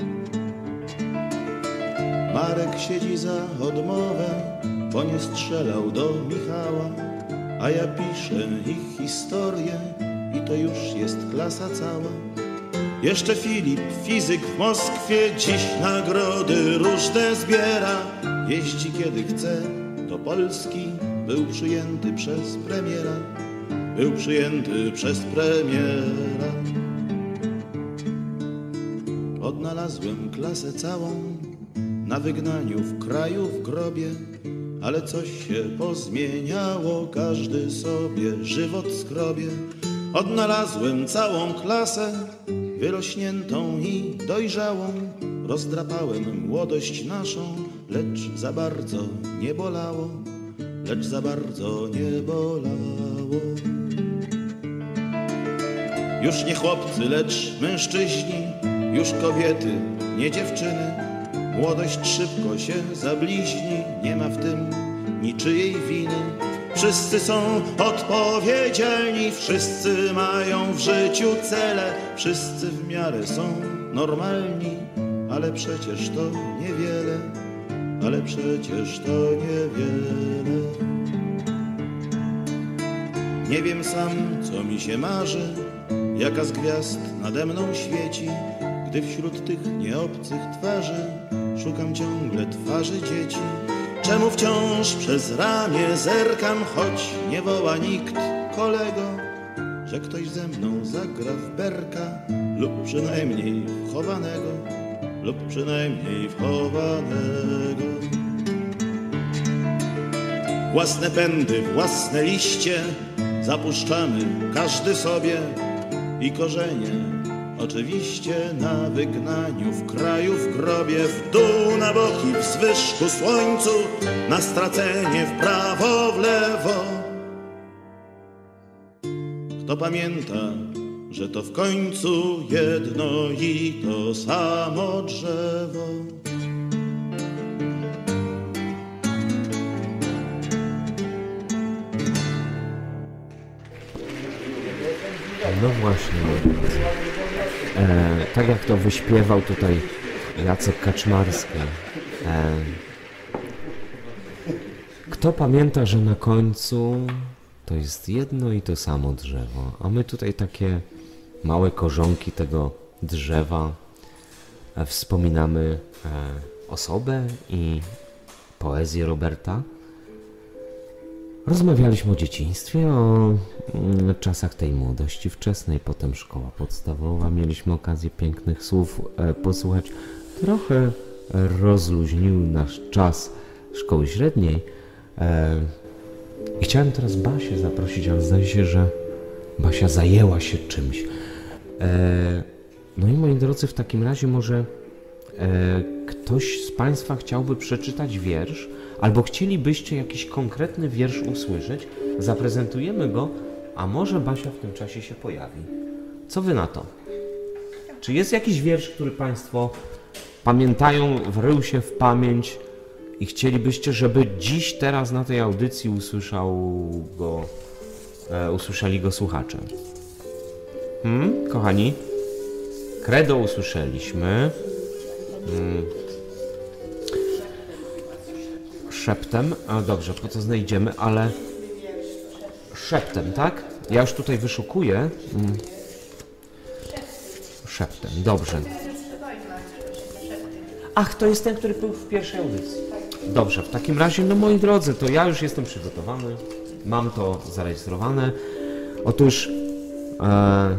Marek siedzi za odmowę, bo nie strzelał do Michała, a ja piszę ich historię i to już jest klasa cała. Jeszcze Filip, fizyk w Moskwie, dziś nagrody różne zbiera. Jeździ kiedy chce do Polski, był przyjęty przez premiera, był przyjęty przez premiera. Odnalazłem klasę całą na wygnaniu w kraju w grobie, ale coś się pozmieniało, każdy sobie żywot skrobie. Odnalazłem całą klasę, wyrośniętą i dojrzałą. Rozdrapałem młodość naszą, lecz za bardzo nie bolało, lecz za bardzo nie bolało. Już nie chłopcy, lecz mężczyźni, już kobiety, nie dziewczyny. Młodość szybko się zabliźni, nie ma w tym niczyjej winy. Wszyscy są odpowiedzialni, wszyscy mają w życiu cele, wszyscy w miarę są normalni, ale przecież to niewiele, ale przecież to niewiele. Nie wiem sam, co mi się marzy, jaka z gwiazd nade mną świeci, gdy wśród tych nieobcych twarzy szukam ciągle twarzy dzieci. Czemu wciąż przez ramię zerkam, choć nie woła nikt kolego, że ktoś ze mną zagra w berka, lub przynajmniej wchowanego, lub przynajmniej wchowanego. Własne pędy, własne liście zapuszczamy każdy sobie i korzenie oczywiście na wygnaniu, w kraju, w grobie, w dół, na boki, w zwyżku słońcu, na stracenie, w prawo, w lewo. Kto pamięta, że to w końcu jedno i to samo drzewo. No właśnie. E, tak jak to wyśpiewał tutaj Jacek Kaczmarski. E, kto pamięta, że na końcu to jest jedno i to samo drzewo, a my tutaj takie małe korzonki tego drzewa e, wspominamy e, osobę i poezję Roberta. Rozmawialiśmy o dzieciństwie, o mm, czasach tej młodości wczesnej, potem szkoła podstawowa. Mieliśmy okazję pięknych słów e, posłuchać. Trochę rozluźnił nasz czas szkoły średniej. E, I chciałem teraz Basię zaprosić, ale zdaje się, że Basia zajęła się czymś. E, no i moi drodzy, w takim razie może e, ktoś z Państwa chciałby przeczytać wiersz, albo chcielibyście jakiś konkretny wiersz usłyszeć, zaprezentujemy go, a może Basia w tym czasie się pojawi. Co Wy na to? Czy jest jakiś wiersz, który Państwo pamiętają, wrył się w pamięć i chcielibyście, żeby dziś, teraz na tej audycji usłyszał go, e, usłyszeli go słuchacze? Hmm, kochani? Credo usłyszeliśmy. Hmm. Szeptem, a dobrze, po co znajdziemy, ale szeptem, tak? Ja już tutaj wyszukuję. Hmm. Szeptem, dobrze. Ach, to jest ten, który był w pierwszej audycji. Dobrze, w takim razie, no moi drodzy, to ja już jestem przygotowany, mam to zarejestrowane. Otóż e,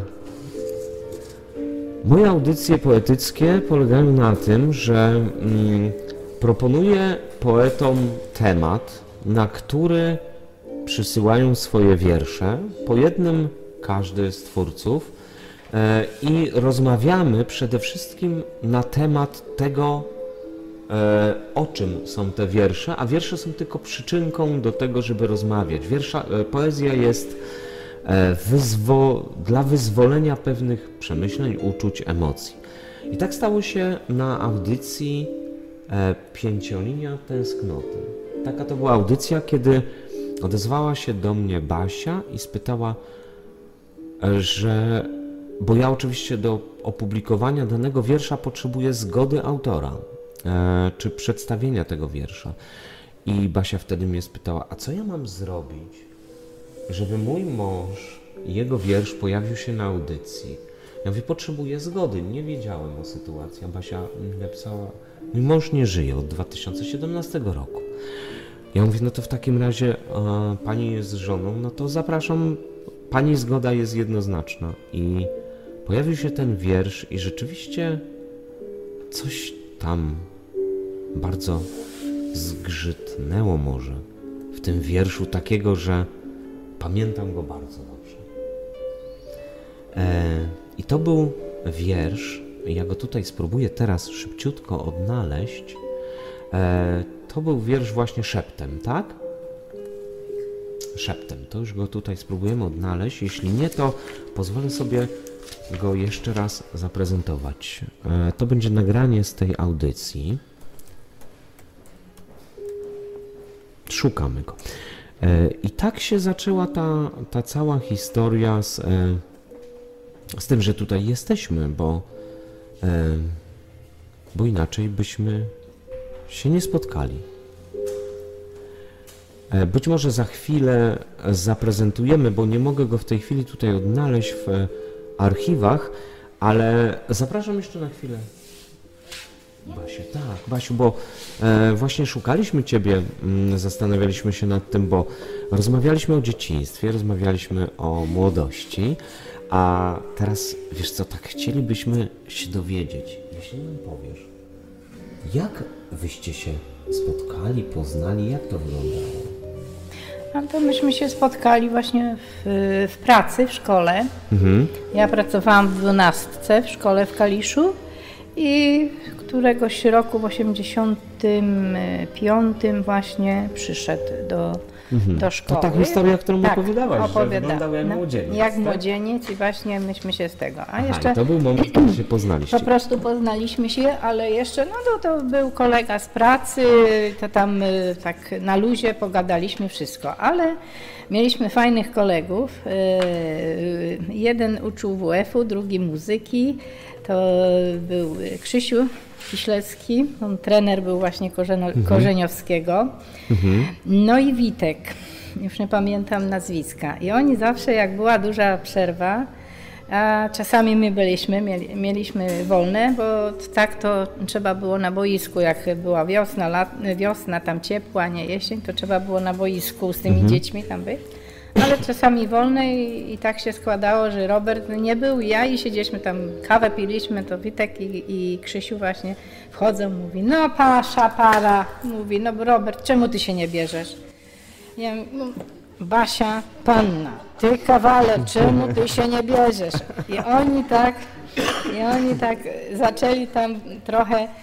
moje audycje poetyckie polegają na tym, że mm, proponuję poetom temat, na który przysyłają swoje wiersze, po jednym każdy z twórców, e, i rozmawiamy przede wszystkim na temat tego, e, o czym są te wiersze, a wiersze są tylko przyczynką do tego, żeby rozmawiać. Wiersza, e, poezja jest e, wyzwo, dla wyzwolenia pewnych przemyśleń, uczuć, emocji. I tak stało się na audycji e, Pięciolinia Tęsknoty. Taka to była audycja, kiedy odezwała się do mnie Basia i spytała, że, bo ja oczywiście do opublikowania danego wiersza potrzebuję zgody autora, e, czy przedstawienia tego wiersza. I Basia wtedy mnie spytała, a co ja mam zrobić, żeby mój mąż, jego wiersz pojawił się na audycji? Ja mówię, potrzebuję zgody, nie wiedziałem o sytuacji. A Basia mi napisała, mój mąż nie żyje od dwa tysiące siedemnastego roku. Ja mówię, no to w takim razie a, pani jest żoną, no to zapraszam, pani zgoda jest jednoznaczna. I pojawił się ten wiersz i rzeczywiście coś tam bardzo zgrzytnęło może w tym wierszu takiego, że pamiętam go bardzo dobrze. E, I to był wiersz, ja go tutaj spróbuję teraz szybciutko odnaleźć. E, to był wiersz właśnie Szeptem, tak? Szeptem, to już go tutaj spróbujemy odnaleźć. Jeśli nie, to pozwolę sobie go jeszcze raz zaprezentować. E, to będzie nagranie z tej audycji. Szukamy go. E, I tak się zaczęła ta, ta cała historia z, e, z tym, że tutaj jesteśmy, bo, e, bo inaczej byśmy się nie spotkali. E, być może za chwilę zaprezentujemy, bo nie mogę go w tej chwili tutaj odnaleźć w e, archiwach, ale zapraszam jeszcze na chwilę. Basiu, tak, Basiu, bo e, właśnie szukaliśmy Ciebie, m, zastanawialiśmy się nad tym, bo rozmawialiśmy o dzieciństwie, rozmawialiśmy o młodości, a teraz, wiesz co, tak chcielibyśmy się dowiedzieć, jeśli nam powiesz, jak wyście się spotkali, poznali, jak to wyglądało? No to myśmy się spotkali właśnie w, w pracy, w szkole. Mhm. Ja pracowałam w dwunastce w szkole w Kaliszu i któregoś roku w osiemdziesiątym piątym właśnie przyszedł do Mhm. do szkoły. To ta historia, którą tak, opowiadałaś, opowiada. że wyglądał jak no, młodzieniec. Jak tak? młodzieniec i właśnie myśmy się z tego. A Aha, jeszcze i to był moment, kiedy się poznaliście. po prostu poznaliśmy się, ale jeszcze, no to, to był kolega z pracy, to tam y, tak na luzie pogadaliśmy wszystko, ale mieliśmy fajnych kolegów. Y, y, jeden uczył W F-u, drugi muzyki, to był Krzysiu Kiślecki, on trener był właśnie Korzeno, mhm. Korzeniowskiego, Mhm. no i Witek, już nie pamiętam nazwiska. I oni zawsze, jak była duża przerwa, a czasami my byliśmy, mieli, mieliśmy wolne, bo tak to trzeba było na boisku, jak była wiosna, lat, wiosna tam ciepła, nie jesień, to trzeba było na boisku z tymi Mhm. dziećmi tam być. Ale czasami wolne i, i tak się składało, że Robert nie był, ja i siedzieliśmy tam, kawę piliśmy, to Witek i, i Krzysiu właśnie wchodzą, mówi, no pasza, para, mówi, no Robert, czemu ty się nie bierzesz? Ja mówię, no, Basia, panna, ty kawaler, czemu ty się nie bierzesz? I oni tak, i oni tak zaczęli tam trochę y,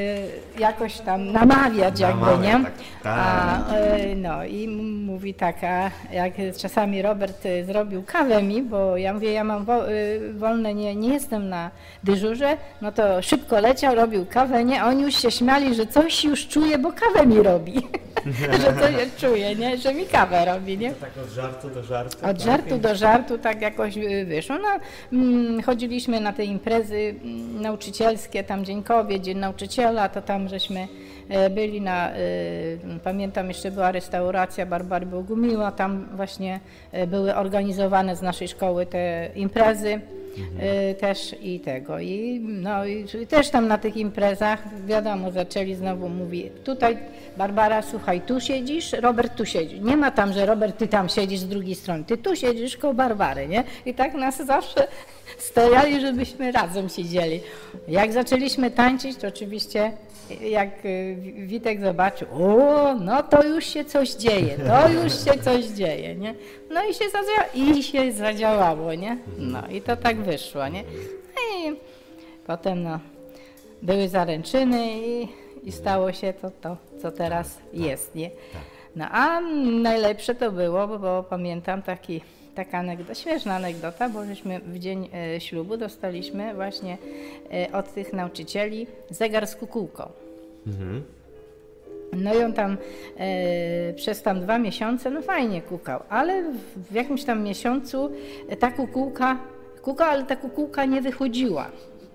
jakoś tam namawiać jakby, nie? Tak, tak. A, y, no i m- mówi tak, a jak czasami Robert y, zrobił kawę mi, bo ja mówię, ja mam wo, y, wolne, nie, nie jestem na dyżurze, no to szybko leciał, robił kawę, nie? A oni już się śmiali, że coś już czuje, bo kawę mi robi. Że coś czuje, nie? Że mi kawę robi, nie? Tak od żartu do żartu. Od tak? żartu do żartu tak jakoś y, wyszło. No, mm, chodziliśmy na te imprezy mm, nauczycielskie, tam Dzień Kobiet, Dzień Nauczyciela, to tam żeśmy e, byli na, y, pamiętam jeszcze była restauracja Barbary Bogumiła, tam właśnie e, były organizowane z naszej szkoły te imprezy. Y, też i tego. I, no, i, i też tam na tych imprezach, wiadomo, zaczęli znowu mówi, tutaj Barbara, słuchaj, tu siedzisz, Robert tu siedzi. Nie ma tam, że Robert, ty tam siedzisz z drugiej strony, ty tu siedzisz koło Barbary, nie? I tak nas zawsze stajali, żebyśmy razem siedzieli. Jak zaczęliśmy tańczyć, to oczywiście jak y, Witek zobaczył, o, no to już się coś dzieje, to już się coś dzieje, nie? No i się, zadzia- i się zadziałało, nie? No i to tak wyszło, nie? No i potem no, były zaręczyny i, i stało się to, to, co teraz jest, nie? No a najlepsze to było, bo, bo pamiętam taki, taka anegdota, śmieszna anegdota, bo żeśmy w dzień e, ślubu dostaliśmy właśnie e, od tych nauczycieli zegar z kukułką. Mhm. No i on tam e, przez tam dwa miesiące, no fajnie kukał, ale w, w jakimś tam miesiącu ta kukułka, kukał, ale ta kukułka nie wychodziła.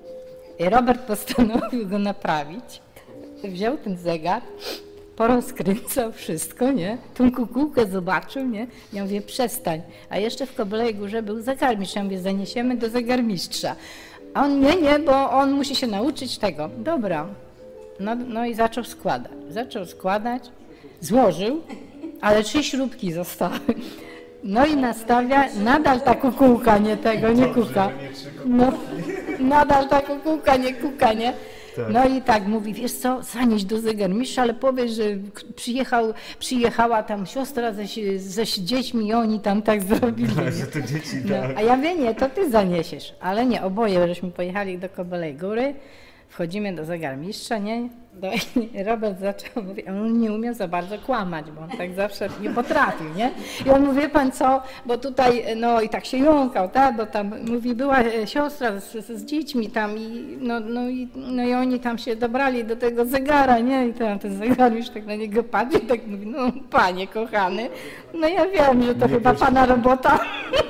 I Robert postanowił go naprawić. Wziął ten zegar, porozkręcał wszystko, nie? Tą kukułkę zobaczył, nie? Ja mówię, przestań. A jeszcze w Kobyłej Górze był zegarmistrz. Ja mówię, zaniesiemy do zegarmistrza. A on, nie, nie, bo on musi się nauczyć tego. Dobra. No, no i zaczął składać. Zaczął składać, złożył, ale trzy śrubki zostały. No i nastawia, nadal ta kukułka, nie tego, nie kuka. No, nadal ta kukułka, nie kuka, nie? No i tak mówi, wiesz co, zanieś do zegarmistrza, ale powiedz, że przyjechał, przyjechała tam siostra ze, ze dziećmi i oni tam tak zrobili. Że to dzieci, No, tak. a ja mówię, nie, to ty zaniesiesz. Ale nie, oboje żeśmy pojechali do Kobyłej Góry, wchodzimy do zegarmistrza, nie? No i Robert zaczął mówić, on nie umiał za bardzo kłamać, bo on tak zawsze nie potrafił, nie? I on mówi, wie pan co, bo tutaj, no i tak się jąkał, tak? Bo tam, mówi, była siostra z, z dziećmi tam i no, no, i no i oni tam się dobrali do tego zegara, nie? I tam ten zegarmistrz tak na niego patrzy i tak mówi, no panie kochany, no ja wiem, że to Nie chyba poś- pana robota.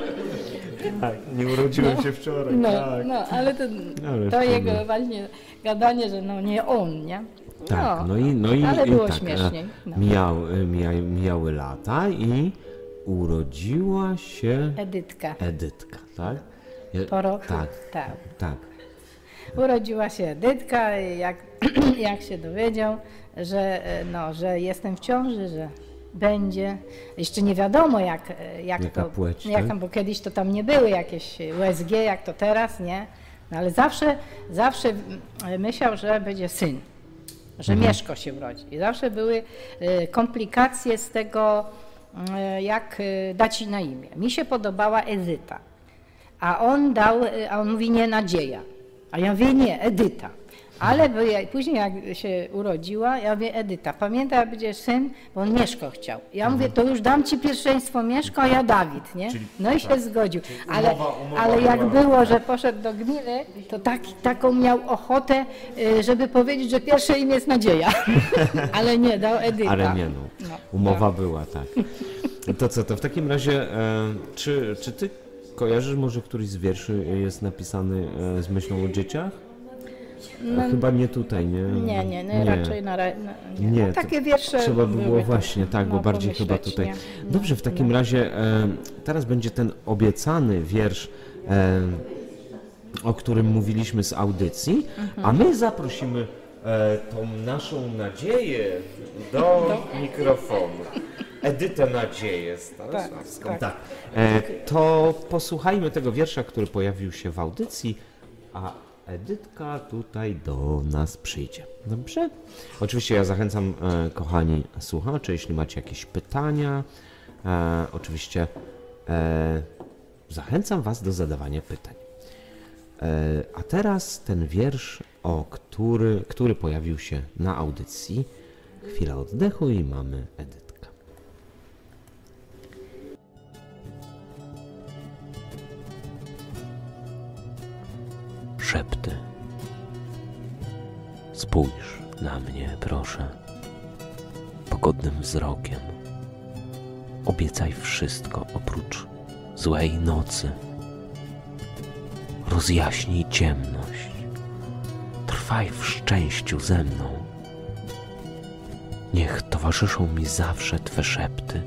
Tak, nie urodziłem się wczoraj, No, tak. no ale to, Ale to wtedy- jego właśnie gadanie, że no nie on, nie? Tak, no i, no i, ale i było tak, śmieszniej. No. Mijał, mija, mijały lata i urodziła się Edytka. Edytka, tak? Ja- Po roku. Tak, tak. tak. Urodziła się Edytka i jak, jak się dowiedział, że, e, no, że jestem w ciąży, że będzie. Jeszcze nie wiadomo jak, e, jak Jaka to, płeć, jak, tak? bo kiedyś to tam nie były jakieś U S G, jak to teraz, nie? No, ale zawsze, zawsze mm, myślał, że będzie syn, że Mhm. Mieszko się urodzi. I zawsze były e, komplikacje z tego, e, jak e, dać jej na imię. Mi się podobała Edyta, a on dał, e, a on mówi nie, Nadzieja. A ja mówię, nie, Edyta. Ale bo ja, później jak się urodziła, ja mówię, Edyta, pamiętaj, jak będzie syn, bo on Mieszko chciał. Ja Mhm. mówię, to już dam ci pierwszeństwo Mieszko, a ja Dawid, nie? Czyli- No i się tak. zgodził. Czyli Ale, umowa- umowa ale jak była- było, że poszedł do gminy, to tak, taką miał ochotę, y, żeby powiedzieć, że pierwsze imię jest Nadzieja. Ale nie, dał Edyta. Ale nie no, No, umowa była, tak. To co, to w takim razie, e, czy, czy ty kojarzysz może któryś z wierszy jest napisany e, z myślą o dzieciach? No, Chyba nie tutaj, nie? Nie, nie, nie, raczej na, ra- na nie. Nie, No, to takie wiersze trzeba by było były, właśnie, tak, bo no, bardziej chyba pomyśleć, tutaj. nie? No, Dobrze, w takim no. razie e, teraz będzie ten obiecany wiersz, e, o którym mówiliśmy z audycji, Mhm. a my zaprosimy e, tą naszą Nadzieję do mikrofonu. Edytę Nadzieję Stanisławską. Tak, Tak. E, to posłuchajmy tego wiersza, który pojawił się w audycji, a Edytka tutaj do nas przyjdzie. Dobrze? Oczywiście ja zachęcam, e, kochani słuchacze, jeśli macie jakieś pytania, e, oczywiście e, zachęcam was do zadawania pytań. E, a teraz ten wiersz, o który, który pojawił się na audycji. Chwila oddechu i mamy Edytkę. Szepty. Spójrz na mnie, proszę, pogodnym wzrokiem. Obiecaj wszystko oprócz złej nocy. Rozjaśnij ciemność. Trwaj w szczęściu ze mną. Niech towarzyszą mi zawsze Twe szepty.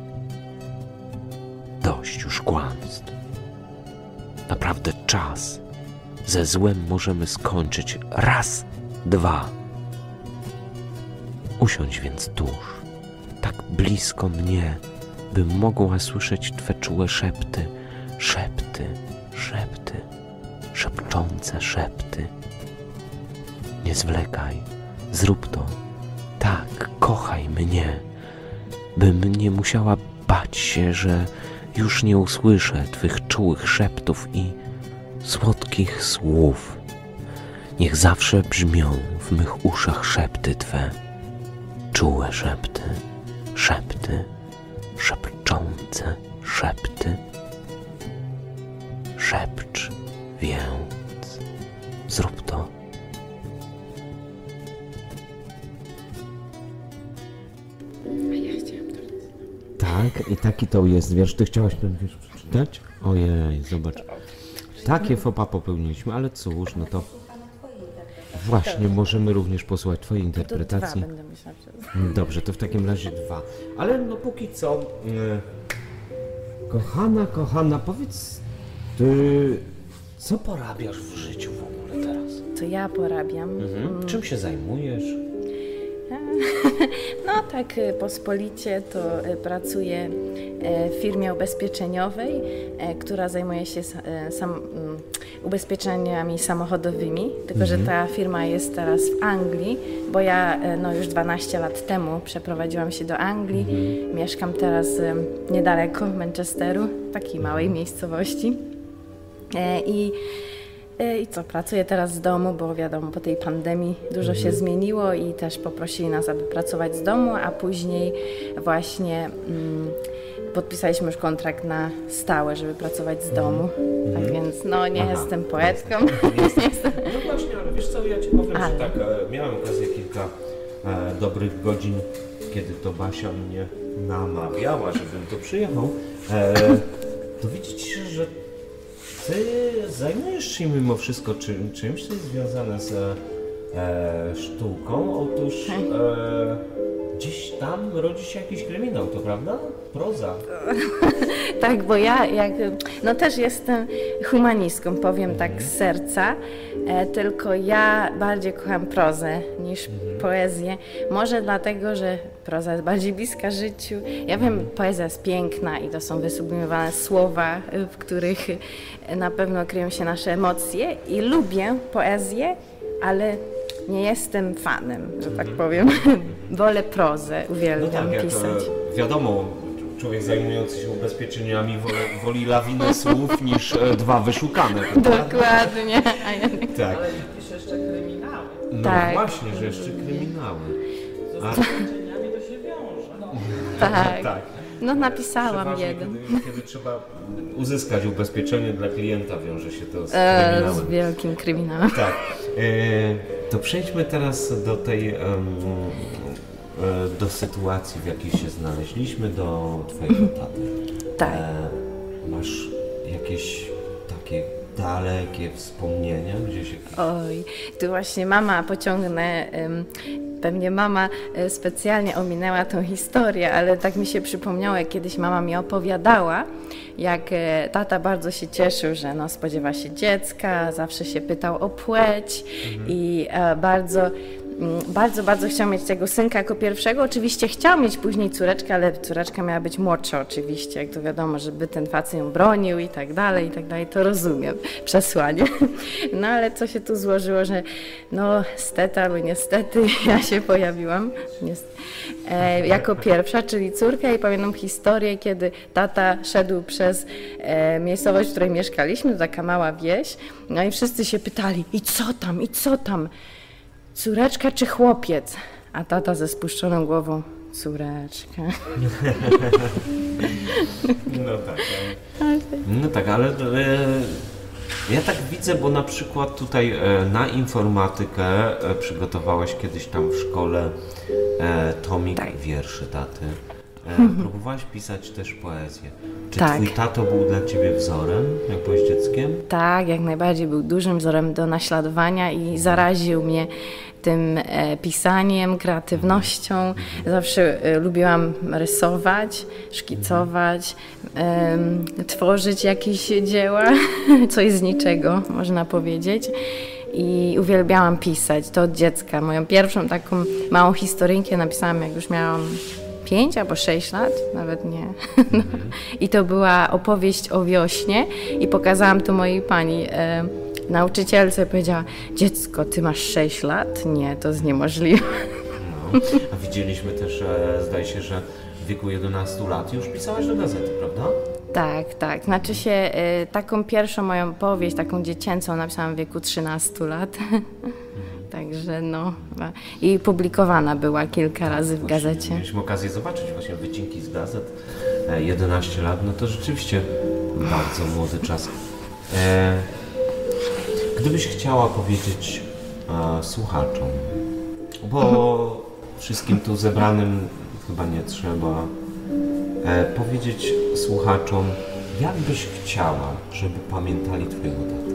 Dość już kłamstw. Naprawdę czas. Ze złem możemy skończyć raz, dwa. Usiądź więc tuż, tak blisko mnie, bym mogła słyszeć Twe czułe szepty, szepty, szepty, szepczące szepty. Nie zwlekaj, zrób to, tak, kochaj mnie, bym nie musiała bać się, że już nie usłyszę Twych czułych szeptów i słodkich słów. Niech zawsze brzmią w mych uszach szepty Twe, czułe szepty, szepty, szepczące szepty. Szepcz więc, zrób to. Tak, i taki to jest wiersz. Ty chciałaś ten wiersz przeczytać? Ojej, zobacz. Takie fopa popełniliśmy, ale cóż, no to właśnie możemy również posłuchać Twojej interpretacji. To dwa będę myślała przez... Dobrze, to w takim razie dwa. Ale no póki co, e, kochana, kochana, powiedz, Ty co porabiasz w życiu w ogóle teraz? To ja porabiam. Mhm. Mm. Czym się zajmujesz? No tak y, pospolicie to y, pracuję y, w firmie ubezpieczeniowej, y, która zajmuje się s- y, sam, mm, ubezpieczeniami samochodowymi, tylko że ta firma jest teraz w Anglii, bo ja y, no, już dwanaście lat temu przeprowadziłam się do Anglii, mieszkam teraz y, niedaleko Manchesteru, takiej małej miejscowości. Y, I I co, pracuję teraz z domu, bo wiadomo, po tej pandemii dużo się zmieniło i też poprosili nas, aby pracować z domu, a później właśnie mm, podpisaliśmy już kontrakt na stałe, żeby pracować z domu. Tak więc, no nie Aha. jestem poetką. nie jestem... No właśnie, ale wiesz co, ja Ci powiem, Ale. że tak, e, miałem okazję kilka e, dobrych godzin, kiedy to Basia mnie namawiała, żebym tu przyjechał, e, to widzicie, że Ty zajmujesz się mimo wszystko czym, czymś, co jest związane z e, sztuką. Otóż e, gdzieś tam rodzi się jakiś kryminał, to prawda? Proza. Tak, bo ja jak, no też jestem humanistką, powiem tak z serca, e, tylko ja bardziej kocham prozę niż poezję. Może dlatego, że proza jest bardziej bliska życiu. Ja wiem, poezja jest piękna i to są wysublimowane słowa, w których na pewno kryją się nasze emocje i lubię poezję, ale nie jestem fanem, że tak powiem. Wolę prozę, No uwielbiam tak, jak pisać. e, wiadomo, człowiek zajmujący się ubezpieczeniami woli, woli lawinę słów niż e, dwa wyszukane. Prawda? Dokładnie. A ja... Tak. Ale pisze jeszcze kryminały. No tak. właśnie, że jeszcze kryminały. A... Tak. tak. No napisałam Przeważnie, jeden. Kiedy, kiedy trzeba uzyskać ubezpieczenie dla klienta, wiąże się to z E, kryminałem. z wielkim kryminałem. Tak. E, to przejdźmy teraz do tej, um, e, do sytuacji, w jakiej się znaleźliśmy, do twojego taty. Tak. E, masz jakieś takie dalekie wspomnienia gdzieś? Jakieś... Oj, tu właśnie mama pociągnę, ym, pewnie mama y, specjalnie ominęła tą historię, ale tak mi się przypomniało, jak kiedyś mama mi opowiadała, jak y, tata bardzo się cieszył, że no, spodziewa się dziecka, zawsze się pytał o płeć mhm. i y, bardzo Bardzo, bardzo chciał mieć tego synka jako pierwszego. Oczywiście chciał mieć później córeczkę, ale córeczka miała być młodsza oczywiście, jak to wiadomo, żeby ten facet ją bronił i tak dalej, i tak dalej, to rozumiem, przesłanie. No ale co się tu złożyło, że no stety albo niestety ja się pojawiłam e, jako pierwsza, czyli córka i pamiętam historię, kiedy tata szedł przez e, miejscowość, w której mieszkaliśmy, to taka mała wieś, no i wszyscy się pytali, i co tam, i co tam? Córeczka czy chłopiec? A tata ze spuszczoną głową, córeczka. No tak, ale, no tak, ale e, ja tak widzę, bo na przykład tutaj e, na informatykę e, przygotowałaś kiedyś tam w szkole e, tomik tak. wierszy taty. E, próbowałaś pisać też poezję. Czy tak. twój tato był dla ciebie wzorem, jak byłeś dzieckiem? Tak, jak najbardziej był dużym wzorem do naśladowania i zaraził mnie tym e, pisaniem, kreatywnością. Zawsze e, lubiłam rysować, szkicować, e, tworzyć jakieś dzieła, coś z niczego, można powiedzieć. I uwielbiałam pisać, to od dziecka. Moją pierwszą taką małą historyjkę napisałam, jak już miałam pięć albo sześć lat, nawet nie. No. I to była opowieść o wiośnie i pokazałam to mojej pani e, nauczycielce i powiedziała, dziecko, ty masz sześć lat? Nie, to jest niemożliwe. No. A widzieliśmy też, że zdaje się, że w wieku jedenastu lat już pisałaś do gazety, prawda? Tak, tak. Znaczy się e, taką pierwszą moją powieść, taką dziecięcą napisałam w wieku trzynastu lat. Także no, i publikowana była kilka razy w gazecie. Mieliśmy okazję zobaczyć właśnie wycinki z gazet. jedenaście lat, no to rzeczywiście bardzo młody czas. E, gdybyś chciała powiedzieć e, słuchaczom, bo mhm. wszystkim tu zebranym chyba nie trzeba e, powiedzieć słuchaczom, jak byś chciała, żeby pamiętali twojego tatę?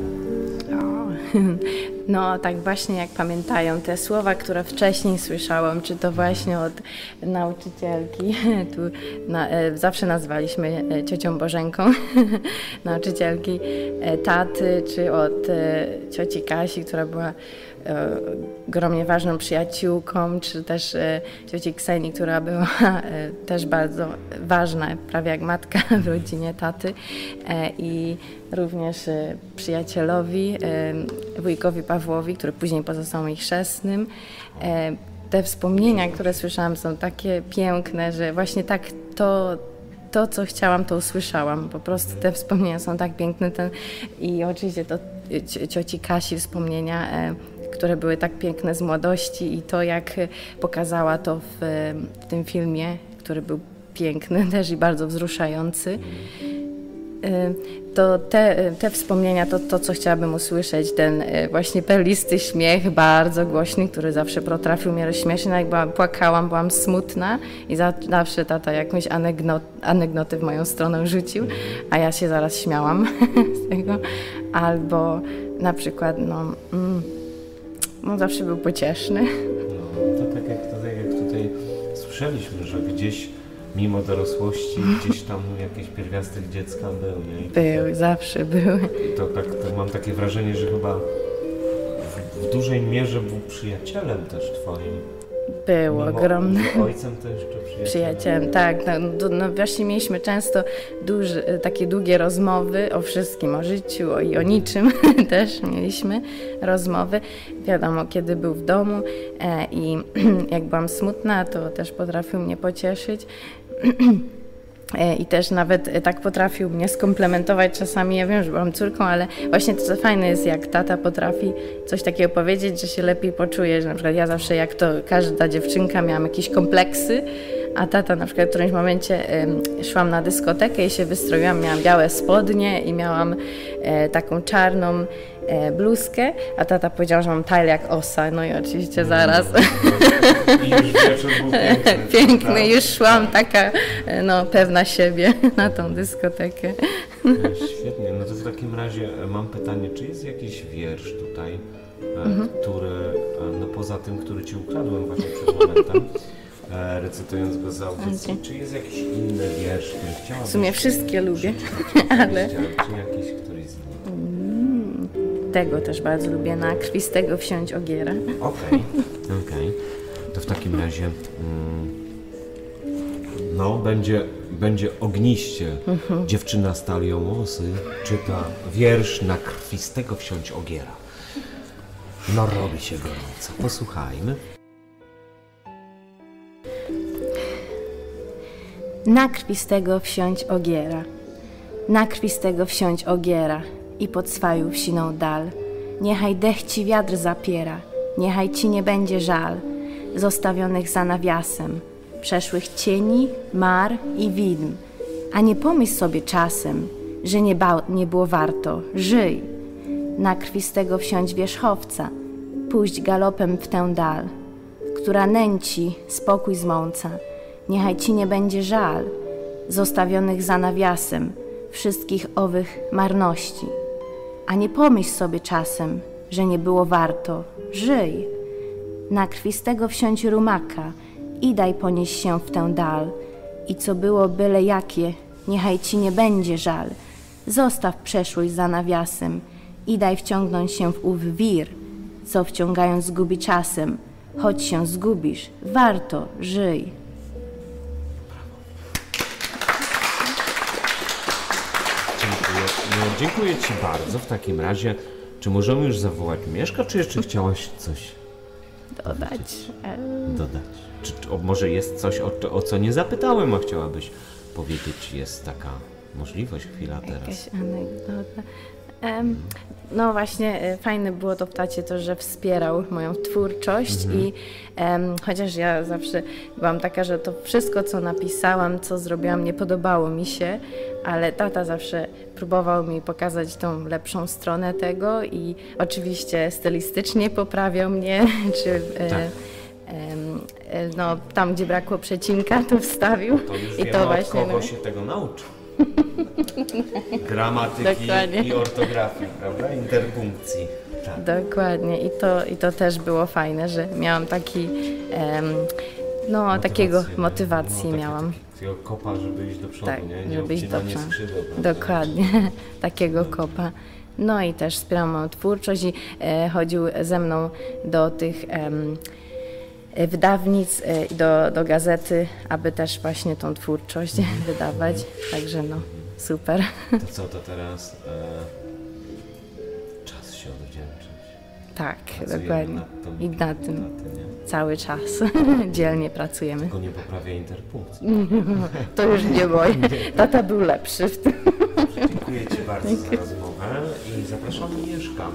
No tak właśnie jak pamiętają te słowa, które wcześniej słyszałam, czy to właśnie od nauczycielki, tu na, e, zawsze nazwaliśmy e, ciocią Bożenką, nauczycielki e, taty, czy od e, cioci Kasi, która była e, ogromnie ważną przyjaciółką, czy też e, cioci Ksenii, która była e, też bardzo ważna, prawie jak matka w rodzinie taty e, i również e, przyjacielowi, e, wujkowi Pawłowi, który później pozostał ich chrzestnym. E, te wspomnienia, które słyszałam, są takie piękne, że właśnie tak to, to co chciałam, to usłyszałam. Po prostu te wspomnienia są tak piękne. Ten, i oczywiście to cioci Kasi wspomnienia, e, które były tak piękne z młodości i to, jak pokazała to w, w tym filmie, który był piękny też i bardzo wzruszający. To te, te wspomnienia, to, to co chciałabym usłyszeć, ten właśnie perlisty śmiech, bardzo głośny, który zawsze potrafił mnie rozśmieszyć. Jak byłam, płakałam, byłam smutna i za, zawsze tata jakąś anegdot, anegdotę w moją stronę rzucił, a ja się zaraz śmiałam z tego. Albo na przykład, no, mm, no zawsze był pocieszny. No, to tak jak tutaj, jak tutaj słyszeliśmy, że gdzieś mimo dorosłości gdzieś tam jakiś pierwiastek dziecka był, nie? Był, zawsze był. I to tak, to mam takie wrażenie, że chyba w, w dużej mierze był przyjacielem też twoim. Był ogromny. Ojcem też jeszcze przyjacielem. Przyjacielem, tak. No, no właśnie mieliśmy często duży, takie długie rozmowy o wszystkim, o życiu o, i o niczym też mieliśmy rozmowy. Wiadomo, kiedy był w domu e, i jak byłam smutna, to też potrafił mnie pocieszyć. I też nawet tak potrafił mnie skomplementować czasami. Ja wiem, że byłam córką, ale właśnie to co fajne jest, jak tata potrafi coś takiego powiedzieć, że się lepiej poczuje, że na przykład ja zawsze, jak to każda dziewczynka, miałam jakieś kompleksy, a tata na przykład w którymś momencie y, szłam na dyskotekę i się wystroiłam, miałam białe spodnie i miałam e, taką czarną e, bluzkę, a tata powiedział, że mam talę jak osa, no i oczywiście zaraz I już wieczór był piękny. piękny, już szłam taka no, pewna siebie na tą dyskotekę. Świetnie, no to w takim razie mam pytanie, czy jest jakiś wiersz tutaj, Mhm. który, no poza tym, który Ci ukradłem właśnie przed momentem, recytując go z audycji, Okay. czy jest jakiś inny wiersz, który chciałabyś... W sumie wszystkie lubię, ale... Czy jakiś któryś z nich? Mm, tego też bardzo lubię, na krwistego wsiąść ogiera. Okej, okay. okej. Okay. To w takim razie mm, no, będzie, będzie ogniście. Mhm. Dziewczyna z talią łosy czyta wiersz na krwistego wsiąść ogiera. No robi się gorąco. Posłuchajmy. Na krwistego wsiąść ogiera, na krwistego wsiąść ogiera i pod swaju wsiną dal. Niechaj dech ci wiatr zapiera, niechaj ci nie będzie żal zostawionych za nawiasem, przeszłych cieni, mar i widm. A nie pomyśl sobie czasem, że nie, ba- nie było warto, żyj. Na krwistego wsiąść wierzchowca, pójść galopem w tę dal, która nęci spokój zmąca. Niechaj ci nie będzie żal zostawionych za nawiasem wszystkich owych marności. A nie pomyśl sobie czasem, że nie było warto, żyj. Na krwistego wsiąść rumaka i daj ponieść się w tę dal. I co było byle jakie, niechaj ci nie będzie żal. Zostaw przeszłość za nawiasem i daj wciągnąć się w ów wir, co wciągając zgubi czasem. Choć się zgubisz, warto, żyj. Dziękuję. No, dziękuję Ci bardzo. W takim razie, czy możemy już zawołać Mieszka, czy jeszcze chciałaś coś dodać? Dodać. Czy, czy o, może jest coś, o, o co nie zapytałem, a chciałabyś powiedzieć, jest taka możliwość, chwila teraz. Jakaś anegdota. Um, no właśnie, e, fajne było to w tacie to, że wspierał moją twórczość Mhm. i em, chociaż ja zawsze byłam taka, że to wszystko, co napisałam, co zrobiłam, nie podobało mi się, ale tata zawsze próbował mi pokazać tą lepszą stronę tego i oczywiście stylistycznie poprawiał mnie, czy e, Tak. em, e, no, tam, gdzie brakło przecinka, to wstawił. To już I wiemy, to od właśnie kogo no. się tego nauczy. Gramatyki Dokładnie. i ortografii, prawda? Interpunkcji. Tak. Dokładnie i to, i to też było fajne, że miałam taki, em, no Motywację, takiego nie? motywację No, miałam. Takiego kopa, żeby iść do przodu, Tak, nie? Nie żeby iść do obcinanie przodu. skrzydeł, prawda? Dokładnie, takiego kopa. No i też wspierał moją twórczość i e, chodził ze mną do tych em, e, wydawnic e, i do, do gazety, aby też właśnie tą twórczość wydawać. Także no, super. To co, to teraz e, czas się odwdzięczyć. Tak, Pracujemy dokładnie. nad tą- I na tym nad tym, nie? cały czas dzielnie pracujemy. Tylko nie poprawia interpunkcji. To już nie boję. Tata był lepszy w tym. Dziękuję Ci bardzo za rozmowę i zapraszamy Mieszka.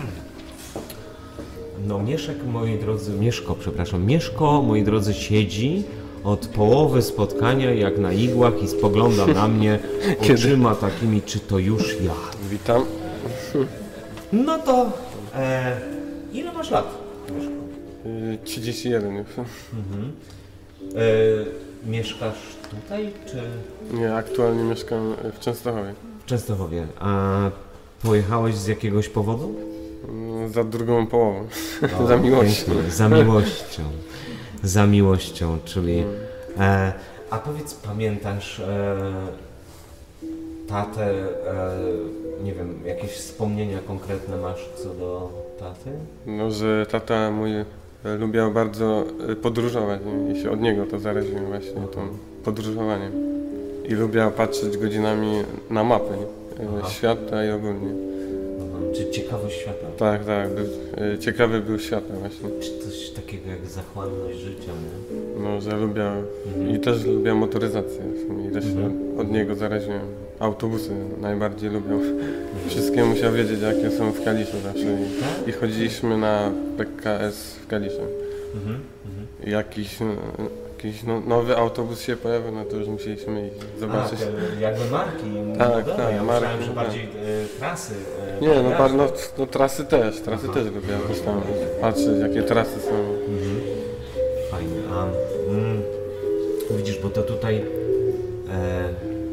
No Mieszek, moi drodzy, Mieszko, przepraszam, Mieszko, moi drodzy, siedzi od połowy spotkania jak na igłach i spogląda na mnie oczyma takimi, czy to już ja. Witam. No to e, ile masz lat, Mieszko? Y, trzydzieści jeden już. Mhm. E, mieszkasz tutaj, czy? Nie, aktualnie mieszkam w Częstochowie. W Częstochowie. A pojechałeś z jakiegoś powodu? Mm, Za drugą połową. O, Za miłością. pięknie. Za miłością. Za miłością, czyli... E, a powiedz, pamiętasz e, tatę, e, nie wiem, jakieś wspomnienia konkretne masz co do taty? No, że tata mój e, lubiał bardzo e, podróżować nie? I się od niego to zaraziłem właśnie tą podróżowaniem. I lubiał patrzeć godzinami na mapy nie? E, Aha. świata i ogólnie. Aha. Czy ciekawość świata? Tak, tak, był, y, ciekawy był świata właśnie. Czy coś takiego jak zachłanność życia, nie? No, że lubię Mhm. i też lubię motoryzację w sumie i też Mhm. od niego zaraziłem. Autobusy najbardziej lubią. Wszystkie musiał wiedzieć, jakie są w Kaliszu zawsze i, i chodziliśmy na P K S w Kaliszu. Mhm. Mhm. I jakiś, no, jakiś no, nowy autobus się pojawił, no to już musieliśmy iść zobaczyć. A, jakby marki. Tak, no, tak, ja marki. myślałem, że tak. bardziej e, trasy. E, Nie, no, par, no, pojazdy. no trasy też, trasy Aha. też lubię jakoś tam patrzeć, jakie trasy są. Mhm. Fajnie. A mm, widzisz, bo to tutaj e,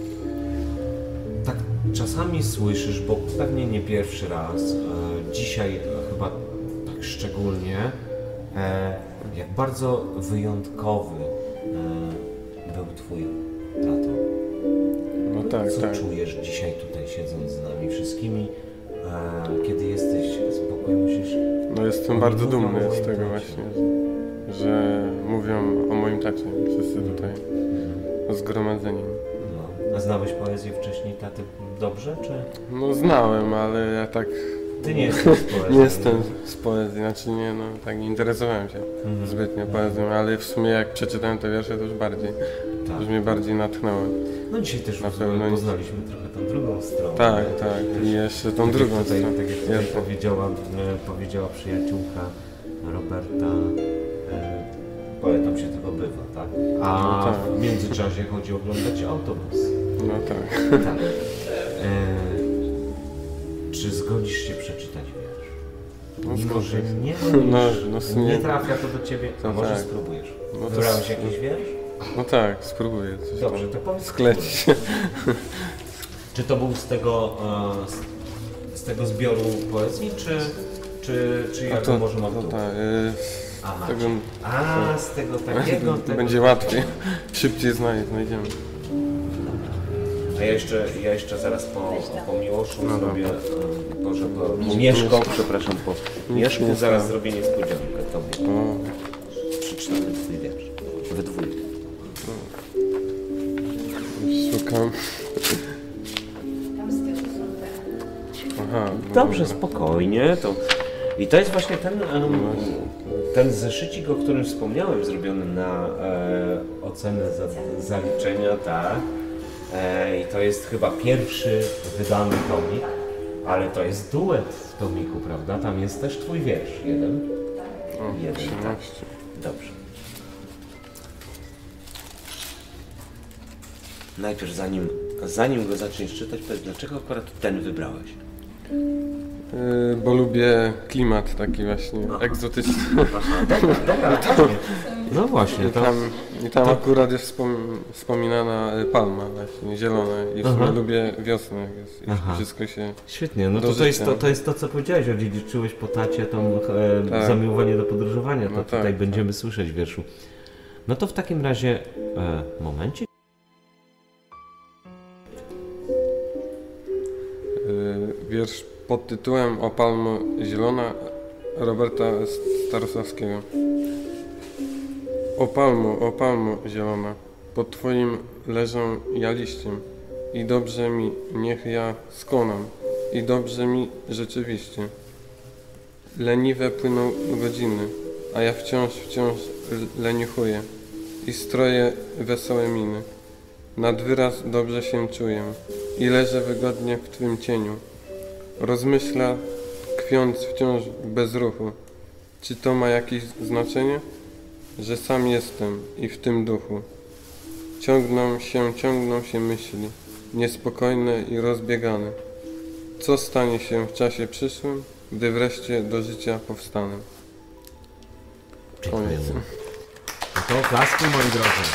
tak czasami słyszysz, bo pewnie nie pierwszy raz, e, dzisiaj e, chyba tak szczególnie, e, jak bardzo wyjątkowy e, był twój tato. No tak, Co tak. czujesz dzisiaj tutaj siedząc z nami wszystkimi, e, kiedy jesteś spokojny, musisz... No jestem Oni bardzo mówią dumny o z moim tego tacie. właśnie, że, że mówią o moim tacie wszyscy tutaj zgromadzeni. No. A znałeś poezję wcześniej taty dobrze, czy...? No znałem, ale ja tak... Ty nie jesteś z poezji. Nie jestem z poezji, znaczy nie, no tak nie interesowałem się Mhm. zbytnio poezją, ale w sumie jak przeczytałem te wiersze, to już bardziej, Tak. już mnie bardziej natchnęło. No dzisiaj też Na w pewno ogóle nie- poznaliśmy trochę tą drugą stronę. Tak, nie? tak. Też- I jeszcze tą tak drugą jak tutaj, stronę. Tak jak tutaj Jasne. powiedziała, e, powiedziała przyjaciółka Roberta, e, poetą się tylko bywa, tak? A No tak. w międzyczasie chodzi oglądać autobus. No tak. Tak. E, czy zgodzisz się przeczytać wiersz? No Mimo, że zgodzę. nie, No, lubisz, no w sumie- nie trafia to do ciebie, a No może tak. spróbujesz? No to Wybrałeś s- jakiś wiersz? No tak, spróbuję coś Dobrze, tam to powiedz, sklecić. Czy to był z tego, e, z, z tego zbioru poezji, czy, czy, czy jak to, może mam to tu? tak, y, Aha, z tego, a, z tego takiego, tego... będzie łatwiej, szybciej znaj, znajdziemy. A ja jeszcze, ja jeszcze zaraz po, po Miłoszu No zrobię, dobra. e, Boże, po Nic Mieszko, nie przepraszam, po Nic Mieszku nie zaraz stało. zrobię niespodziankę tobie. O, Przeczytamy twój wiersz, we dwójkę. szukam. Aha, no Dobrze, dobra. spokojnie. To... I to jest właśnie ten, em, ten zeszycik, o którym wspomniałem, zrobiony na e, ocenę za, zaliczenia, tak. E, I to jest chyba pierwszy wydany tomik, ale to jest duet w tomiku, prawda? Tam jest też twój wiersz, jeden. O, Jeden, tak. trzynaście. Dobrze. Najpierw, zanim, zanim go zaczniesz czytać, powiedz, dlaczego akurat ten wybrałeś? Y, bo lubię klimat taki właśnie egzotyczny. Aha, dobra, dobra, właśnie. No właśnie, I to- tam, i tam to- akurat jest wspom, wspominana y, palma właśnie, zielona i w sumie Aha. lubię wiosnę, jak jest, i Aha. wszystko się Świetnie, no do to, to, jest życia. to, to jest to, co powiedziałeś, że dziedziczyłeś po tacie tą e, Tak. zamiłowanie do podróżowania, to No tutaj tak, będziemy słyszeć w wierszu. No to w takim razie, e, momencik. Y, wiersz pod tytułem O palmo zielona Roberta Starosławskiego. O palmo, o palmo zielona, pod twoim leżą ja liściem i dobrze mi, niech ja skonam i dobrze mi rzeczywiście. Leniwe płyną godziny, a ja wciąż, wciąż l- leniuchuję i stroję wesołe miny. Nad wyraz dobrze się czuję i leżę wygodnie w twym cieniu. Rozmyśla, tkwiąc wciąż bez ruchu. Czy to ma jakieś znaczenie? Że sam jestem i w tym duchu. Ciągną się, ciągną się myśli, niespokojne i rozbiegane. Co stanie się w czasie przyszłym, gdy wreszcie do życia powstanę? Koniec. Dziękujemy. No to oklaski, moi drodzy.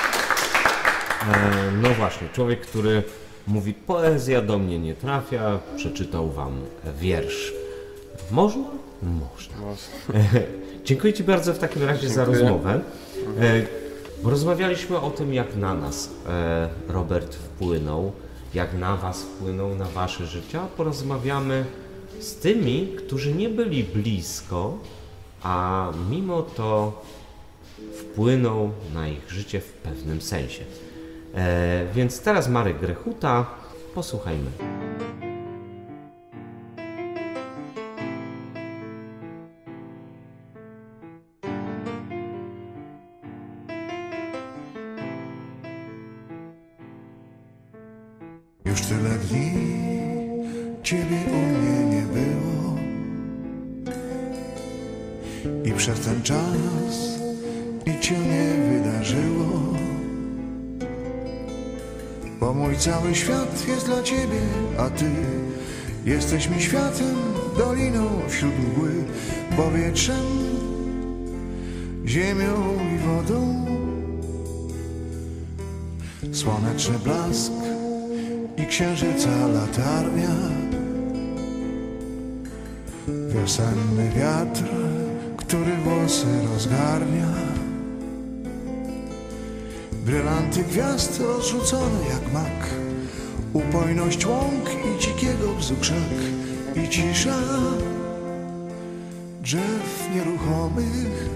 E, no właśnie, człowiek, który mówi, poezja do mnie nie trafia, przeczytał wam wiersz. Można? Można. Dziękuję ci bardzo w takim razie za Dziękuję. rozmowę. E, rozmawialiśmy o tym, jak na nas e, Robert wpłynął, jak na was wpłynął, na wasze życia. Porozmawiamy z tymi, którzy nie byli blisko, a mimo to wpłynął na ich życie w pewnym sensie. E, więc teraz Marek Grechuta, posłuchajmy. Już tyle dni ciebie u mnie nie było i przez ten czas nic się nie wydarzyło, bo mój cały świat jest dla ciebie, a ty jesteś mi światem, doliną wśród mgły, powietrzem, ziemią i wodą. Słoneczny blask i księżyca latarnia, wiosenny wiatr, który włosy rozgarnia, brylanty gwiazd rozrzucone jak mak, upojność łąk i dzikiego bzu krzak i cisza drzew nieruchomych.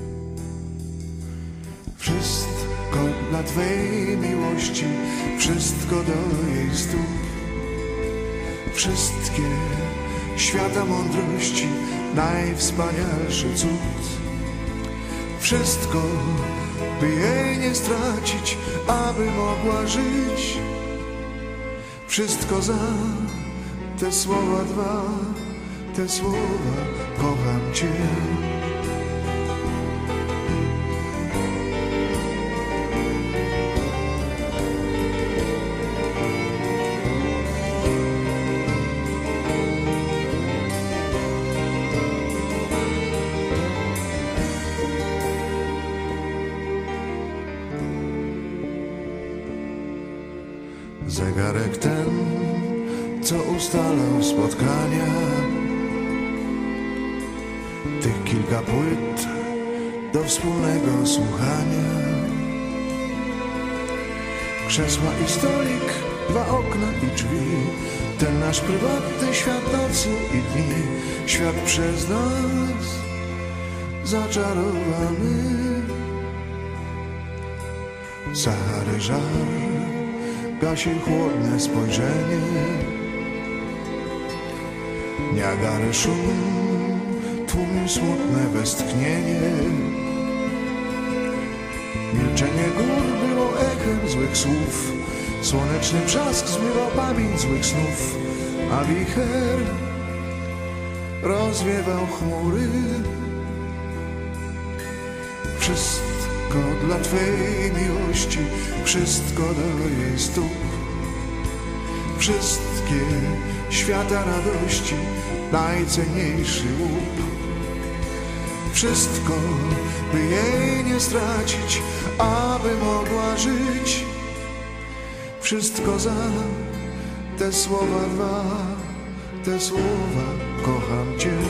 Wszystko dla Twej miłości, wszystko do jej stóp, wszystkie świata mądrości, najwspanialszy cud. Wszystko, by jej nie stracić, aby mogła żyć. Wszystko za te słowa dwa, te słowa kocham Cię. Zegarek ten, co ustalał spotkania, tych kilka płyt do wspólnego słuchania, krzesła i stolik, dwa okna i drzwi, ten nasz prywatny świat nocy i dni, świat przez nas zaczarowany. Sahary żar gasi chłodne spojrzenie, Niagary szum tłumił smutne westchnienie. Milczenie gór było echem złych słów, słoneczny brzask zmywał pamięć złych snów, a wicher rozwiewał chmury. Wszystko dla Twej miłości, wszystko do jej stóp, wszystkie świata radości, najcenniejszy łup. Wszystko, by jej nie stracić, aby mogła żyć. Wszystko za te słowa dwa, te słowa kocham Cię.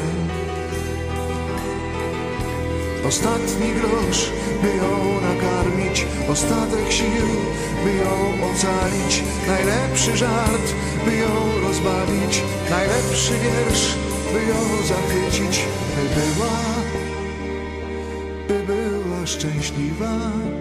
Ostatni grosz, by ją nakarmić, ostatek sił, by ją ocalić, najlepszy żart, by ją rozbawić, najlepszy wiersz, by ją zachwycić, by była, by była szczęśliwa.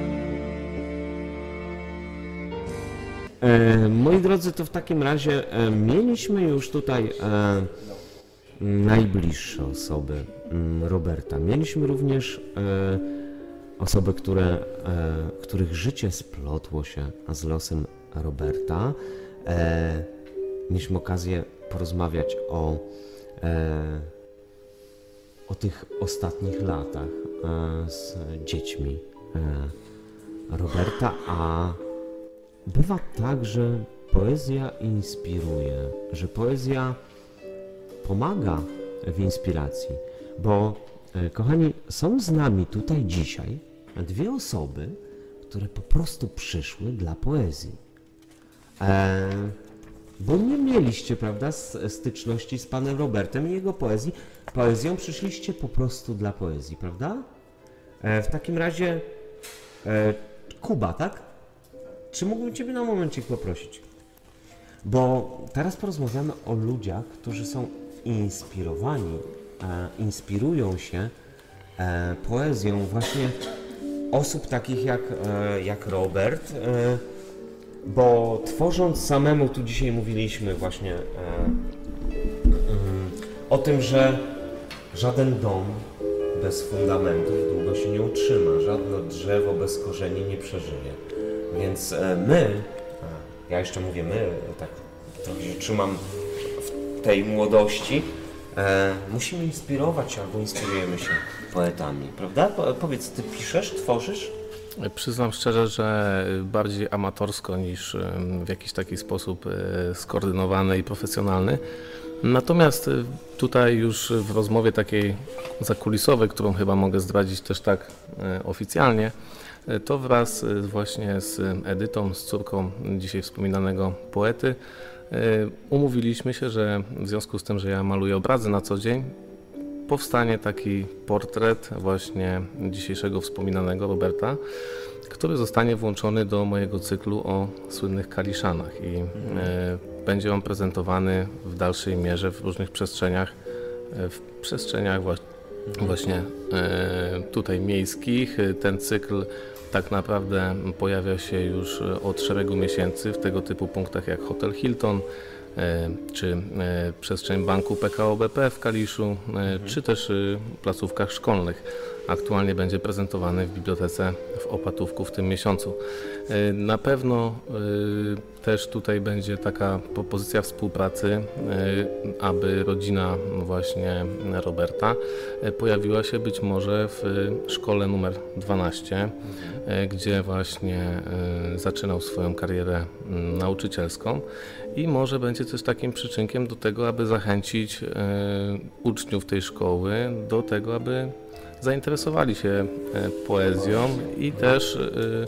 E, moi drodzy, to w takim razie e, mieliśmy już tutaj e, najbliższe osoby m, Roberta. Mieliśmy również e, osoby, które, e, których życie splotło się z losem Roberta. E, mieliśmy okazję porozmawiać o, e, o tych ostatnich latach e, z dziećmi e, Roberta, a bywa tak, że poezja inspiruje, że poezja pomaga w inspiracji, bo e, kochani, są z nami tutaj dzisiaj dwie osoby, które po prostu przyszły dla poezji. E, bo nie mieliście, prawda, styczności z panem Robertem i jego poezji. Poezją przyszliście po prostu dla poezji, prawda? E, w takim razie e, Kuba, tak? Czy mógłbym Ciebie na momencik poprosić? Bo teraz porozmawiamy o ludziach, którzy są inspirowani, e, inspirują się e, poezją właśnie osób takich jak, e, jak Robert, e, bo tworząc samemu, tu dzisiaj mówiliśmy właśnie e, mm, o tym, że żaden dom bez fundamentów długo się nie utrzyma, żadne drzewo bez korzeni nie przeżyje. Więc my, ja jeszcze mówię my, tak trochę się trzymam w tej młodości, e, musimy inspirować się albo inspirujemy się poetami, prawda? Po, powiedz, ty piszesz, tworzysz? Przyznam szczerze, że bardziej amatorsko niż w jakiś taki sposób skoordynowany i profesjonalny. Natomiast tutaj już w rozmowie takiej zakulisowej, którą chyba mogę zdradzić też tak oficjalnie, to wraz właśnie z Edytą, z córką dzisiaj wspominanego poety, umówiliśmy się, że w związku z tym, że ja maluję obrazy na co dzień, powstanie taki portret właśnie dzisiejszego wspominanego Roberta, który zostanie włączony do mojego cyklu o słynnych Kaliszanach i e, będzie on prezentowany w dalszej mierze w różnych przestrzeniach, e, w przestrzeniach właśnie, właśnie e, tutaj miejskich. Ten cykl tak naprawdę pojawia się już od szeregu miesięcy w tego typu punktach jak Hotel Hilton, czy przestrzeń banku P K O B P w Kaliszu, mhm. czy też placówkach szkolnych. Aktualnie będzie prezentowany w bibliotece w Opatówku w tym miesiącu. Na pewno też tutaj będzie taka propozycja współpracy, aby rodzina właśnie Roberta pojawiła się być może w szkole numer dwanaście, mhm. gdzie właśnie zaczynał swoją karierę nauczycielską i może będzie też takim przyczynkiem do tego, aby zachęcić uczniów tej szkoły do tego, aby zainteresowali się poezją i też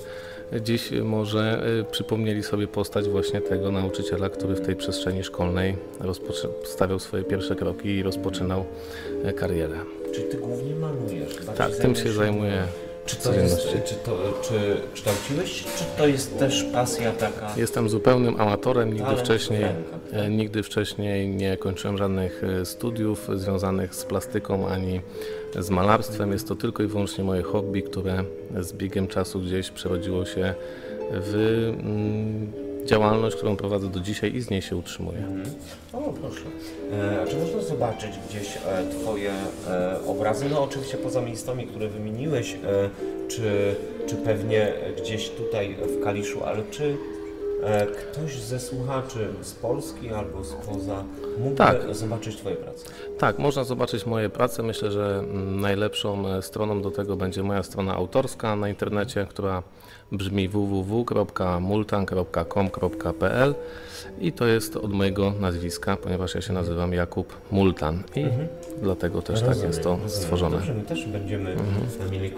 dziś może przypomnieli sobie postać właśnie tego nauczyciela, który w tej przestrzeni szkolnej stawiał swoje pierwsze kroki i rozpoczynał karierę. Czyli ty głównie malujesz? Tak, tym się zajmuję. Czy to jest, czy, to, czy kształciłeś się, czy to jest też pasja taka? Jestem zupełnym amatorem, nigdy wcześniej, nigdy wcześniej nie kończyłem żadnych studiów związanych z plastyką ani z malarstwem. Jest to tylko i wyłącznie moje hobby, które z biegiem czasu gdzieś przerodziło się w mm, działalność, którą prowadzę do dzisiaj i z niej się utrzymuję. Mhm. O, proszę. E, czy można zobaczyć gdzieś e, Twoje e, obrazy? No oczywiście poza miejscami, które wymieniłeś, e, czy, czy pewnie gdzieś tutaj w Kaliszu, ale czy e, ktoś ze słuchaczy z Polski albo spoza mógłby tak. zobaczyć Twoje prace? Tak, można zobaczyć moje prace. Myślę, że najlepszą stroną do tego będzie moja strona autorska na internecie, która brzmi w w w kropka multan kropka com kropka p l i to jest od mojego nazwiska, ponieważ ja się nazywam Jakub Multan i mhm. dlatego też rozumiem, tak jest to rozumiem. stworzone. Dobrze, my też będziemy mhm. mieli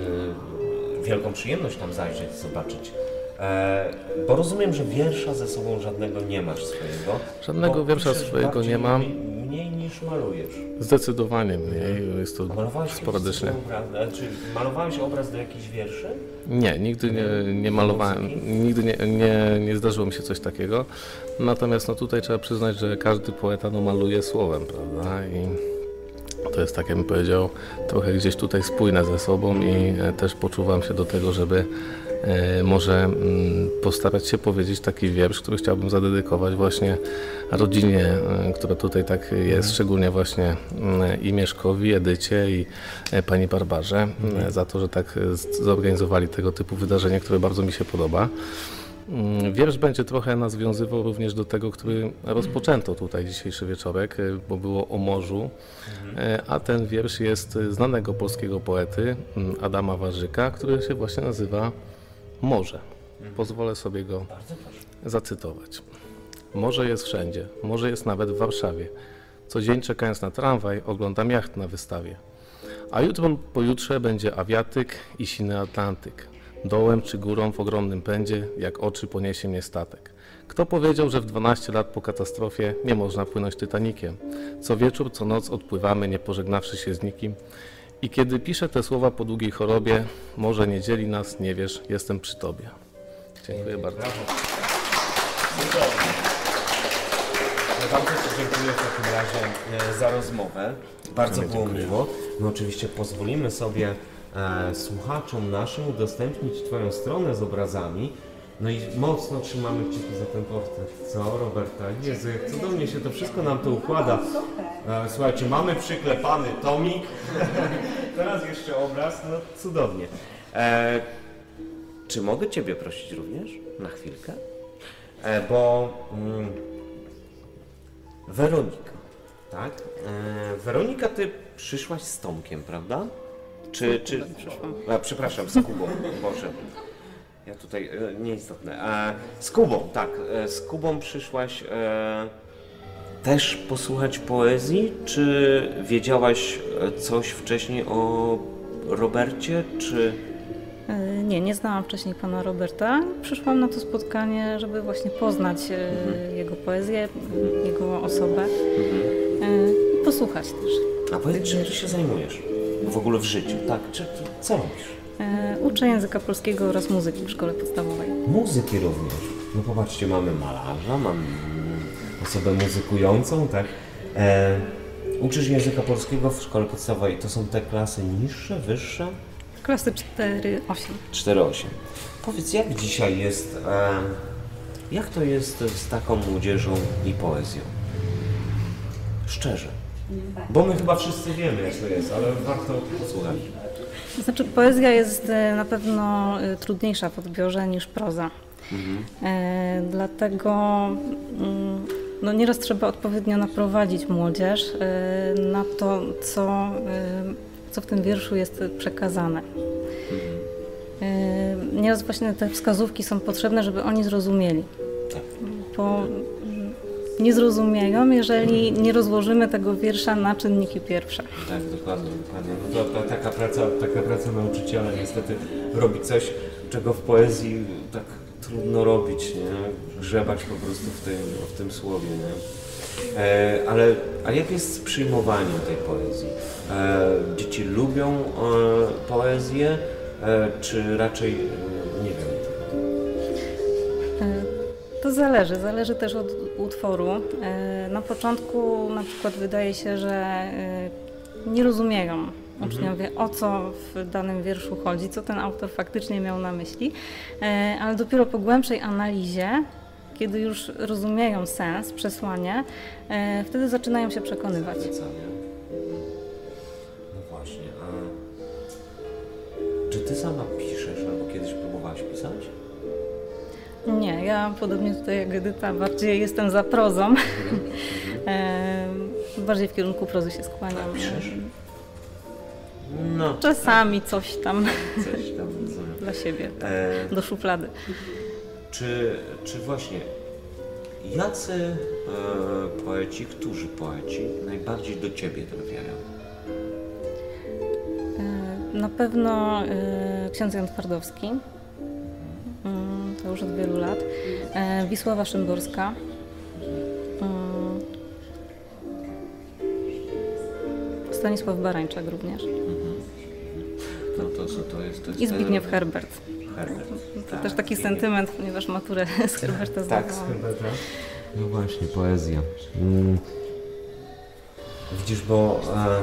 y, wielką przyjemność tam zajrzeć, zobaczyć. E, bo rozumiem, że wiersza ze sobą żadnego nie masz swojego. Żadnego wiersza swojego nie mam. Mniej niż malujesz. Zdecydowanie mniej, jest to sporadycznie. Czy malowałeś obraz do jakichś wierszy? Nie, nigdy nie, nie malowałem, nigdy nie, nie, nie zdarzyło mi się coś takiego. Natomiast no tutaj trzeba przyznać, że każdy poeta no, maluje słowem, prawda? I to jest, tak jakbym powiedział, trochę gdzieś tutaj spójne ze sobą i też poczuwam się do tego, żeby e, może m, postarać się powiedzieć taki wiersz, który chciałbym zadedykować właśnie rodzinie, e, która tutaj tak jest, szczególnie właśnie e, i Mieszkowi, Edycie i e, pani Barbarze e, za to, że tak zorganizowali tego typu wydarzenie, które bardzo mi się podoba. Wiersz będzie trochę nawiązywał również do tego, który rozpoczęto tutaj dzisiejszy wieczorek, bo było o morzu, a ten wiersz jest znanego polskiego poety Adama Warzyka, który się właśnie nazywa Morze. Pozwolę sobie go zacytować. Morze jest wszędzie, morze jest nawet w Warszawie. Co dzień czekając na tramwaj oglądam jacht na wystawie. A jutro pojutrze będzie awiatyk i siny Atlantyk. Dołem czy górą w ogromnym pędzie, jak oczy poniesie mnie statek. Kto powiedział, że w dwanaście lat po katastrofie nie można płynąć Titanikiem? Co wieczór, co noc odpływamy, nie pożegnawszy się z nikim. I kiedy piszę te słowa po długiej chorobie, może nie dzieli nas, nie wiesz, jestem przy Tobie. Dziękuję bardzo. Bardzo dziękuję w takim razie za rozmowę. Bardzo było miło. My oczywiście pozwolimy sobie E, słuchaczom naszym udostępnić Twoją stronę z obrazami. No i mocno trzymamy kciuki za ten portret. Co, Roberta? Jezu, jak cudownie się to wszystko nam to układa. E, słuchajcie, mamy przyklepany tomik. Teraz jeszcze obraz. No cudownie. E, czy mogę Ciebie prosić również na chwilkę? E, bo mm, Weronika, tak? E, Weronika, ty przyszłaś z Tomkiem, prawda? Czy, czy... A, przepraszam, z Kubą, Boże. Ja tutaj, e, nieistotne. E, z Kubą, tak. E, z Kubą przyszłaś e, też posłuchać poezji, czy wiedziałaś coś wcześniej o Robercie, czy... Nie, nie znałam wcześniej pana Roberta. Przyszłam na to spotkanie, żeby właśnie poznać mhm. jego poezję, jego osobę mhm. i posłuchać też. A powiedz, czym ty się zajmujesz w ogóle w życiu, tak? Czy, co robisz? Uczę języka polskiego oraz muzyki w szkole podstawowej. Muzyki również. No popatrzcie, mamy malarza, mamy osobę muzykującą, tak? E, uczysz języka polskiego w szkole podstawowej. To są te klasy niższe, wyższe? Klasy cztery osiem. cztery osiem. Powiedz, jak dzisiaj jest, e, jak to jest z taką młodzieżą i poezją? Szczerze. Bo my chyba wszyscy wiemy, jak to jest, ale warto posłuchać. Znaczy, poezja jest na pewno trudniejsza w odbiorze niż proza. Mhm. E, dlatego mm, no nieraz trzeba odpowiednio naprowadzić młodzież e, na to, co, e, co w tym wierszu jest przekazane. E, nieraz właśnie te wskazówki są potrzebne, żeby oni zrozumieli. Bo nie zrozumieją, jeżeli nie rozłożymy tego wiersza na czynniki pierwsze. Tak, dokładnie, dokładnie. No to, to taka praca, taka praca nauczyciela niestety robi coś, czego w poezji tak trudno robić, nie? Grzebać po prostu w tym, w tym słowie, nie? E, ale a jak jest z przyjmowaniem tej poezji? E, dzieci lubią e, poezję, e, czy raczej, e, nie wiem. To zależy, zależy też od utworu. Na początku na przykład wydaje się, że nie rozumieją uczniowie, o co w danym wierszu chodzi, co ten autor faktycznie miał na myśli, ale dopiero po głębszej analizie, kiedy już rozumieją sens, przesłanie, wtedy zaczynają się przekonywać. No właśnie, a czy ty sama piszesz albo kiedyś próbowałaś pisać? Nie, ja podobnie tutaj jak Edyta bardziej jestem za prozą. Mm-hmm. e, bardziej w kierunku prozy się skłaniam. Piszesz? No. Czasami coś tam, coś tam dla siebie, tak, e... do szuflady. Czy, czy właśnie jacy e, poeci, którzy poeci najbardziej do ciebie trafiają? E, na pewno e, ksiądz Jan Twardowski. To już od wielu lat. E, Wisława Szymborska. E, Stanisław Barańczak również. No to, to jest, to jest I Zbigniew ten... Herbert. Herbert. To tak, też taki Zbigniew. sentyment, ponieważ maturę z Herberta zdawałam. Tak, z Herberta. No właśnie, poezja. Mm. Widzisz, bo e,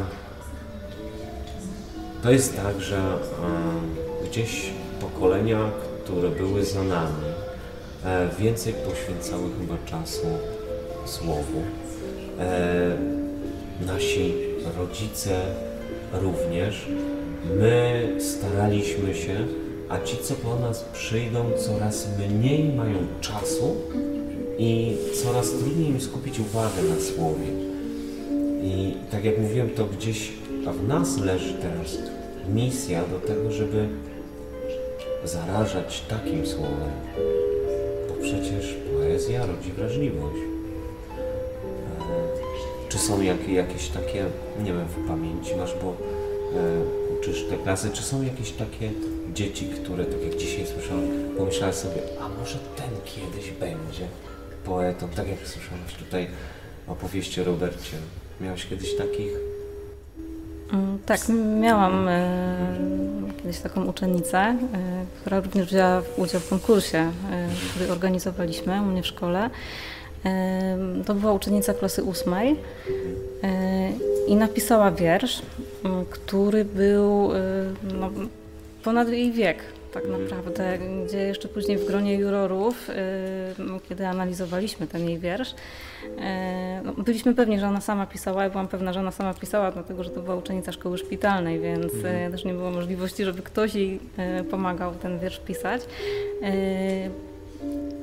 to jest tak, że e, gdzieś pokolenia, które były za nami, e, więcej poświęcały chyba czasu słowu. E, nasi rodzice również. My staraliśmy się, a ci, co po nas przyjdą, coraz mniej mają czasu i coraz trudniej im skupić uwagę na słowie. I tak jak mówiłem, to gdzieś w nas leży teraz misja do tego, żeby zarażać takim słowem, bo przecież poezja rodzi wrażliwość. E, czy są jakie, jakieś takie, nie wiem, w pamięci masz, bo e, uczysz te klasy, czy są jakieś takie dzieci, które, tak jak dzisiaj słyszałem, pomyślały sobie, a może ten kiedyś będzie poetą, tak jak słyszałaś tutaj opowieści o Robercie. Miałaś kiedyś takich? Tak, miałam e, kiedyś taką uczennicę, e, która również wzięła udział w konkursie, e, który organizowaliśmy u mnie w szkole. E, to była uczennica klasy ósmej e, i napisała wiersz, m, który był e, no, ponad jej wiek tak naprawdę, gdzie jeszcze później w gronie jurorów, e, kiedy analizowaliśmy ten jej wiersz, no, byliśmy pewni, że ona sama pisała. Ja byłam pewna, że ona sama pisała, dlatego że to była uczennica szkoły szpitalnej, więc mhm. też nie było możliwości, żeby ktoś jej pomagał ten wiersz pisać.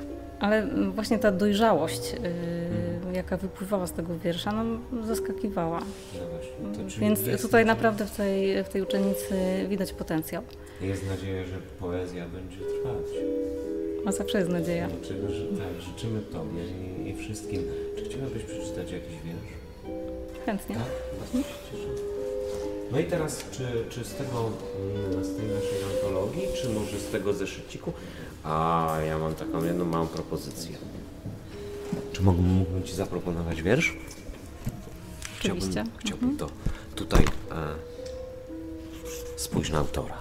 Ale właśnie ta dojrzałość, yy, jaka wypływała z tego wiersza, no, zaskakiwała. No właśnie, to czyli Więc jest tutaj nadzieja. naprawdę w tej, w tej uczennicy widać potencjał. Jest nadzieja, że poezja będzie trwać. A zawsze jest nadzieja. No, czego, że tak, życzymy Tobie i, i wszystkim. Czy chciałabyś przeczytać jakiś wiersz? Chętnie. Tak? Bardzo się cieszę. No i teraz, czy, czy z tego, mm, z tej naszej antologii, czy może z tego zeszyciku? A ja mam taką jedną małą propozycję. Czy mógłbym, mógłbym Ci zaproponować wiersz? Chciałbym, Oczywiście. chciałbym Mhm. to tutaj e, spójrz na autora.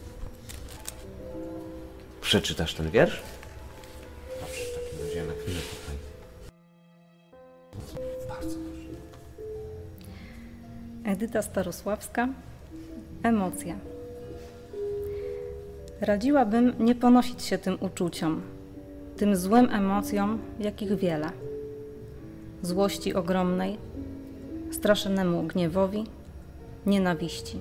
Przeczytasz ten wiersz? Dobrze, w takim razie na chwilę tutaj. Bardzo proszę. Edyta Starosławska. Emocje. Radziłabym nie ponosić się tym uczuciom, tym złym emocjom, jakich wiele. Złości ogromnej, straszennemu gniewowi, nienawiści.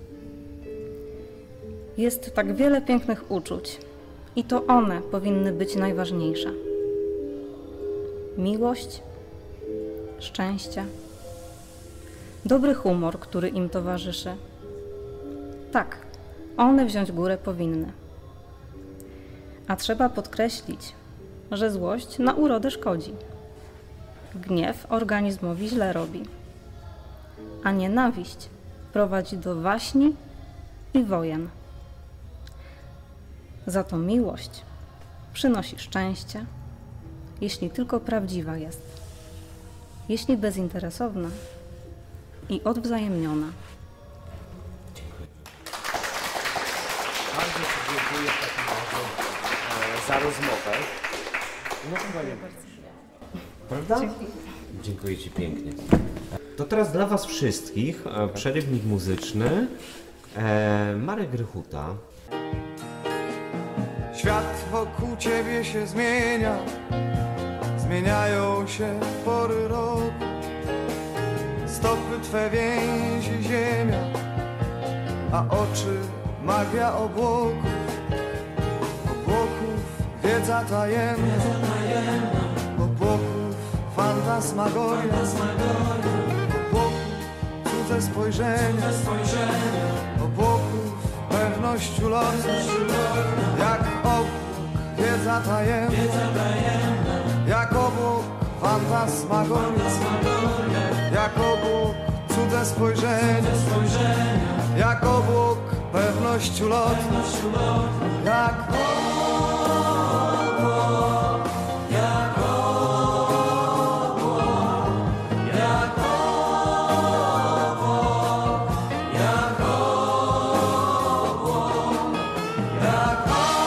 Jest tak wiele pięknych uczuć i to one powinny być najważniejsze. Miłość, szczęście, dobry humor, który im towarzyszy. Tak, one wziąć górę powinny. A trzeba podkreślić, że złość na urodę szkodzi. Gniew organizmowi źle robi, a nienawiść prowadzi do waśni i wojen. Za to miłość przynosi szczęście, jeśli tylko prawdziwa jest, jeśli bezinteresowna i odwzajemniona. Bardzo Ci dziękuję w takim razie e, za rozmowę. No chyba nie bardzo. Prawda? Dziękuję. Dziękuję Ci pięknie. To teraz dla Was wszystkich e, przerywnik muzyczny e, Marek Grychuta. Świat wokół ciebie się zmienia, zmieniają się pory roku. Stopy twe więzi ziemia, a oczy magia obłoków. Obłoków wiedza tajemna, obłoków fantasmagoria, obłoków cudze spojrzenia, obłoków pewność ulotna. Jak obłok wiedza tajemna, jak obłok fantasmagoria, jak obłok cudze spojrzenia, jak obłok pewność ulotna. Jak obłok, jak obłok, jak obłok, jak obłok, jak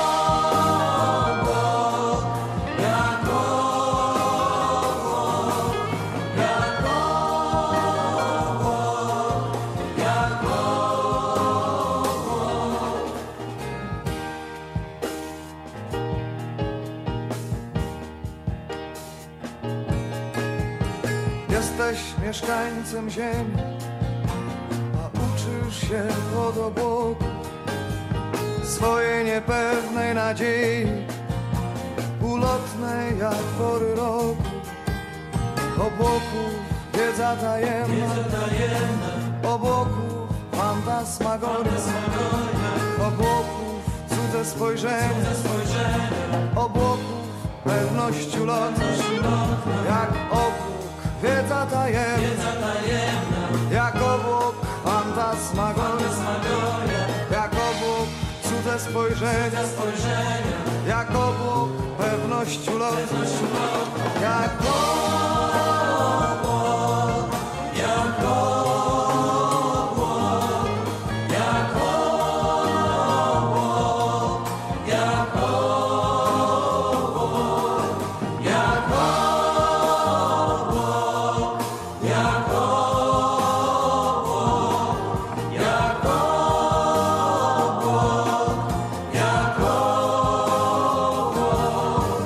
obłok, jak obłok, jak obłok, jak obłok. Jesteś mieszkańcem ziemi, a uczysz się od obłoku swojej niepewnej nadziei, ulotnej jak pory roku. Obłoków wiedza tajemna, obłoków fantasmagoria, obłoków cudze spojrzenia, obłoków pewność ulotna. Jak obłok wiedza tajemna, jak obłok fantasmagoria, jak obłok cudze spojrzenia, jak obłok pewność ulotna. Jak obłok, jak obłok, jak obłok, jak obłok, jak obłok, jak obłok, jak obłok, jak obłok.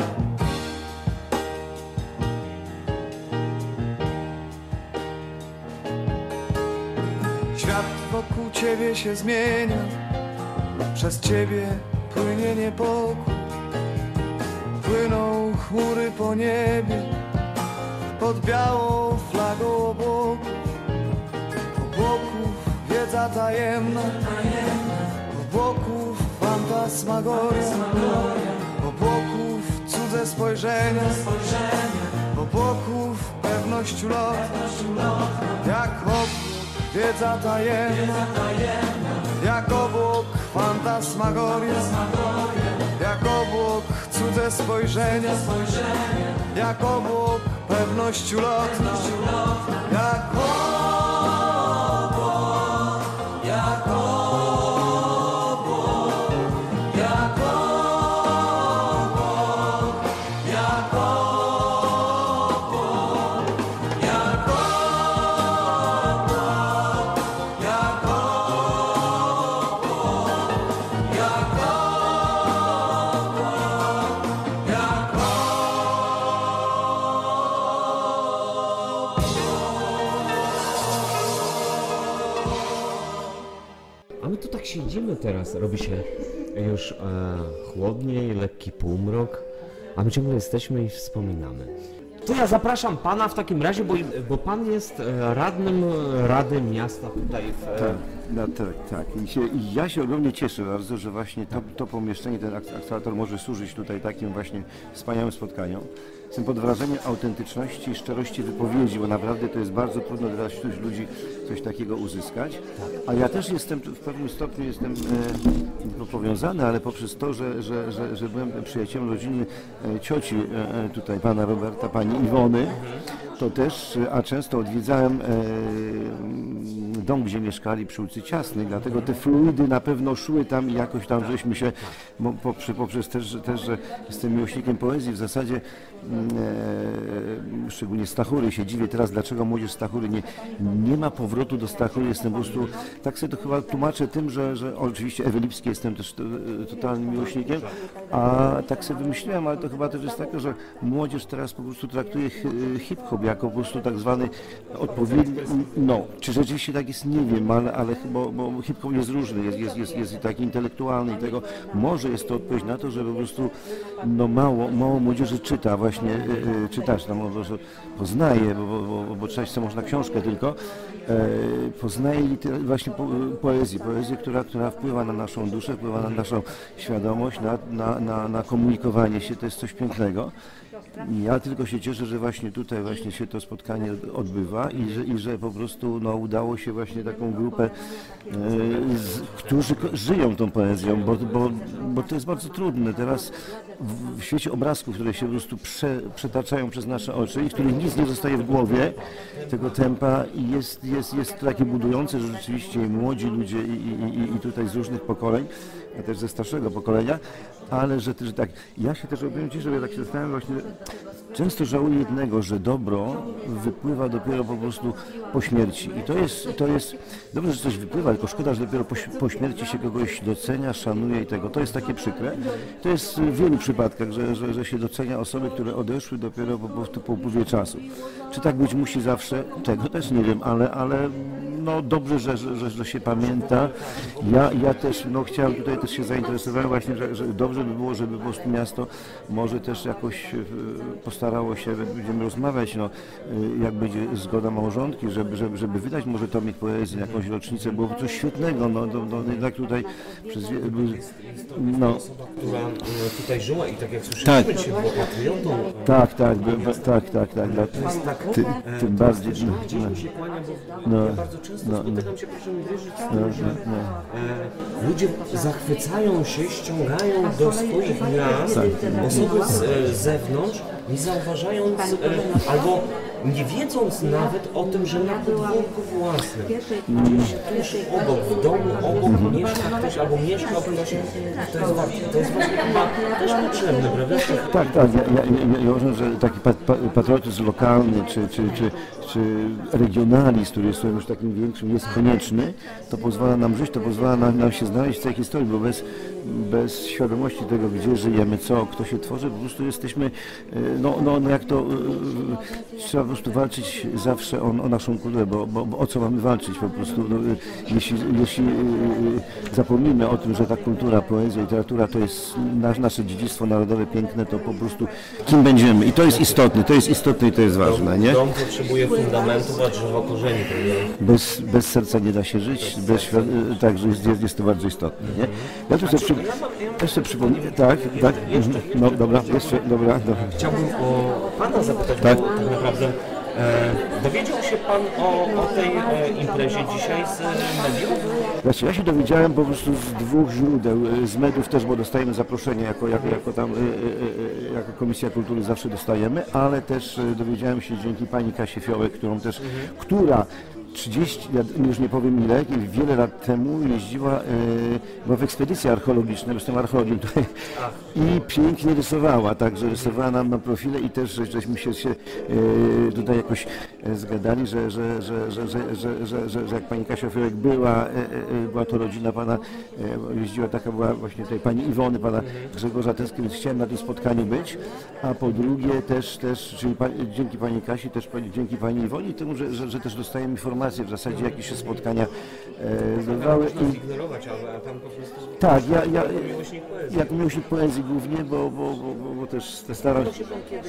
Świat wokół ciebie się zmienia, przez ciebie płynie niepokój. płyną chmury po niebie, pod białą flagą obłoku. Obłoków wiedza tajemna, obłoków fantasmagoria, obłoków cudze spojrzenia, obłoków pewność ulotu. Jak obłok wiedza tajemna, jak obłok fantasmagoria, jak obłok cudze spojrzenia, jak obłok pewność ulotu. Jak obłok, jak obłok, jak obłok, jak obłok, jak obłok, jak obłok, jak A my tu tak siedzimy teraz, robi się już e, chłodniej, lekki półmrok, a my ciągle jesteśmy i wspominamy. To ja zapraszam pana w takim razie, bo, bo pan jest radnym Rady Miasta tutaj w... Tak, no, tak, tak. I, się, I ja się ogromnie cieszę bardzo, że właśnie to, to pomieszczenie, ten akcelerator może służyć tutaj takim właśnie wspaniałym spotkaniom. Jestem pod wrażeniem autentyczności i szczerości wypowiedzi, bo naprawdę to jest bardzo trudno dla wśród ludzi coś takiego uzyskać. A ja też jestem, w pewnym stopniu jestem e, powiązany, ale poprzez to, że, że, że, że byłem przyjacielem rodziny e, cioci e, tutaj pana Roberta, pani Iwony, to też, a często odwiedzałem e, dom, gdzie mieszkali przy ulicy Ciasnej, dlatego te fluidy na pewno szły tam i jakoś tam żeśmy się, poprzez, poprzez też, też, że jestem miłośnikiem poezji, w zasadzie e, szczególnie Stachury, się dziwię teraz, dlaczego młodzież Stachury nie, nie ma powrotu do Stachury, jestem po prostu, tak sobie to chyba tłumaczę tym, że, że oczywiście Ewy Lipskiej jestem też to, totalnym miłośnikiem, a tak sobie wymyśliłem, ale to chyba też jest tak, że młodzież teraz po prostu traktuje hip-hop jako po prostu tak zwany odpowiedni, no, czy rzeczywiście tak jest, nie wiem, ale, ale bo, bo hip-hop jest różny, jest, jest, jest, jest taki intelektualny i tego, może jest to odpowiedź na to, że po prostu no mało, mało młodzieży czyta właśnie, y, czytać, no może poznaje, bo, bo, bo, bo czytać co można książkę tylko, y, poznaje liter, właśnie po, poezję, poezję, która, która wpływa na naszą duszę, wpływa na naszą świadomość, na, na, na, na komunikowanie się, to jest coś pięknego. Ja tylko się cieszę, że właśnie tutaj właśnie się to spotkanie odbywa i że, i że po prostu no, udało się właśnie taką grupę, e, z, którzy żyją tą poezją, bo, bo, bo to jest bardzo trudne. Teraz w, w świecie obrazków, które się po prostu prze, przetaczają przez nasze oczy i których nic nie zostaje w głowie tego tempa i jest, jest, jest to takie budujące, że rzeczywiście młodzi ludzie i, i, i tutaj z różnych pokoleń, a też ze starszego pokolenia, ale że też tak, ja się też opowiem Ci, że tak się zastanawiam właśnie, często żałuję jednego, że dobro wypływa dopiero po prostu po śmierci i to jest, to jest dobrze, że coś wypływa, tylko szkoda, że dopiero po, po śmierci się kogoś docenia, szanuje i tego, to jest takie przykre. To jest w wielu przypadkach, że, że, że się docenia osoby, które odeszły dopiero po prostu po upływie czasu. Czy tak być musi zawsze? Tego też nie wiem, ale, ale no dobrze, że, że, że się pamięta. Ja, ja też no, chciałem, tutaj też się zainteresowałem właśnie, że, że dobrze by było, żeby po prostu miasto może też jakoś postarało się, będziemy rozmawiać, no, jak będzie zgoda małżonki, żeby, żeby, żeby wydać może tomik poezji, jakąś rocznicę, było coś świetnego, no, no, no jednak tutaj przez no. która tutaj żyła i tak jak słyszeliśmy, tak. Cię była patriotą. Tak, tak, tak, tak, tak, tak. Ty, tym bardziej, no, no, ja bardzo często no, spotykam się, proszę mi wierzyć, z tym, no, że no. e, ludzie zachwycają się, ściągają do swoich miast tak, osoby z e, zewnątrz, nie zauważając e, albo nie wiedząc nawet o tym, że na podwórku własnym, gdzieś tuż obok, w domu obok mm. mieszka ktoś albo mieszka ktoś, to jest, to jest właśnie chyba też potrzebne, prawda? Tak, tak, ja, ja, ja, ja uważam, że taki pat, pat, patriotyzm lokalny czy, czy, czy, czy regionalizm, który jest już takim większym, jest konieczny, to pozwala nam żyć, to pozwala nam, nam się znaleźć w tej historii, bo bez, bez świadomości tego, gdzie żyjemy, co, kto się tworzy, po prostu jesteśmy no, no, no jak to, trzeba po prostu walczyć zawsze o, o naszą kulturę, bo, bo, bo o co mamy walczyć po prostu, no, jeśli, jeśli zapomnimy o tym, że ta kultura, poezja, literatura to jest nasz, nasze dziedzictwo narodowe piękne, to po prostu kim będziemy i to jest istotne, to jest istotne i to jest ważne, nie? Dom potrzebuje fundamentów, a drzewo korzeni, prawda? Bez, bez serca nie da się żyć, bez świat- także jest, jest, jest to bardzo istotne, nie? Ja tu sobie, przy, jeszcze przypomnę, tak, tak, no dobra, jeszcze, dobra, dobra. Chciałbym o Pana zapytać, Tak. bo tak naprawdę e, dowiedział się Pan o, o tej e, imprezie dzisiaj z mediów? Znaczy, ja się dowiedziałem po prostu z dwóch źródeł, z mediów też, bo dostajemy zaproszenie jako, jako, jako tam, jako Komisja Kultury zawsze dostajemy, ale też dowiedziałem się dzięki pani Kasie Fiołek, którą też, która trzydzieści, ja już nie powiem ile, wiele lat temu jeździła, była w ekspedycji archeologicznej, jestem archeologiem tutaj, i pięknie rysowała, także rysowała nam na profile i też żeśmy się, się tutaj jakoś zgadali, że, że, że, że, że, że, że, że, że jak pani Kasia Fiołek była, była to rodzina pana, jeździła, taka była właśnie tutaj pani Iwony, pana Grzegorza Tęskie, więc chciałem na tym spotkaniu być, a po drugie też, też czyli pani, dzięki pani Kasi, też dzięki pani Iwonie, temu, że, że, że też dostajemy informacje, w zasadzie jakieś spotkania e, zdawały. Zignorować, ale Pan po prostu... Tak, ja, ja jak miłośnik poezji głównie, bo, bo, bo, bo też te staram się...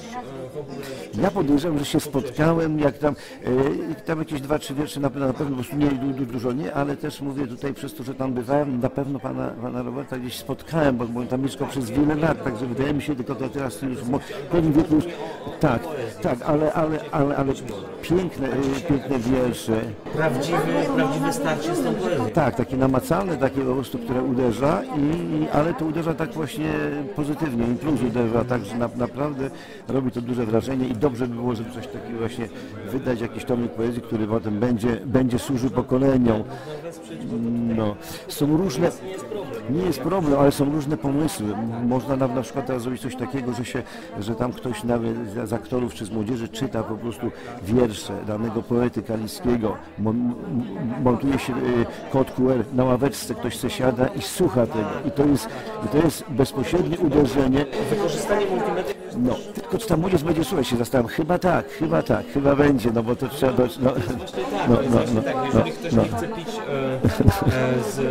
Ja podejrzewam, że się spotkałem, jak tam, e, tam jakieś dwa, trzy wiersze, na pewno, na pewno po prostu nie, du, dużo nie, ale też mówię tutaj przez to, że tam bywałem, na pewno pana, pana Roberta gdzieś spotkałem, bo, bo on tam mieszkał przez wiele lat, także wydaje mi się, tylko to teraz już w pewnym wieku już... Tak, tak, ale, ale, ale, ale piękne, piękne wiersze. Prawdziwy, prawdziwe starcie z tą poezją. Tak, takie namacalne, takie po prostu, które uderza, i, ale to uderza tak właśnie pozytywnie, i plus uderza, tak, że na, naprawdę robi to duże wrażenie i dobrze by było, żeby coś takiego właśnie wydać, jakiś tomik poezji, który potem będzie, będzie służył pokoleniom. No, są różne, nie jest problem, ale są różne pomysły. Można na, na przykład teraz zrobić coś takiego, że się, że tam ktoś nawet z aktorów czy z młodzieży czyta po prostu wiersze danego poety kaliskiego, montuje się kod Q R na ławeczce, ktoś se siada i słucha tego. I to jest, i to jest bezpośrednie uderzenie. Wykorzystanie multimedia. No, tylko czy ta młodzież będzie słuchać, się zastanawiam. Chyba tak, chyba tak, chyba będzie, no bo to trzeba... Do, no, no, no, no, tak, jeżeli ktoś nie chce pić e, e, z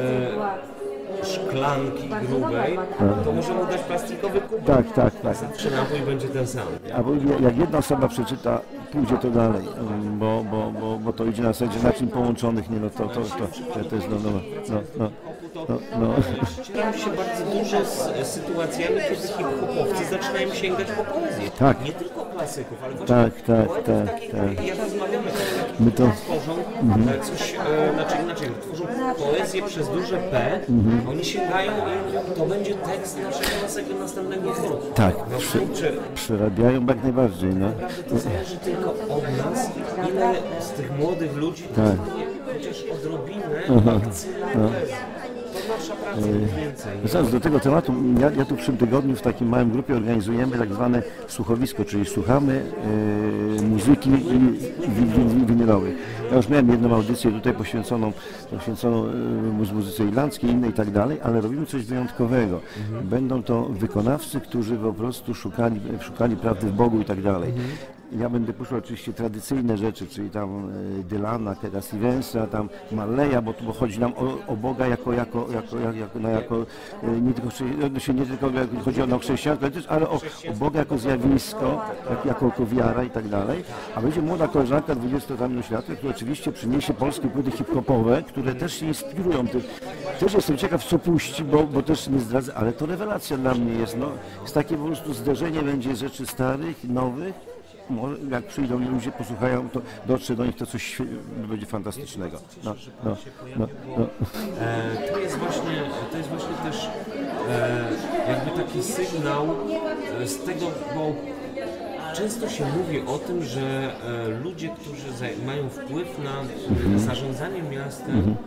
szklanki grubej, to może mu dać plastikowy kubek. Tak, tak, tak. Czy napój będzie ten sam. A jak jedna osoba przeczyta, pójdzie to dalej, bo, bo, bo, bo to idzie na zasadzie naczyń połączonych, nie no to, to, to, to jest no, no, no, no, no, no. Ścieram się bardzo dużo z sytuacjami, kiedy hip-hopowcy zaczynają sięgać po poezję. Tak. Nie tylko klasyków, ale właśnie tak, tak, poetów tak, takich, tak. jak rozmawiamy, My to... tworzą Mhm. coś, e, znaczy inaczej, tworzą poezję przez duże P, Mhm. oni sięgają i mówią, to będzie tekst naszego, naszego następnego utworu. Tak, No, przy, kurczę, przerabiają jak najbardziej, no. naprawdę to zależy tylko od nas, ile z tych młodych ludzi Tak. chociaż odrobinę Aha. akcyjna No. To nasza praca, nic więcej. Zaraz do tego tematu, ja, ja tu w tym tygodniu w takim małym grupie organizujemy tak zwane słuchowisko, czyli słuchamy e, muzyki wi- wi- winylowej. Ja już miałem jedną audycję tutaj poświęconą, poświęconą e, muzyce irlandzkiej, innej i tak dalej, ale robimy coś wyjątkowego. Będą to wykonawcy, którzy po prostu szukali, szukali prawdy w Bogu i tak dalej. Ja będę puszczał oczywiście tradycyjne rzeczy, czyli tam e, Dylana, Keda Stevensa, tam Marleya, bo tu chodzi nam o, o Boga jako, jako, jako, jako, no, jako e, nie tylko, chrze- nie tylko jak chodzi o chrześcijaństwo, ale też, ale o, o Boga jako zjawisko, jak, jako, jako wiara i tak dalej. A będzie młoda koleżanka dwudziestoletnia, która oczywiście przyniesie polskie płyty hip-hopowe, które też się inspirują tym. Też jestem ciekaw, co puści, bo, bo też nie zdradzę, ale to rewelacja dla mnie jest. No, jest takie po prostu zderzenie będzie rzeczy starych, nowych. Może jak przyjdą ludzie, posłuchają, to dotrze do nich to coś będzie fantastycznego. No, no, no, no. E, to jest właśnie, to jest właśnie też e, jakby taki sygnał e, z tego, bo często się mówi o tym, że e, ludzie, którzy zaj- mają wpływ na Mhm. zarządzanie miastem, Mhm.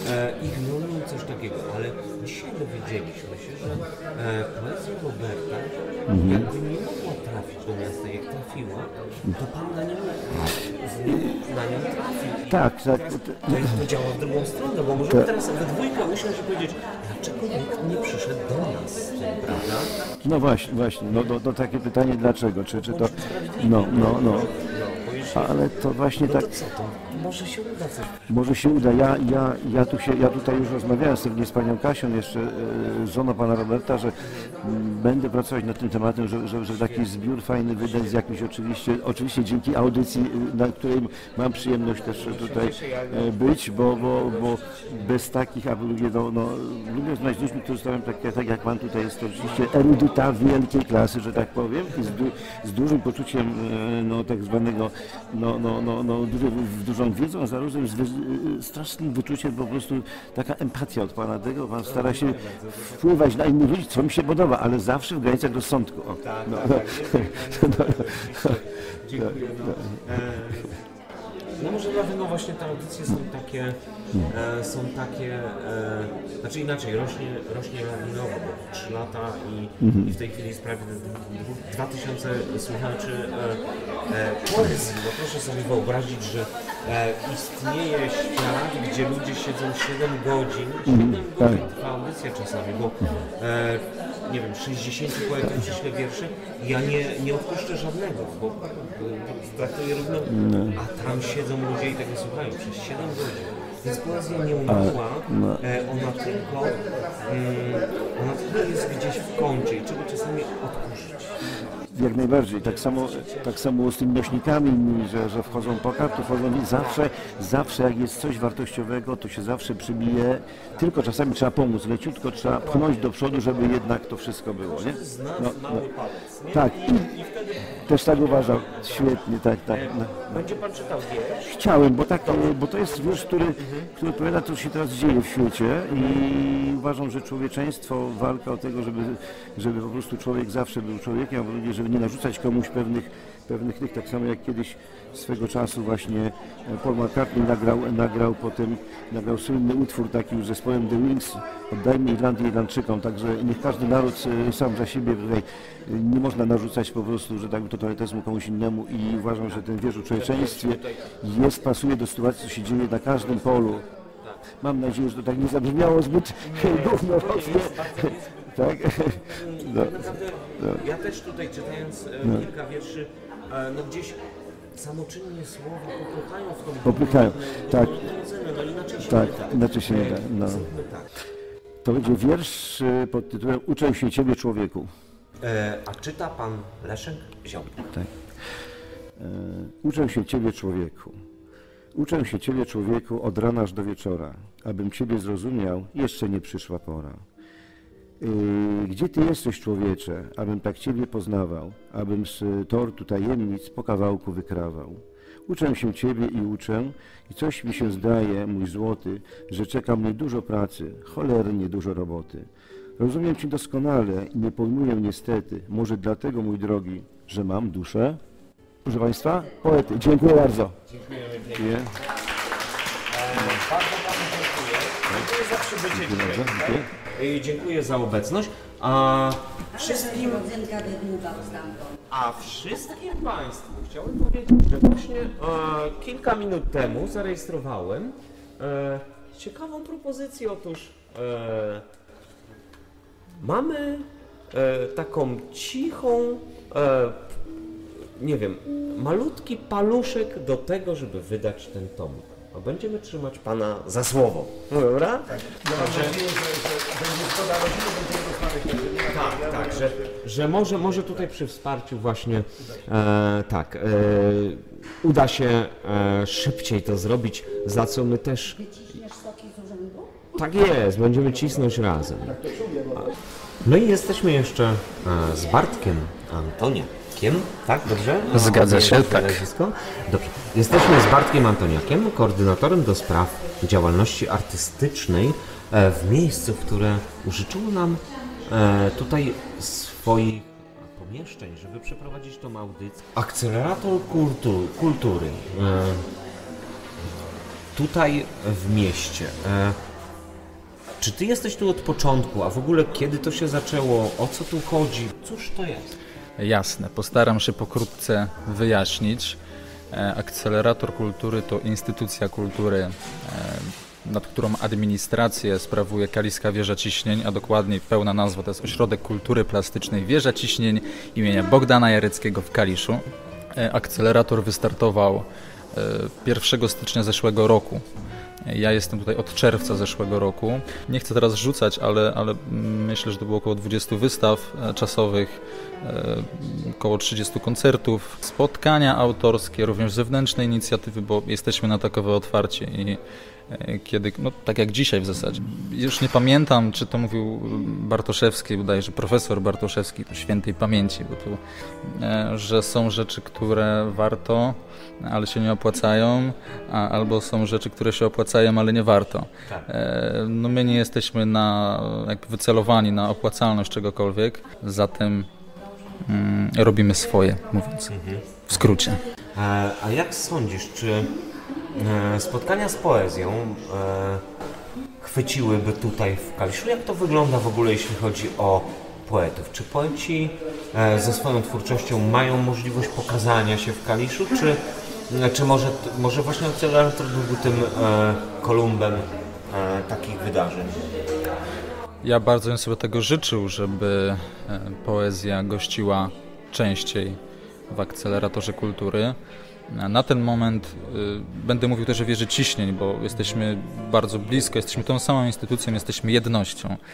e, ignorują coś takiego, ale dzisiaj dowiedzieliśmy się, że e, poezja Roberta Mhm. jakby nie mogła trafić do miasta, jak trafiła, to pan na nią, na nią trafił. Tak, tak. Teraz to, to działa w drugą stronę, bo możemy teraz we dwójkę usiąść i powiedzieć, dlaczego nikt nie przyszedł do nas z tym, prawda? No właśnie, właśnie, no to, to takie pytanie dlaczego, czy, czy to, no, no, no, ale to właśnie No tak, to co, to może się uda coś. może się uda, ja, ja, ja tu się, ja tutaj już rozmawiałem sobie z panią Kasią, jeszcze e, żoną pana Roberta, że m, będę pracować nad tym tematem, że, że, że taki zbiór fajny wydać z jakimś oczywiście, oczywiście dzięki audycji, e, na której mam przyjemność też tutaj e, być, bo, bo, bo bez takich, aby ludzie, no, no lubię znać ludźmi, którzy stawiają tak, tak jak pan tutaj jest, to oczywiście erudyta wielkiej klasy, że tak powiem, i z, du, z dużym poczuciem e, no, tak zwanego, no, no, no, no duży, dużą wiedzą, a zarazem z wy, strasznym wyczuciem, po prostu taka empatia od pana tego, pan stara się wpływać na innych ludzi, co mi się podoba, ale zawsze w granicach rozsądku. O, Tak, no, tak, no, tak. no, Dziękuję. No. E, no może dlatego właśnie te audycje są takie, e, są takie, e, znaczy inaczej, rośnie, rośnie lawinowo, bo trzy lata i, Mhm. i w tej chwili jest prawie dwa tysiące słuchaczy e, e, poezji. No proszę sobie wyobrazić, że e, istnieje świat, gdzie ludzie siedzą siedem godzin, siedem godzin trwa audycja czasami, bo e, nie wiem, sześćdziesięciu poetów prześle wiersze, ja nie, nie odpuszczę żadnego, bo e, traktuję równo, a tam siedzą ludzie i tego słuchają przez siedem godzin. Więc poezja nie umarła, no. e, ona tylko, mm, ona tylko jest gdzieś w kącie i trzeba czasami odpuszczać. Jak najbardziej. Tak samo, tak samo z tymi nośnikami, że, że wchodzą po kartu, wchodzą i zawsze, zawsze jak jest coś wartościowego, to się zawsze przybije. Tylko czasami trzeba pomóc, leciutko trzeba pchnąć do przodu, żeby jednak to wszystko było, nie? No, no. Tak, i też tak uważam. Świetnie, tak, tak. No. Będzie pan czytał wiersz? Chciałem, bo, tak, bo to jest wiersz, który, który odpowiada, co się teraz dzieje w świecie i uważam, że człowieczeństwo, walka o tego, żeby, żeby po prostu człowiek zawsze był człowiekiem, żeby nie narzucać komuś pewnych, pewnych tych, tak samo jak kiedyś swego czasu właśnie Paul McCartney nagrał, nagrał potem, nagrał słynny utwór taki już z zespołem The Wings, Oddajmy Irlandię Irlandczykom, także niech każdy naród sam za siebie tutaj, nie można narzucać po prostu, że tak totalitaryzmu komuś innemu i uważam, że ten wiersz o człowieczeństwie jest, pasuje do sytuacji, co się dzieje na każdym polu. Mam nadzieję, że to tak nie zabrzmiało zbyt gównorodnie. Tak? No. No. Ja też tutaj czytając e, No. kilka wierszy, e, no gdzieś samoczynnie słowa popychają w tą Popychają, tak. No inaczej się Tak, nie da. inaczej się nie da. No. Zróbmy tak. To będzie wiersz y, pod tytułem Uczę się Ciebie, człowieku. E, a czyta pan Leszek Ziobro. Tak. E, Uczę się Ciebie, człowieku. Uczę się Ciebie, człowieku, od rana aż do wieczora. Abym Ciebie zrozumiał, jeszcze nie przyszła pora. Yy, gdzie Ty jesteś, człowiecze, abym tak Ciebie poznawał, abym z tortu tajemnic po kawałku wykrawał. Uczę się Ciebie i uczę i coś mi się zdaje, mój złoty, że czeka mnie dużo pracy, cholernie dużo roboty. Rozumiem Cię doskonale i nie pojmuję niestety, może dlatego, mój drogi, że mam duszę. Proszę Państwa, poety, dziękuję bardzo. Dziękujemy pięknie. Dziękuję. E, bardzo panu dziękuję. Dziękuję za przybycie Dziękuję dzisiaj. bardzo, Dziękuję. I dziękuję za obecność. A wszystkim, a wszystkim Państwu chciałem powiedzieć, że właśnie e, kilka minut temu zarejestrowałem e, ciekawą propozycję. Otóż e, mamy e, taką cichą, e, nie wiem, malutki paluszek do tego, żeby wydać ten tom. A będziemy trzymać Pana za słowo. No dobra? Tak. Tak, tak, że, że może, może tutaj przy wsparciu właśnie e, tak, e, uda się e, szybciej to zrobić, za co my też... Tak jest, będziemy cisnąć razem. No i jesteśmy jeszcze e, z Bartkiem Antoniakiem, tak? Dobrze? Zgadza się, tak. Nazwisko? Dobrze. Jesteśmy z Bartkiem Antoniakiem, koordynatorem do spraw działalności artystycznej e, w miejscu, które użyczyło nam e, tutaj swoich pomieszczeń, żeby przeprowadzić tą audycję. Akcelerator kultu, kultury. E, tutaj w mieście. E, Czy ty jesteś tu od początku, a w ogóle kiedy to się zaczęło, o co tu chodzi, cóż to jest? Jasne, postaram się pokrótce wyjaśnić. Akcelerator Kultury to instytucja kultury, nad którą administrację sprawuje Kaliska Wieża Ciśnień, a dokładniej pełna nazwa to jest Ośrodek Kultury Plastycznej Wieża Ciśnień imienia Bogdana Jareckiego w Kaliszu. Akcelerator wystartował pierwszego stycznia zeszłego roku. Ja jestem tutaj od czerwca zeszłego roku. Nie chcę teraz rzucać, ale, ale myślę, że to było około dwudziestu wystaw czasowych, około trzydziestu koncertów, spotkania autorskie, również zewnętrzne inicjatywy, bo jesteśmy na takowe otwarcie i kiedy, no tak jak dzisiaj w zasadzie. Już nie pamiętam, czy to mówił Bartoszewski, bodajże profesor Bartoszewski, to świętej pamięci, bo tu, że są rzeczy, które warto, ale się nie opłacają, a, albo są rzeczy, które się opłacają, ale nie warto. Tak. No my nie jesteśmy na, jakby wycelowani na opłacalność czegokolwiek, zatem mm, robimy swoje, mówiąc mhm. w skrócie. A, a jak sądzisz, czy spotkania z poezją e, chwyciłyby tutaj w Kaliszu? Jak to wygląda w ogóle, jeśli chodzi o poetów? Czy poeci e, ze swoją twórczością mają możliwość pokazania się w Kaliszu? Czy, czy może, może właśnie Akcelerator byłby tym e, Kolumbem e, takich wydarzeń? Ja bardzo bym sobie tego życzył, żeby poezja gościła częściej w Akceleratorze Kultury. Na ten moment y, będę mówił też o Wieży Ciśnień, bo jesteśmy bardzo blisko, jesteśmy tą samą instytucją, jesteśmy jednością. Mhm.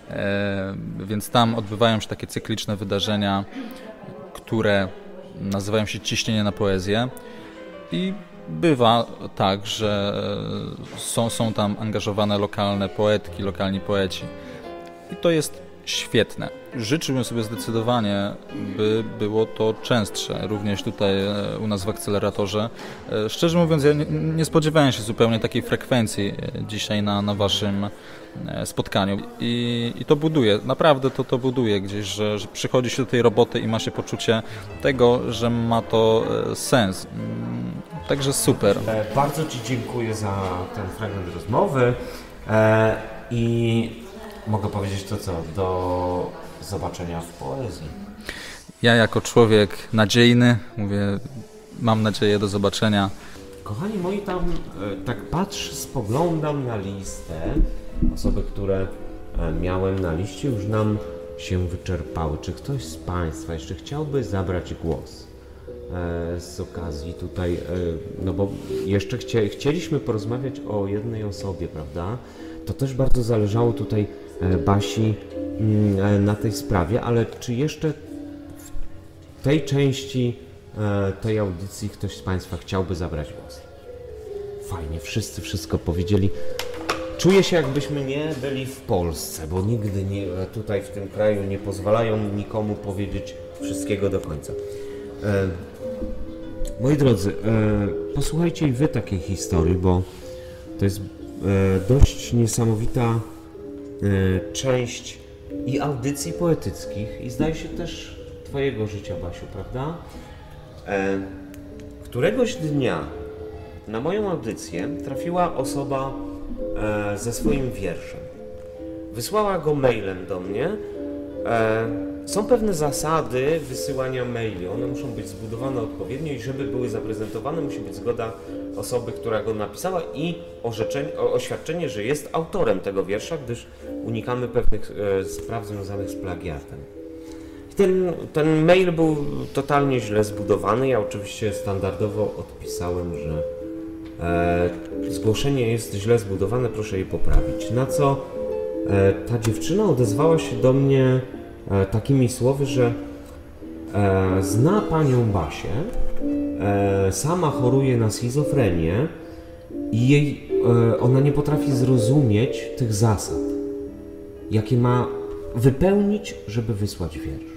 E, więc tam odbywają się takie cykliczne wydarzenia, które nazywają się Ciśnienie na poezję i bywa tak, że są, są tam angażowane lokalne poetki, lokalni poeci. I to jest świetne. Życzyłbym sobie zdecydowanie, by było to częstsze, również tutaj u nas w Akceleratorze. Szczerze mówiąc, ja nie, nie spodziewałem się zupełnie takiej frekwencji dzisiaj na, na waszym spotkaniu i, i to buduje, naprawdę to, to buduje gdzieś, że, że przychodzi się do tej roboty i ma się poczucie tego, że ma to sens. Także super. Bardzo ci dziękuję za ten fragment rozmowy e, i mogę powiedzieć to co, do zobaczenia w poezji. Ja jako człowiek nadziejny mówię, mam nadzieję do zobaczenia. Kochani moi, tam e, tak patrzę, spoglądam na listę. Osoby, które e, miałem na liście, już nam się wyczerpały. Czy ktoś z Państwa jeszcze chciałby zabrać głos e, z okazji tutaj, e, no bo jeszcze chcie, chcieliśmy porozmawiać o jednej osobie, prawda? To też bardzo zależało tutaj e, Basi e, na tej sprawie, ale czy jeszcze w tej części e, tej audycji ktoś z Państwa chciałby zabrać głos? Fajnie, wszyscy wszystko powiedzieli. Czuję się, jakbyśmy nie byli w Polsce, bo nigdy nie, tutaj w tym kraju nie pozwalają nikomu powiedzieć wszystkiego do końca. E, moi drodzy, e, posłuchajcie i wy takiej historii, bo to jest e, dość niesamowita e, część i audycji poetyckich i zdaje się też twojego życia, Basiu, prawda? E, któregoś dnia na moją audycję trafiła osoba e, ze swoim wierszem. Wysłała go mailem do mnie. E, są pewne zasady wysyłania maili. One muszą być zbudowane odpowiednio i żeby były zaprezentowane, musi być zgoda osoby, która go napisała i orzeczenie, oświadczenie, że jest autorem tego wiersza, gdyż unikamy pewnych e, spraw związanych z plagiatem. Ten, ten mail był totalnie źle zbudowany. Ja oczywiście standardowo odpisałem, że e, zgłoszenie jest źle zbudowane, proszę je poprawić. Na co e, ta dziewczyna odezwała się do mnie e, takimi słowy, że e, zna panią Basię, e, sama choruje na schizofrenię i jej, e, ona nie potrafi zrozumieć tych zasad, jakie ma wypełnić, żeby wysłać wiersz.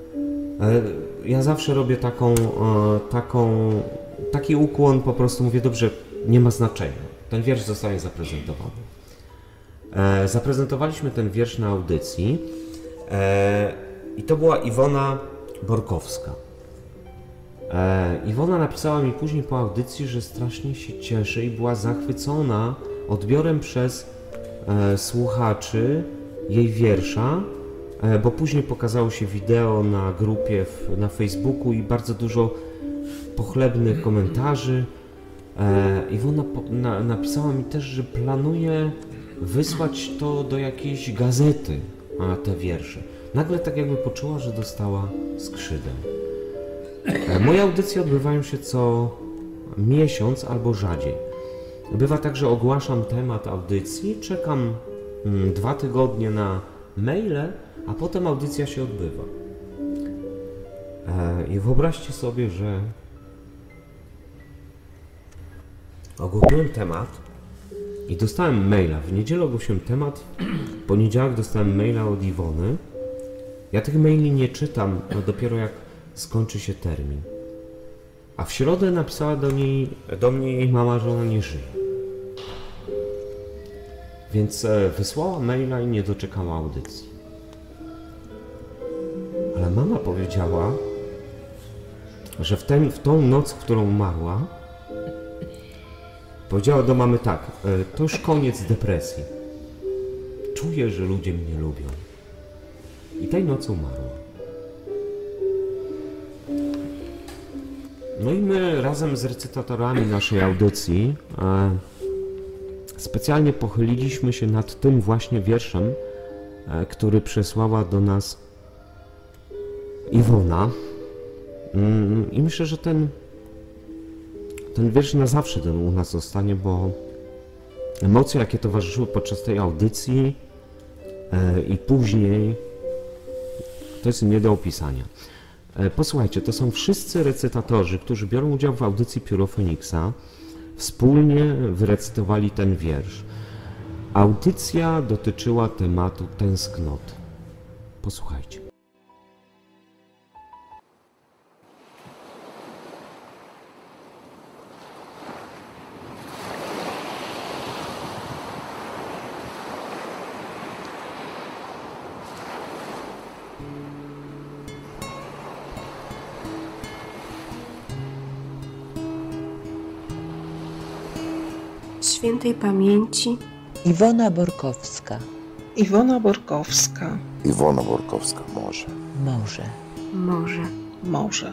Ja zawsze robię taką, taką, taki ukłon, po prostu mówię, dobrze, nie ma znaczenia. Ten wiersz zostanie zaprezentowany. Zaprezentowaliśmy ten wiersz na audycji i to była Iwona Borkowska. Iwona napisała mi później po audycji, że strasznie się cieszy i była zachwycona odbiorem przez e, słuchaczy jej wiersza, e, bo później pokazało się wideo na grupie w, na Facebooku i bardzo dużo pochlebnych komentarzy. E, Iwona po, na, napisała mi też, że planuje wysłać to do jakiejś gazety, a te wiersze. Nagle tak jakby poczuła, że dostała skrzydeł. E, moje audycje odbywają się co miesiąc albo rzadziej. Bywa tak, że ogłaszam temat audycji, czekam mm, dwa tygodnie na maile, a potem audycja się odbywa. E, I wyobraźcie sobie, że ogłosiłem temat i dostałem maila. W niedzielę ogłosiłem temat, w poniedziałek dostałem maila od Iwony. Ja tych maili nie czytam, no dopiero jak skończy się termin. A w środę napisała do niej, do mnie jej mama, że ona nie żyje. Więc e, wysłała maila i nie doczekała audycji. Ale mama powiedziała, że w, ten, w tą noc, w którą umarła, powiedziała do mamy tak, e, to już koniec depresji. Czuję, że ludzie mnie lubią. I tej nocy umarła. No i my razem z recytatorami naszej audycji e, specjalnie pochyliliśmy się nad tym właśnie wierszem, e, który przesłała do nas Iwona. Mm, I myślę, że ten, ten wiersz na zawsze ten u nas zostanie, bo emocje, jakie towarzyszyły podczas tej audycji e, i później, to jest nie do opisania. Posłuchajcie, to są wszyscy recytatorzy, którzy biorą udział w audycji Pióro Feniksa. Wspólnie wyrecytowali ten wiersz. Audycja dotyczyła tematu tęsknoty. Posłuchajcie. Świętej pamięci Iwona Borkowska. Iwona Borkowska. Iwona Borkowska może. Może. Może. Może.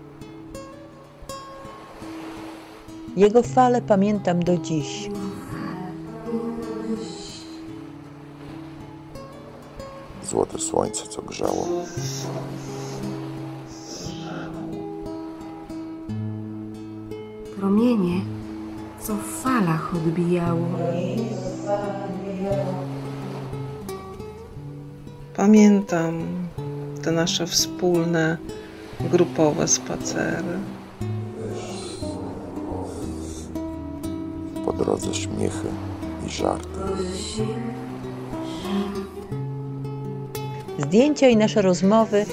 Jego fale pamiętam do dziś. Złote słońce, co grzało. Promienie, co w falach odbijało. Pamiętam te nasze wspólne, grupowe spacery. Po drodze śmiechy i żarty. Zdjęcia i nasze rozmowy.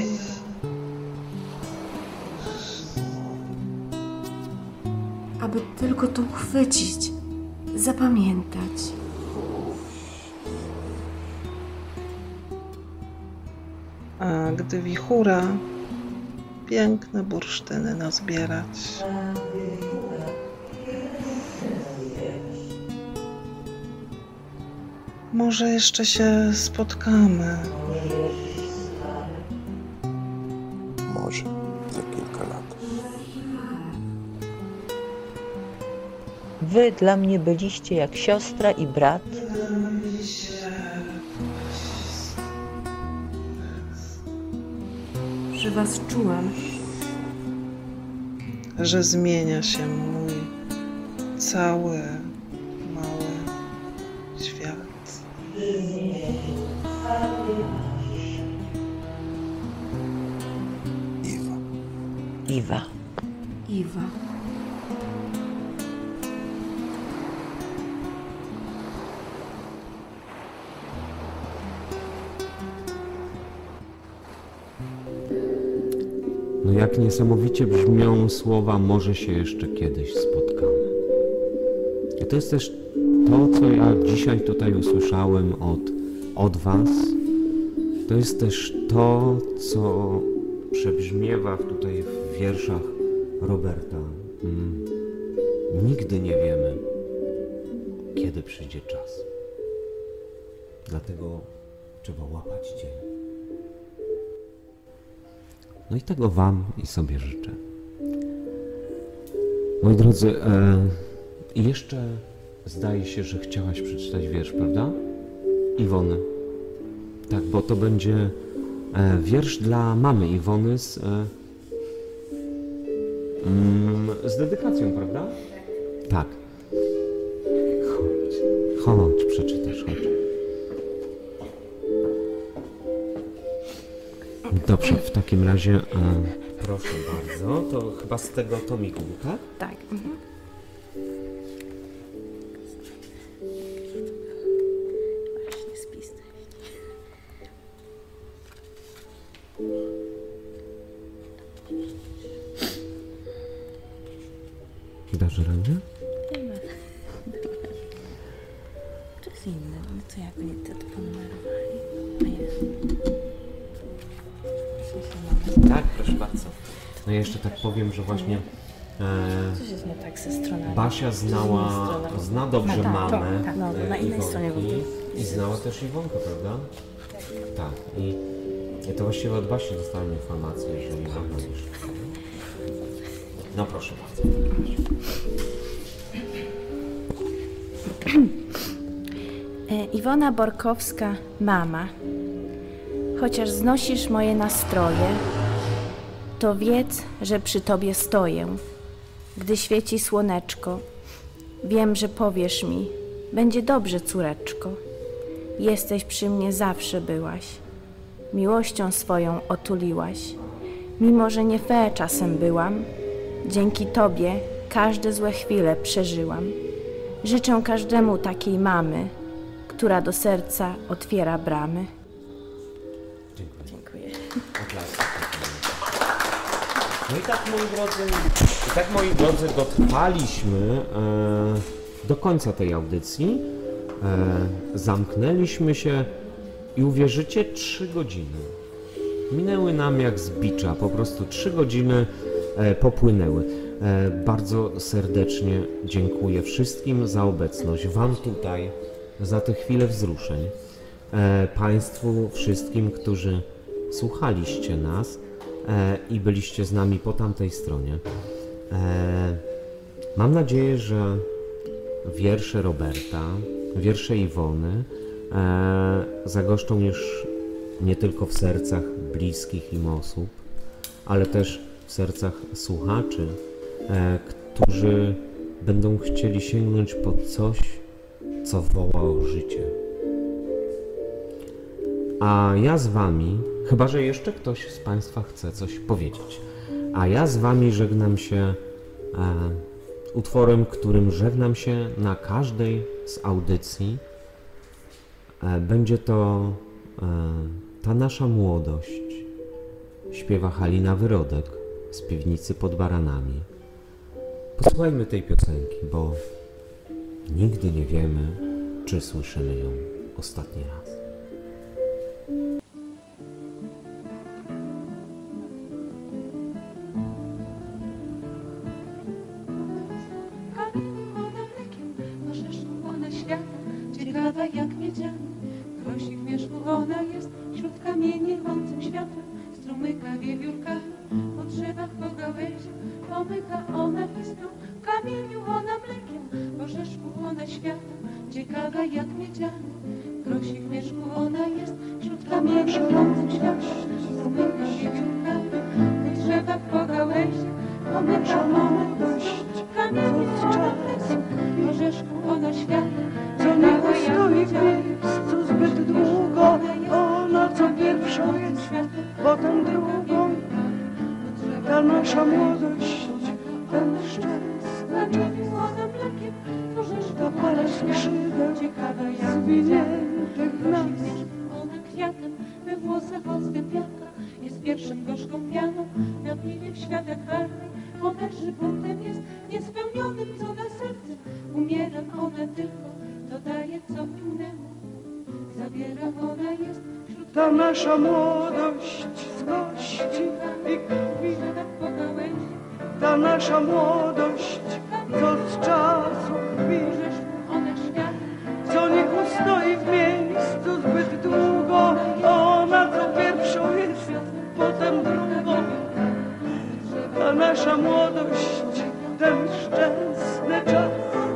Aby tylko to uchwycić, zapamiętać. A gdy wichura, piękne bursztyny nazbierać. Może jeszcze się spotkamy. Może za kilka lat. Wy dla mnie byliście jak siostra i brat. Że was czułam. Że zmienia się mój cały mały świat. Iwa. Iwa. Iwa. No jak niesamowicie brzmią słowa "może się jeszcze kiedyś spotkamy". I to jest też to, co ja dzisiaj tutaj usłyszałem od, od was. To jest też to, co przebrzmiewa tutaj w wierszach Roberta. Mm. Nigdy nie wiemy, kiedy przyjdzie czas. Dlatego trzeba łapać dzień. No i tego Wam i sobie życzę. Moi drodzy, e, jeszcze zdaje się, że chciałaś przeczytać wiersz, prawda? Iwony. Tak, bo to będzie e, wiersz dla mamy Iwony z, e, mm, z dedykacją, prawda? Tak. Chodź, chodź, przeczytasz, chodź. Dobrze, w takim razie e, proszę bardzo, to chyba z tego tomiku, tak? Tak. Mhm. Właśnie spis. Dasz radę? Nie ma. To jest inne, no to jak oni to ponumerowali? A jest. Tak, proszę bardzo. No i jeszcze tak powiem, że właśnie e, Coś jest nie tak ze stronami. Basia znała, zna dobrze No tak, mamę to, tak, no, e, na innej stronie Iwonki w ogóle. i znała też Iwonkę, prawda? Tak. I, i to właściwie od Basi dostałem informację, że Iwonka już. No proszę bardzo. Iwona Borkowska, mama. Chociaż znosisz moje nastroje, to wiedz, że przy tobie stoję. Gdy świeci słoneczko, wiem, że powiesz mi, będzie dobrze, córeczko. Jesteś przy mnie, zawsze byłaś. Miłością swoją otuliłaś. Mimo że nie fair czasem byłam, dzięki tobie każde złe chwile przeżyłam. Życzę każdemu takiej mamy, która do serca otwiera bramy. Dziękuję. No i tak, moi drodzy, i tak, moi drodzy, dotrwaliśmy e, do końca tej audycji. E, zamknęliśmy się i uwierzycie, trzy godziny. Minęły nam jak z bicza, po prostu trzy godziny e, popłynęły. E, bardzo serdecznie dziękuję wszystkim za obecność, Wam tutaj, za te chwile wzruszeń, e, Państwu wszystkim, którzy słuchaliście nas e, i byliście z nami po tamtej stronie. E, mam nadzieję, że wiersze Roberta, wiersze Iwony e, zagoszczą już nie tylko w sercach bliskich im osób, ale też w sercach słuchaczy, e, którzy będą chcieli sięgnąć po coś, co woła o życie. A ja z Wami, chyba że jeszcze ktoś z Państwa chce coś powiedzieć, a ja z Wami żegnam się e, utworem, którym żegnam się na każdej z audycji. E, będzie to e, Ta nasza młodość. Śpiewa Halina Wyrodek z piwnicy pod Baranami. Posłuchajmy tej piosenki, bo nigdy nie wiemy, czy słyszymy ją ostatni raz. Ciekawa jak miedziana, grozi w wierzchu ona jest, wśród kamieni łącym światłem, strumyka wiewiórka, po drzewach, po gałęziach, pomyka ona listą, w kamieniu ona mlekiem, po rzeszku ona światłem, ciekawa jak miedziana, grozi w wierzchu ona jest, wśród kamieni łącym światłem, strumyka wiewiórka, po drzewach, po gałęziach, pomyka ona listą, w kamieniu ona mlekiem, po rzeszku ona światłem, co nie stoi w miejscu zbyt długo, ona co pierwsza jest, potem drugą. Ta nasza młodość, ten szczęst, ta para skrzydeł zwiniętych w nas. Ona kwiatem we włosach ozdób wiatra, jest pierwszym gorzką pianą, miodliwie w światach warnej, pomerży buntem jest niespełnionym, co na serce umiera ona tylko. Dodaje, co minęło, zabiera ona jest wśród ta nasza młodość z kości i krwi, ta nasza młodość, co z czasu krwi, co nie ustoi w miejscu nasza młodość, ten szczęsny czas,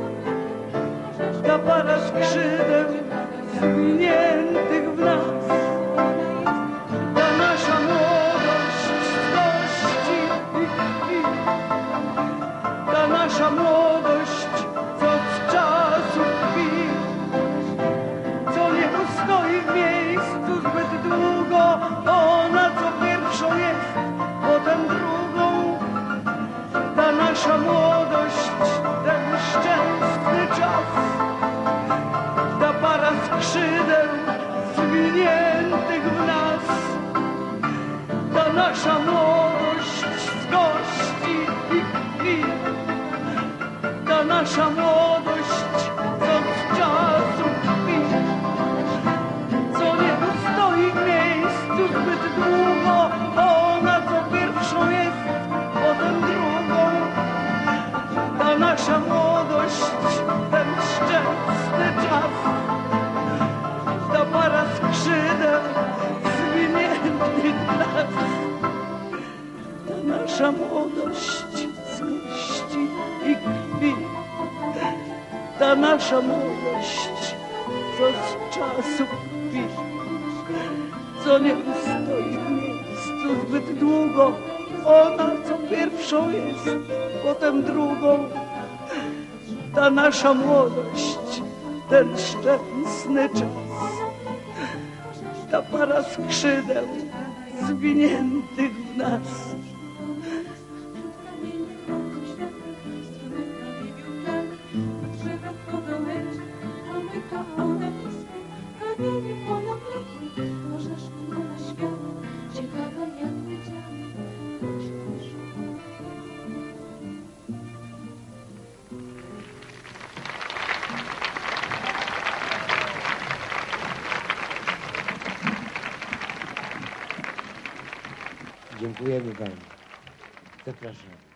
ta para skrzydeł zwiniętych w nas, ta nasza młodość z kości i krwi, ta nasza młodość, co z czasu kwi, co nie ustoi w miejscu zbyt długo, ona co pierwszą jest, potem drugą, ta nasza młodość, ten szczęsny czas, ta para skrzydeł zwiniętych w nas, ta nasza młodość z kości i krwi, ta nasza młodość, co z czasu kwi, co nie ustoi w miejscu zbyt długo, ona co pierwszą jest, potem drugą, ta nasza młodość, ten szczęsny czas, ta para skrzydeł zwiniętych w nas, ta nasza młodość z kości i krwi, ta nasza młodość, co z czasu kwi, co nie ustoi w miejscu zbyt długo, ona co pierwszą jest, potem drugą, ta nasza młodość, ten szczęsny czas, ta para skrzydeł zwiniętych w nas. Dziękujemy Pani. Zapraszam.